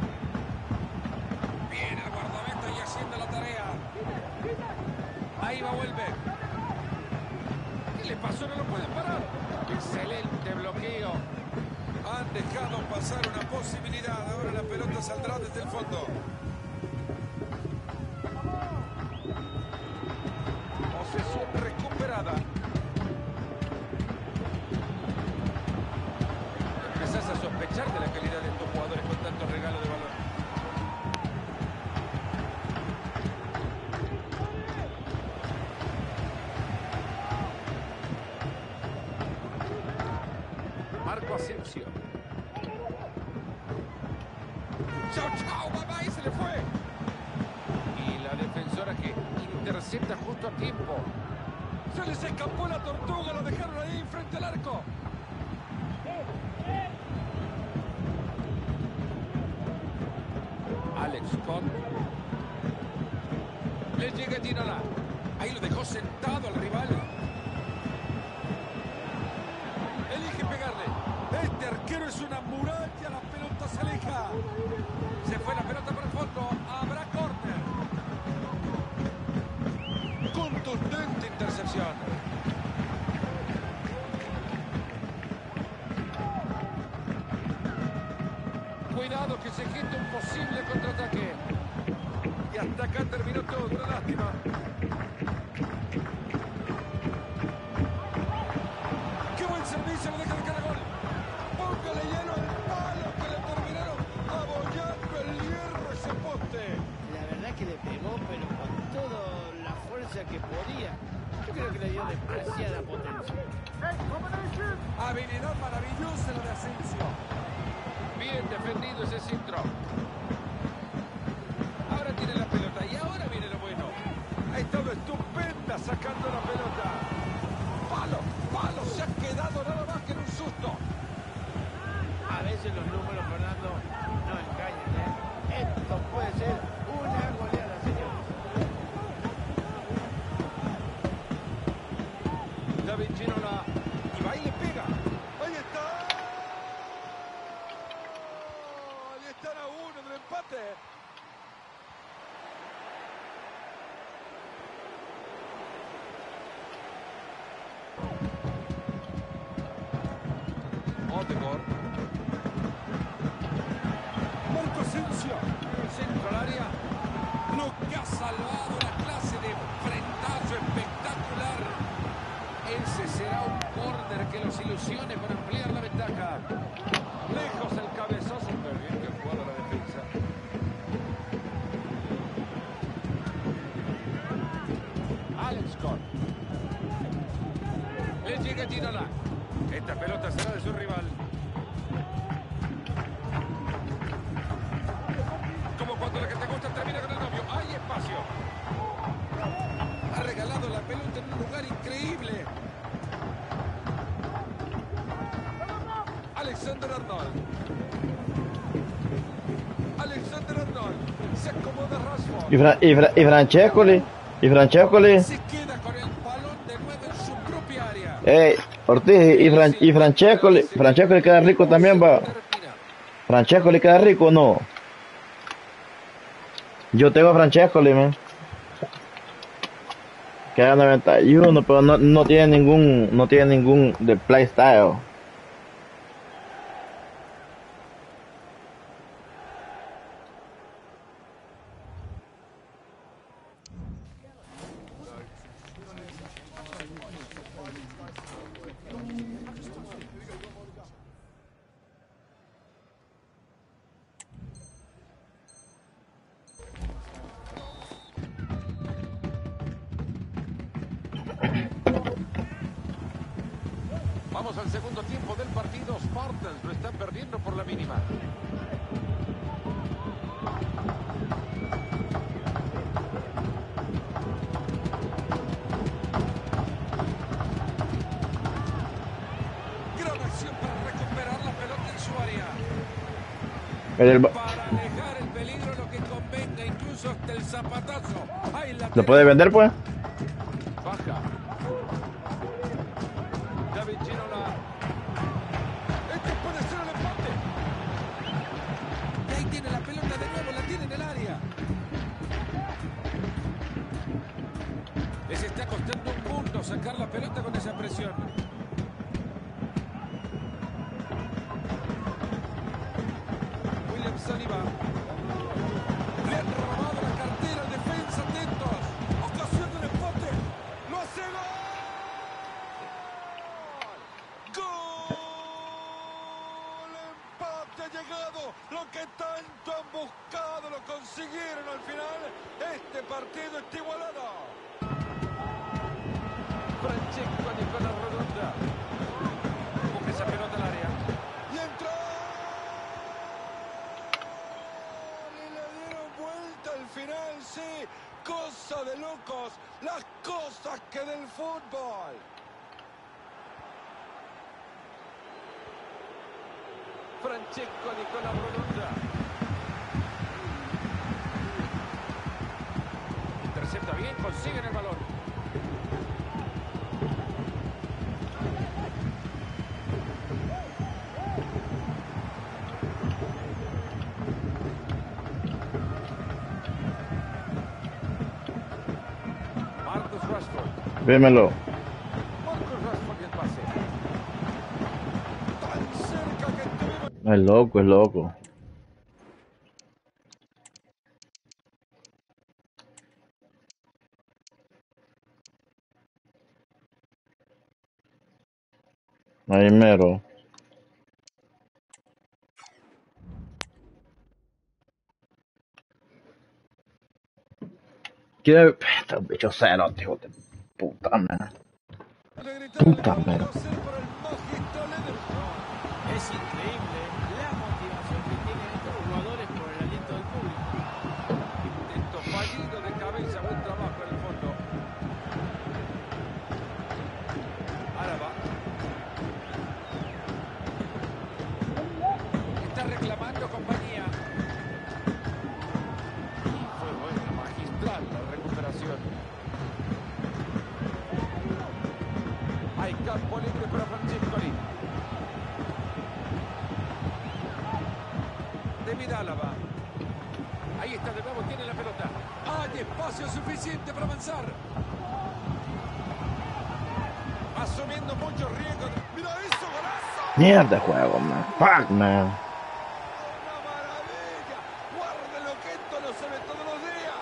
U: Viene el guardameta y haciendo la tarea. Ahí va Welbeck. ¿Qué le pasó? No lo pueden parar. Excelente bloqueo. Han dejado pasar una posibilidad. Ahora la pelota saldrá desde el fondo. Posesión recuperada. Empezás a sospechar de la calidad de estos jugadores con tanto regalo de balón. Marco Asensio. Chao, chao, mamá, y se le fue. Y la defensora que intercepta justo a tiempo. Se les escapó la tortuga, lo dejaron ahí frente al arco. Alex Scott. Le llega Ginola. Ahí lo dejó sentado al rival. Elige pegarle. Este arquero es una muralla. La pelota se aleja. Se fue la pelota por el fondo. Habrá córner. Contundente intercepción. Cuidado que se gesta un posible contraataque. Y hasta acá terminó todo. Una lástima. ¡Qué buen servicio! Lo deja de cara gol. Póngale hielo al palo que le terminaron abollando el hierro ese poste.
L: La verdad que le pegó, pero con toda la fuerza que podía. Yo creo que le dio demasiada potencia.
U: Habilidad maravillosa la de Asensio. Bien defendido ese centro. Ahora tiene la pelota y ahora viene lo bueno. Ha estado estupenda sacando la pelota. Palo, palo, se ha quedado nada más que en un susto.
L: A veces los números, Fernando, no engañan, ¿eh? Esto puede ser una goleada, señores.
U: David Ginola. Y va y le pega. Ahí está. Ahí están a 1 del empate. Odegaard. Marco Asensio. El centro al las ilusiones para ampliar la ventaja. Lejos el cabezazo, pero bien que jugado la defensa. Alex Scott. Le llega Ginola. Esta pelota será de su rival. Como cuando la que te gusta termina con el novio. Hay espacio. Ha regalado la pelota en un lugar increíble. Alexander Arnold. Alexander Arnold. Se acomoda Rashford.
A: Y Francescoli. Y Francescoli.
U: Se queda con el balón de nuevo en su propia área.
A: Ortiz y Francescoli. Francescoli queda rico también, va. Francescoli queda rico o no. Yo tengo a Francescoli, man. Queda 91, pero no tiene ningún de playstyle.
U: Vamos al segundo tiempo del partido. Spartans lo están perdiendo por la mínima. Gran acción para recuperar la pelota en su área. Para alejar el peligro, lo que convenga, incluso hasta el zapatazo.
A: ¿Lo puede vender, pues?
U: Baja. David Ginola. Este puede ser el empate. Y ahí tiene la pelota de nuevo, la tiene en el área. Les está costando un mundo sacar la pelota con esa presión. William Saliba. Le han robado la cartera al defensa, atentos. Ocasión del empate. Lo hace gol. Empate ha llegado. Lo que tanto han buscado lo consiguieron al final. Este partido está igualado. Francesco Nicola Rodonda. Busca esa pelota al área. Y entró. Y le dieron vuelta al final, sí. Cosa de locos. Las cosas que del fútbol. Francesco Nicola Rodonda. Intercepta bien, consiguen el balón. Marcus Rashford.
A: Vémelo.
U: Marcus Rashford y el pase. Tan cerca que estuvimos.
A: Es loco, es loco. Ahí mero. ¿Quiere? Estos bichos ceros, tío, de puta madre. Puta madre.
L: Es increíble la motivación que tienen estos jugadores por el aliento del público.
U: Intento fallido de cabeza, buen trabajo en el fondo. Araba. Está reclamando compañía. Y fue buena, magistral la recuperación. Hay campo libre para Francescoli. David Alaba. Ahí está de nuevo, tiene la pelota. Hay espacio suficiente para avanzar. Asumiendo muchos riesgos. ¡Mira eso, golazo!
A: Mierda juego, man. Fuck, man.
U: Guarden lo que esto no se ve todos los días.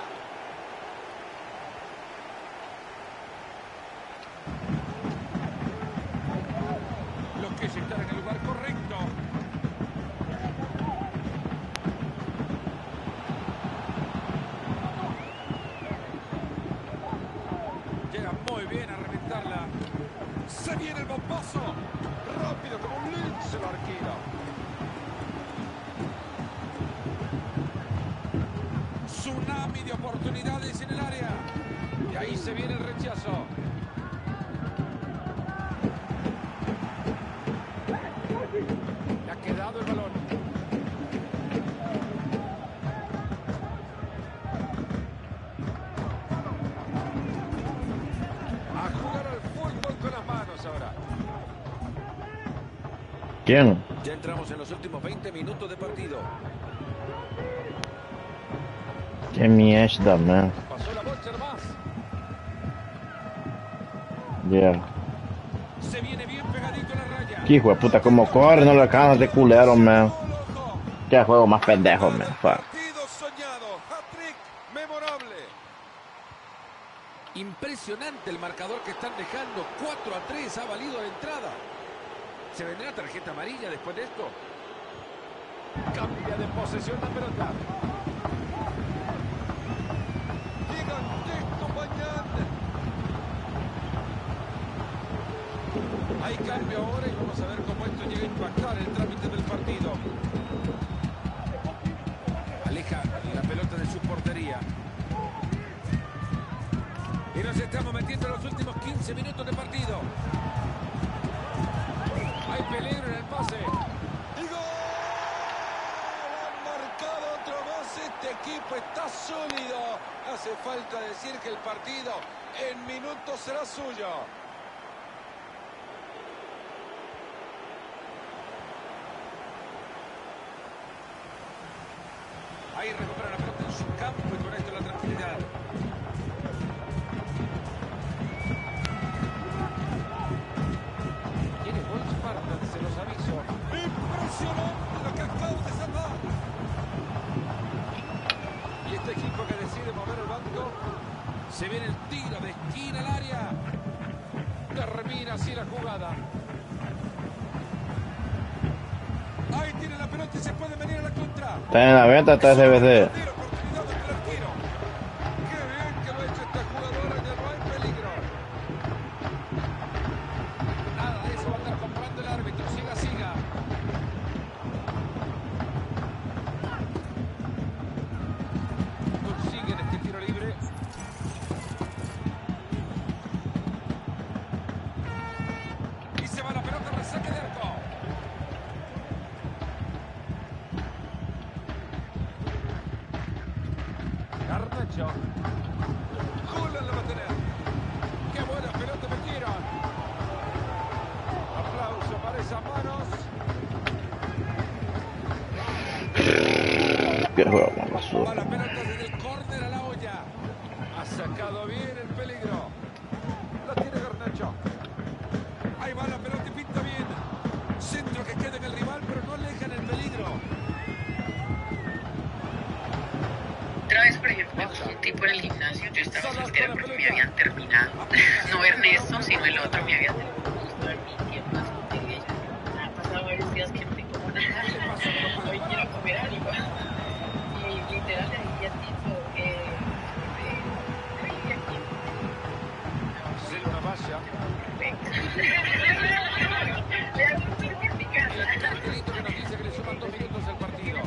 U: Mide oportunidades en el área. Y ahí se viene el rechazo. Le ha quedado el balón. A jugar al fútbol con las manos ahora.
A: ¿Quién?
U: Ya entramos en los últimos 20 minutos de partido.
A: Qué mierda, man.
U: Pasó la bocha nomás.
A: Yeah.
U: Se viene bien pegadito a la raya.
A: Qué hijo de puta, como corre, no le alcanza de culero, man. Qué juego más pendejo, man. Fuck.
U: Partido soñado. Hat-trick memorable. Impresionante el marcador que están dejando. 4-3 ha valido la entrada. ¿Se vendrá tarjeta amarilla después de esto? Cambia de posesión la pelota. Gigantesco mañana. Hay cambio ahora y vamos a ver cómo esto llega a impactar el trámite del partido. Aleja la pelota de su portería. Y nos estamos metiendo en los últimos 15 minutos de partido. Hay peligro en el pase. ¡Y gol! Han marcado otro más. Este equipo está sólido. Hace falta decir que el partido en minutos será suyo. Ahí recupera la pelota en su campo y con esto la tranquilidad. Tiene gol Spartan, se los aviso. Impresionante lo que acabo de salvar. Y este equipo que decide mover el banco. Se viene el tiro de esquina al área. Termina así la jugada. Ahí tiene la pelota y se puede venir a la contra.
A: Está en la venta, está SBC.
U: Nada de eso va a estar comprando el árbitro. Siga, siga. Consiguen este tiro libre. Y se va la pelota al saque de arco. Garnacho. Julián la va a tener. ¡Qué buena pelota metieron! Aplauso para esas manos.
A: Qué juego más basura.
U: Va la pelota desde el córner a la olla. Ha sacado bien el peligro. La tiene Garnacho. Ahí va la pelota y pinta bien. Centro que queda en el rival, pero no alejan el peligro.
B: Otra vez, por ejemplo, me gustó un tipo en el gimnasio. Yo estaba soltera porque me habían terminado. No Ernesto, sino el otro me había terminado. Justo en mi tiempo de soltería. Me han pasado varios días que no tengo nada. Hoy quiero comer algo. Y literal le dije al tipo, vive aquí.
U: Sí, una valla.
B: Le hago un tour por mi casa.
U: El cartelito que nos dice que le suman 2 minutos al partido.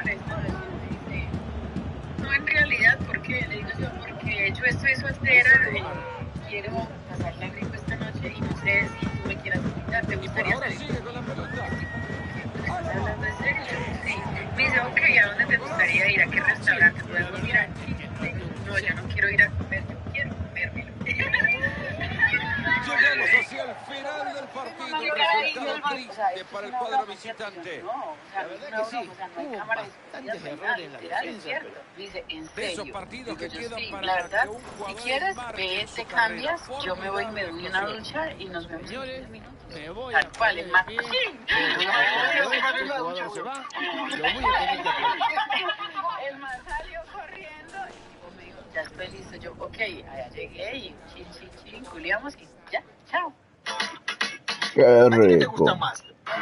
B: No, en realidad, porque le digo yo, porque yo estoy soltera, quiero pasarla rico esta noche y no sé si tú me quieras invitar, ¿te gustaría salir?
U: Sigue con la pelota.
B: ¿Estás hablando en serio? Sí. Me dice, ok, ¿a dónde te gustaría ir? ¿A qué restaurante podemos ir aquí? No, yo no quiero ir a comer, yo quiero comérmelo.
U: Llegamos hacia el final del partido. Resultado triste para el cuadro visitante.
B: La verdad que sí, hubo bastantes errores en la defensa. Dice, en serio.
U: De esos partidos que quedan
B: sí,
U: para
B: la verdad,
U: que un
B: si
U: jugador
B: quieres,
U: marque
B: ve,
U: en su
B: te
U: carrera.
B: cambias, yo me voy y me doy una ducha y nos vemos en 15 minutos.
L: Me voy
B: Tal cual, el más.
L: el
B: Sí.
L: jugador se va, lo voy a tener que apoyar.
B: El más salió corriendo y tipo me dijo, ya estoy listo. Yo, ok, allá llegué y chin, culiamos y ya, chao.
A: Qué
O: ¿Qué te
A: rico.
O: gusta más?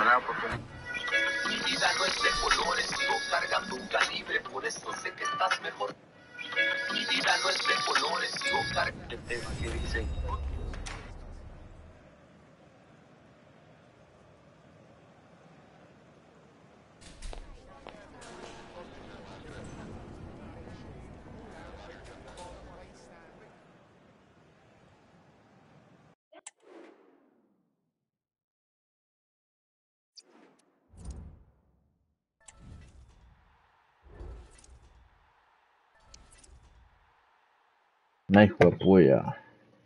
O: Mi vida no es de colores, sigo cargando un calibre, por eso sé que estás mejor. Mi vida no es de colores, sigo cargando el tema que dicen.
A: Ay, hijo de puya.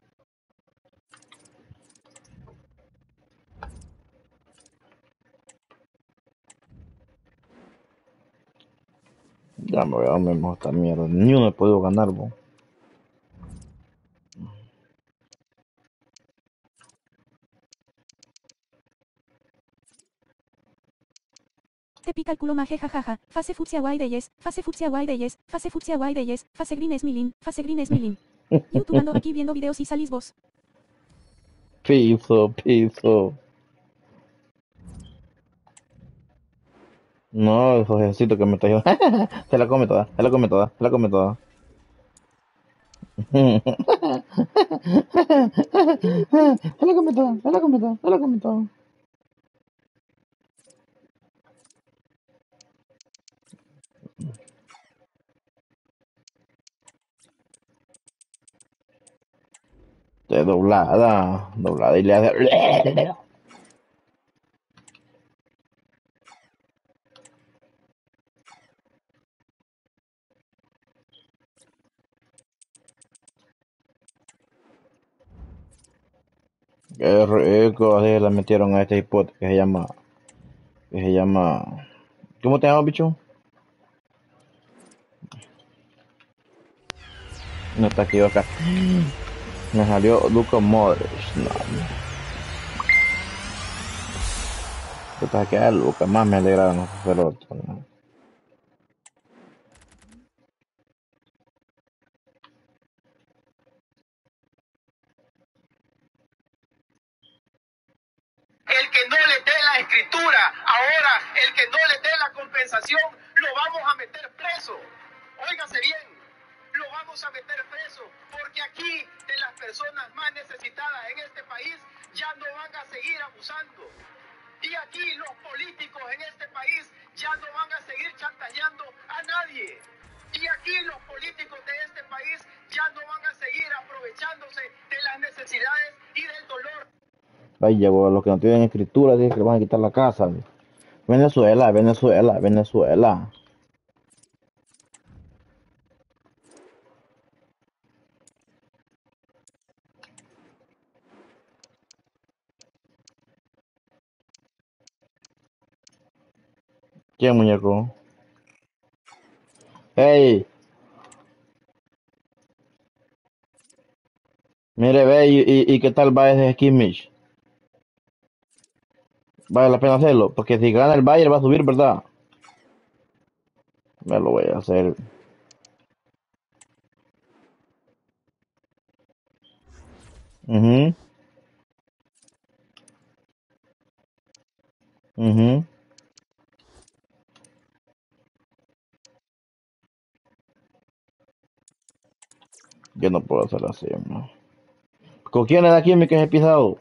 A: Ya me voy a dormir mejor esta mierda. Ni uno he podido ganar, bo.
F: Te pica el culo maje jajaja. Fase fucsia guay de yes. Fase fucsia guay de yes. Fase fucsia guay de yes. Fase green es milin. Fase green es milin. YouTube ando aquí viendo videos y salís vos.
A: Piso, piso. No, esos ejércitos que me está diciendo. Se la come toda, se la come toda, se la come toda. Se la come toda, se la come toda, se la come toda. De doblada, doblada y le hace. Qué rico, así la metieron a este hipote que se llama, ¿cómo te llamas, bicho? No está aquí acá. Me salió Luka Modric. No. Yo te quedar Luka, más me alegraron los pelotas. ¿No?
H: El que no le dé la escritura, ahora el que no le dé la compensación, lo vamos a meter preso. Óigase bien, lo vamos a meter preso, porque aquí de las personas más necesitadas en este país ya no van a seguir abusando. Y aquí los políticos en este país ya no van a seguir chantajeando a nadie. Y aquí los políticos de este país ya no van a seguir aprovechándose de las necesidades y del dolor.
A: Ay, llegó los que no tienen escritura, dicen que le van a quitar la casa. Venezuela, Venezuela, Venezuela. ¿Quién, muñeco? Hey, mire, ve, y qué tal va ese Kimmich. Vale la pena hacerlo, porque si gana el Bayern va a subir, ¿verdad? Me lo voy a hacer. Mhm. Mhm. Yo no puedo hacer así, ¿no? ¿Con quién es aquí mi que he pisado?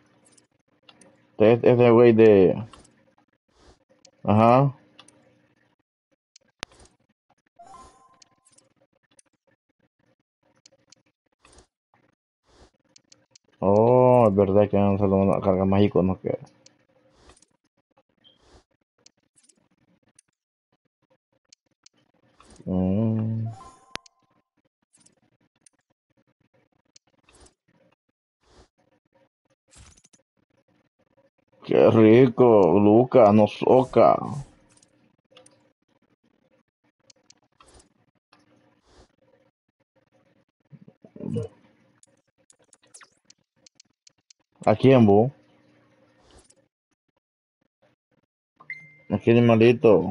A: Ese güey de... Ajá. Oh, es verdad que no se lo carga mágico, ¿no? Que... Mm, qué rico, Luca, no soca. ¿A quién, vos? ¿A qué animalito?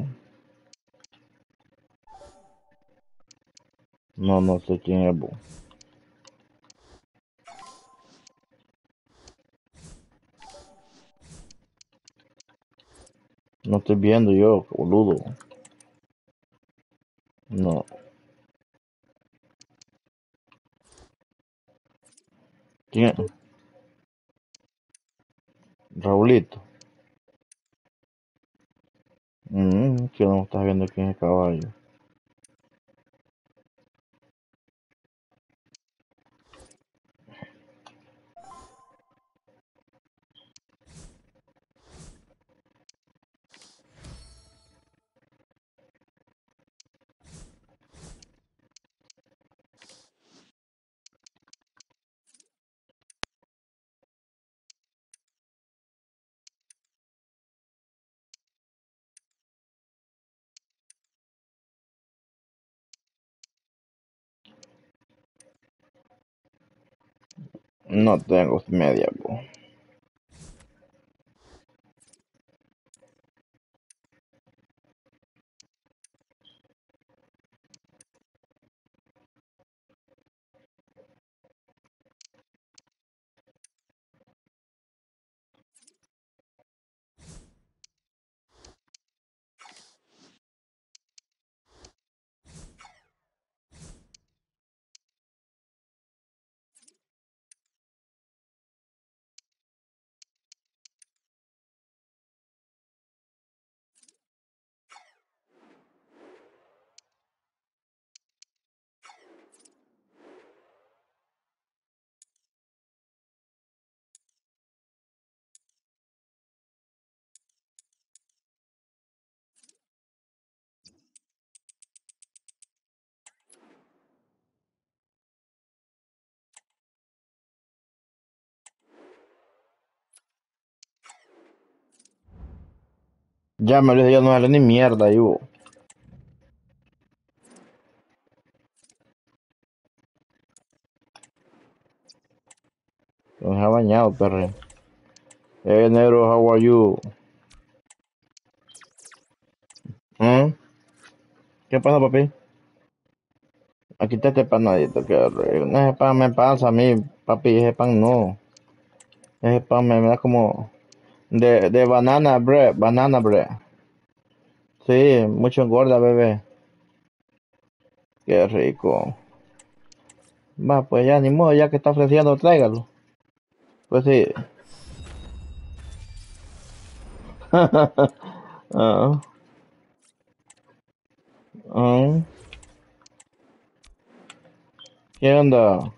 A: No, no sé quién es, vos. No estoy viendo yo, boludo. No. ¿Quién es? Raulito. Que no estás viendo quién es caballo. No tengo media, po. Ya me lo dije, yo no sale ni mierda, yo. No se ha bañado, perre. Negro, how are you? ¿Mm? ¿Qué pasa, papi? Aquí está este panadito, que rico. No, ese pan me pasa a mí, papi, ese pan no. Ese pan me da como de banana bread. Sí, mucho engorda, bebé. Qué rico. Va, pues ya ni modo, ya que está ofreciendo, tráigalo. Pues sí. Ah, ah. ¿Qué onda?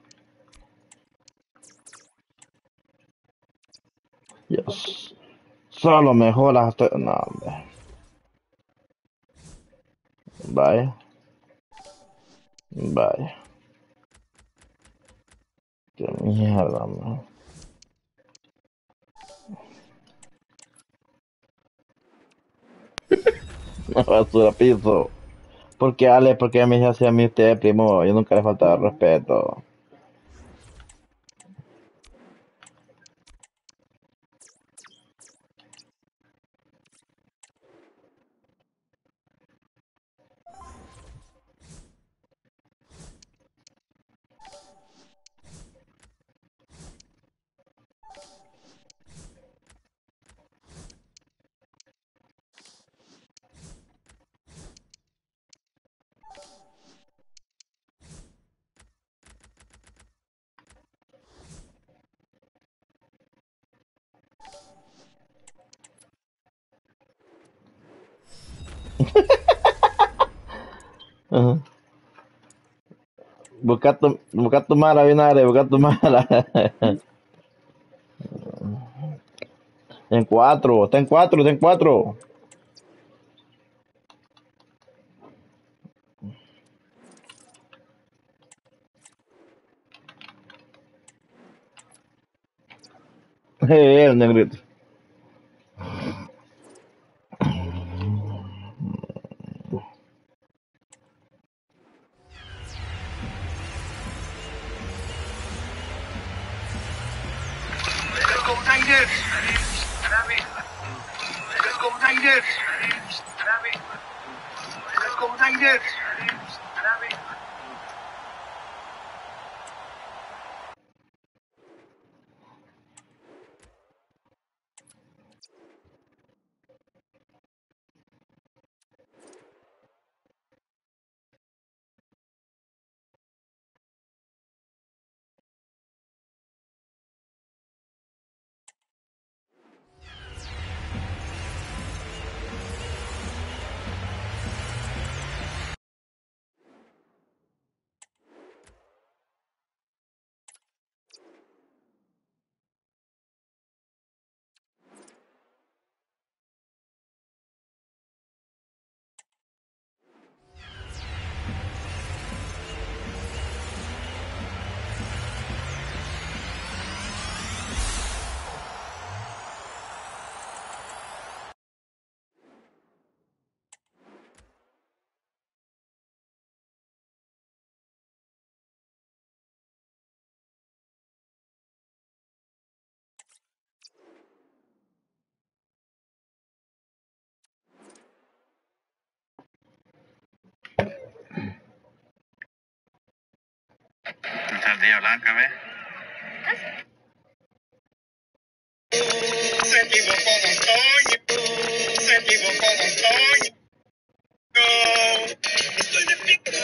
A: Yes. Solo mejoras. No, hombre. Vaya. Vaya. Qué mierda, man. Basura piso. ¿Por qué, Ale? ¿Por qué me dice así a mí usted, primo? Yo nunca le faltaba respeto. Ajá. Busca tu mala, Vinagre, busca tu mala. En 4, está en 4, está en 4. El negrito.
W: Let's go Tigers! Let's go Tigers! Let's go Tigers!
Q: Sardilla blanca, ¿ves?
W: Se equivocó Don Toño. Se equivocó Don Toño. Estoy de pico.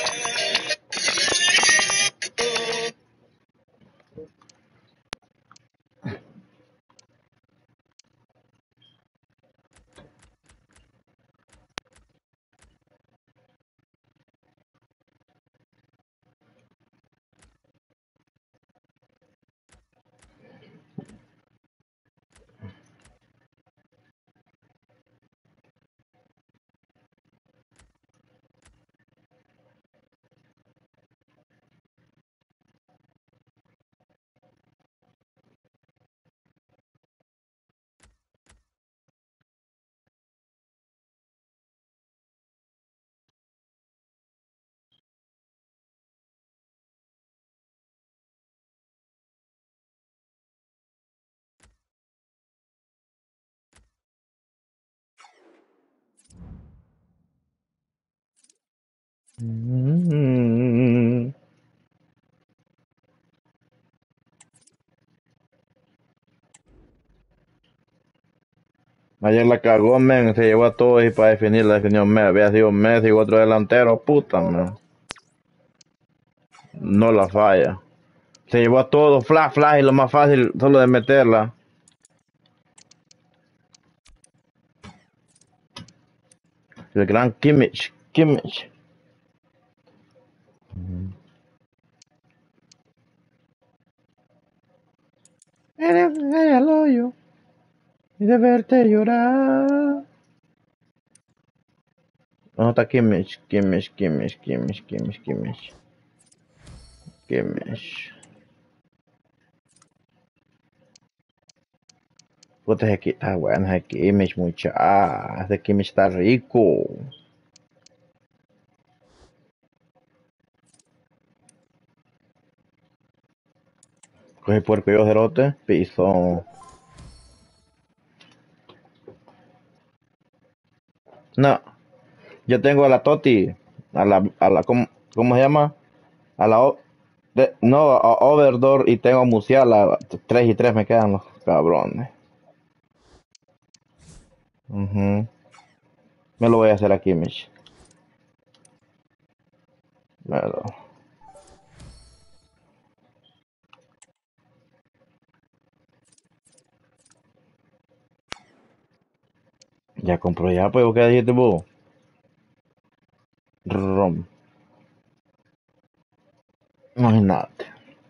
A: Ayer la cagó, men, se llevó a todos y para definir, la definió Messi, había sido Messi y otro delantero, puta, men. No la falla. Se llevó a todos, flash, y lo más fácil, solo de meterla. El gran Kimmich. Eres el hoyo y de verte llorar. ¿Dónde está Kimmich? Puta, ese aquí está bueno, ese Kimmich, ese Kimmich está rico. Coge puerco y cerote, piso. No, yo tengo a la Toti, ¿cómo se llama? A la, no, a Overdor y tengo a Musiala, 3 y 3 me quedan los cabrones. Me lo voy a hacer aquí, Mich. Pero... ya compró ya, pues, ¿qué dijiste vos? Rom. Imagínate.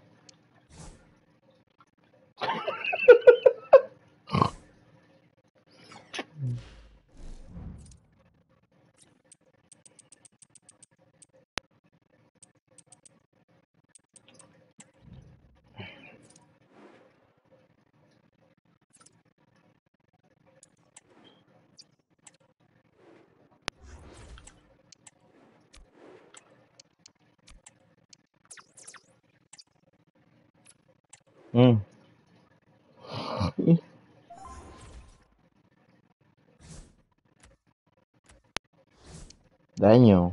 A: Daño.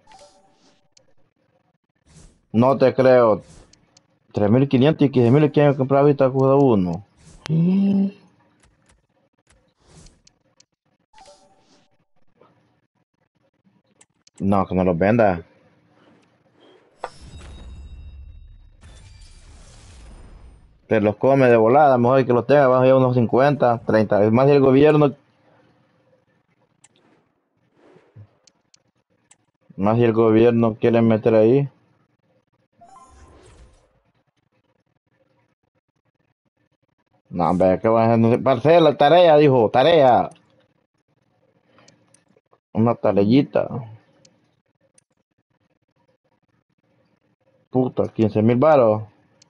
A: No te creo. 3.500 y 15.000 quieren comprar ahorita cada uno. No, que no los venda. Te los come de volada, mejor que los tenga, van a ir unos 50, 30. Es más, si el gobierno. Más si el gobierno quiere meter ahí. No, hombre, ¿qué van a hacer? Parcela, tarea, dijo, tarea. Una tareita. Puta, 15.000 varos.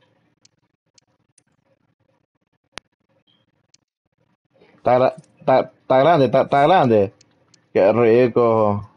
A: Está grande, está grande. Qué rico.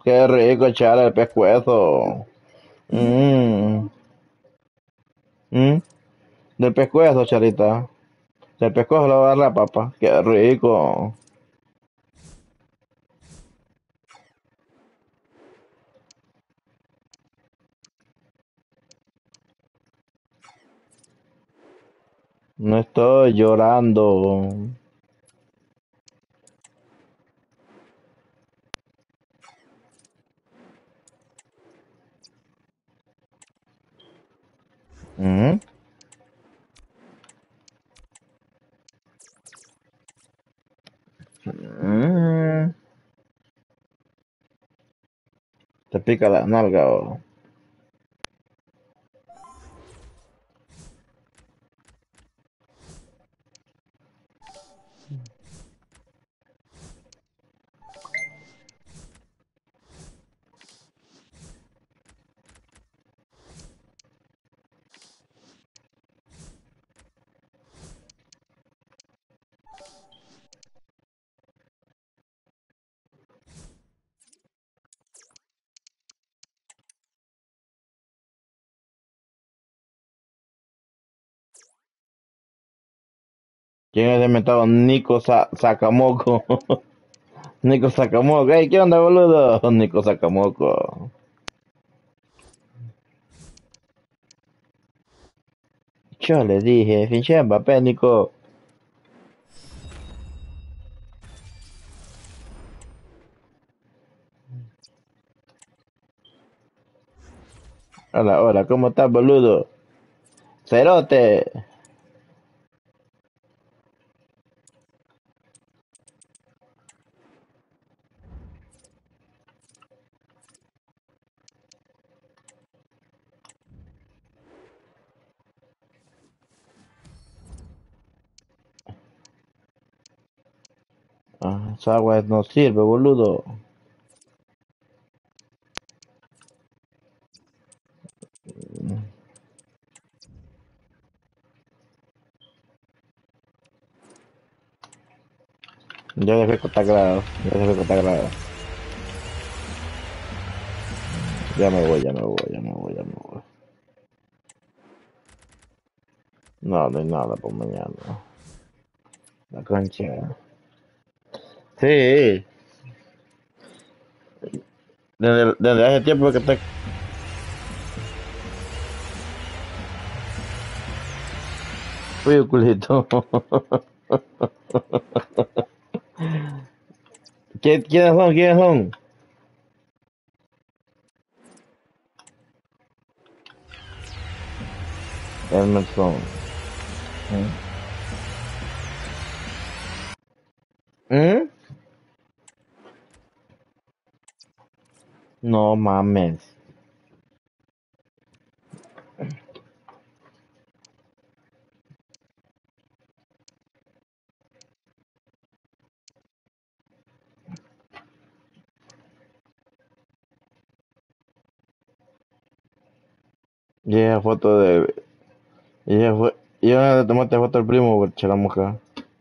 A: Qué rico echarle el pescuezo. Mmm. ¿Mm? Del pescuezo, Charita. Del pescuezo le va a dar la papa. Qué rico. No estoy llorando. ¿Mm? Mm. Te pica la nalga. ¿Quién es inventado? Nico Sacamoco. Nico Sacamoco. Ey, ¿qué onda, boludo? Nico Sacamoco. Yo le dije, finché Mbappé, Nico. Hola, hola, ¿cómo estás, boludo? Cerote. Ah, esa agua no sirve, boludo. Ya dejé que está claro. Ya dejé que está claro. Ya me voy, ya me voy, ya me voy, ya me voy. No, no hay nada por mañana. La concha. Sí. Desde hace tiempo que está. Uy, culito. ¿Quiénes son? ¿Quiénes son? Emerson. ¿Mm? No mames. Y esa foto de. Y esa fue. Y ahora le tomaste foto al primo, la mujer.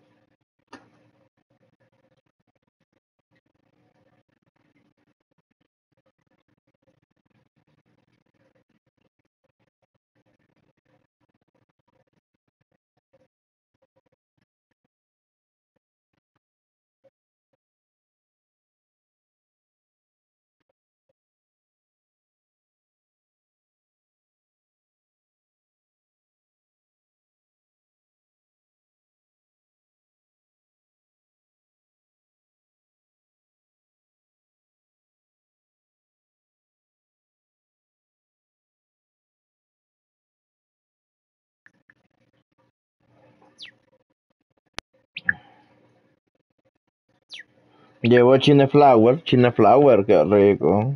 A: Llevó Chine Flower, qué rico.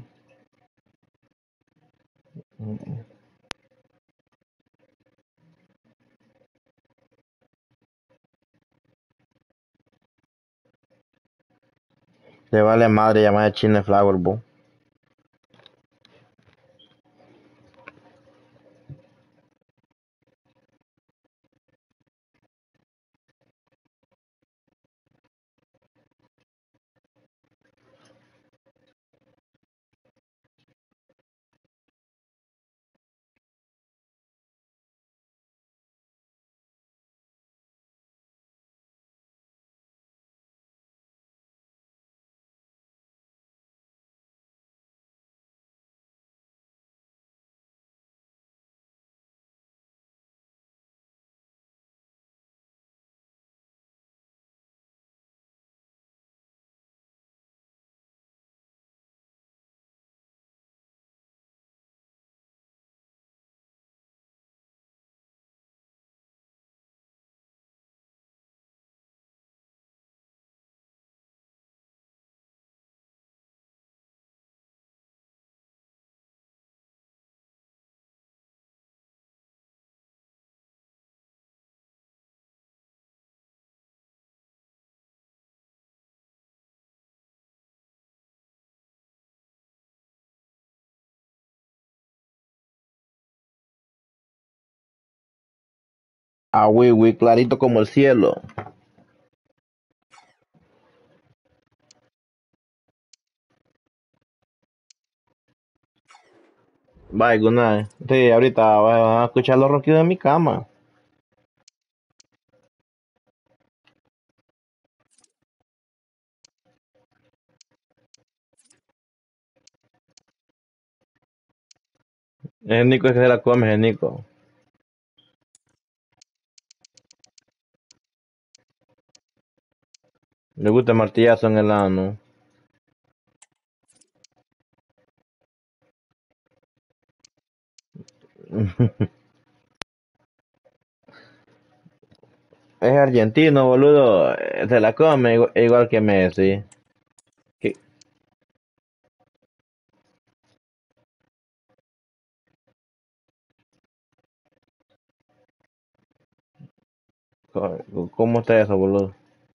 A: Le vale madre llamar a Chine Flower, bo. Ah, oui, clarito como el cielo. Bye, good night. Sí, ahorita van a escuchar los ronquidos en mi cama. Es Nico el que se la come, es Nico. Le gusta el martillazo en el ano. Es argentino, boludo. Se la come igual que Messi. ¿Qué- ¿Cómo está eso, boludo?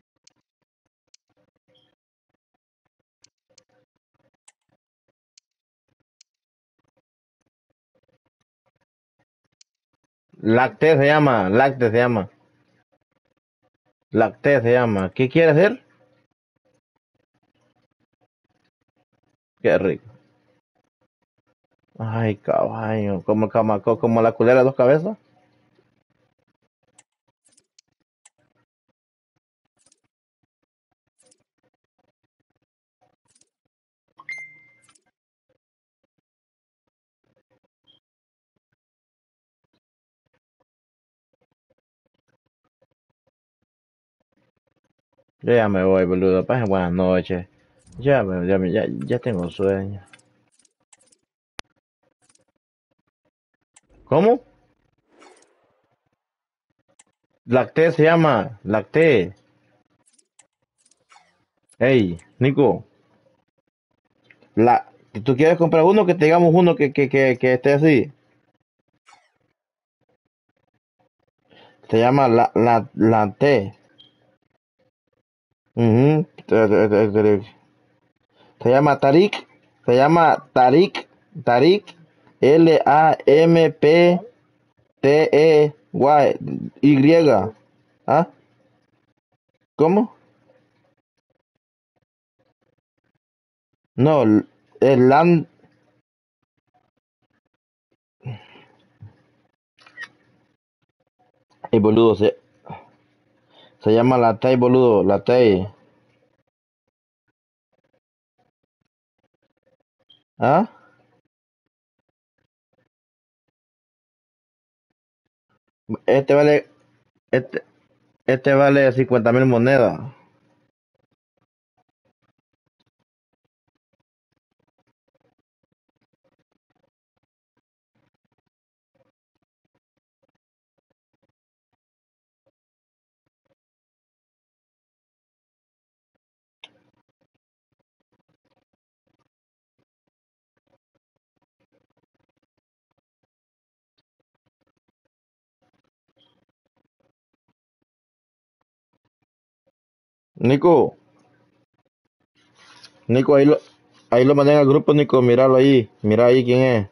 A: Lacté se llama, Lacté se llama. Lacté se llama. ¿Qué quiere hacer? Qué rico. Ay, caballo. Como el camaco, como la culera de dos cabezas. Yo ya me voy, boludo. Pasen buenas noches. Ya tengo sueño. ¿Cómo? Lacté se llama. Lacté. Ey, Nico. ¿Tú quieres comprar uno que tengamos uno que esté así? Se llama la T. Ujú. Se llama Tarik. Se llama Tarik. Tarik. Lamptey. ¿Ah? ¿Cómo? No, es Lan. Y boludo, se llama la Tay, boludo. La Tay. ¿Ah? Este vale. Este, este vale 50.000 monedas. Nico. Nico, ahí lo mandé al grupo, Nico. Míralo ahí. Mira ahí quién es.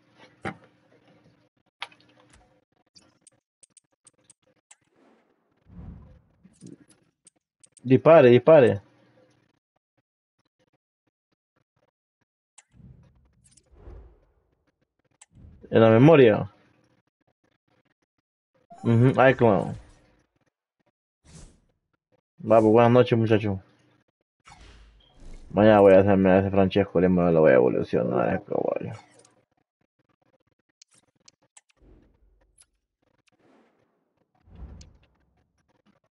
A: Dispare, dispare. En la memoria. Ay, claro. Va, pues buenas noches, muchachos. Mañana voy a hacerme a ese Francesco, le lo voy a evolucionar, caballo.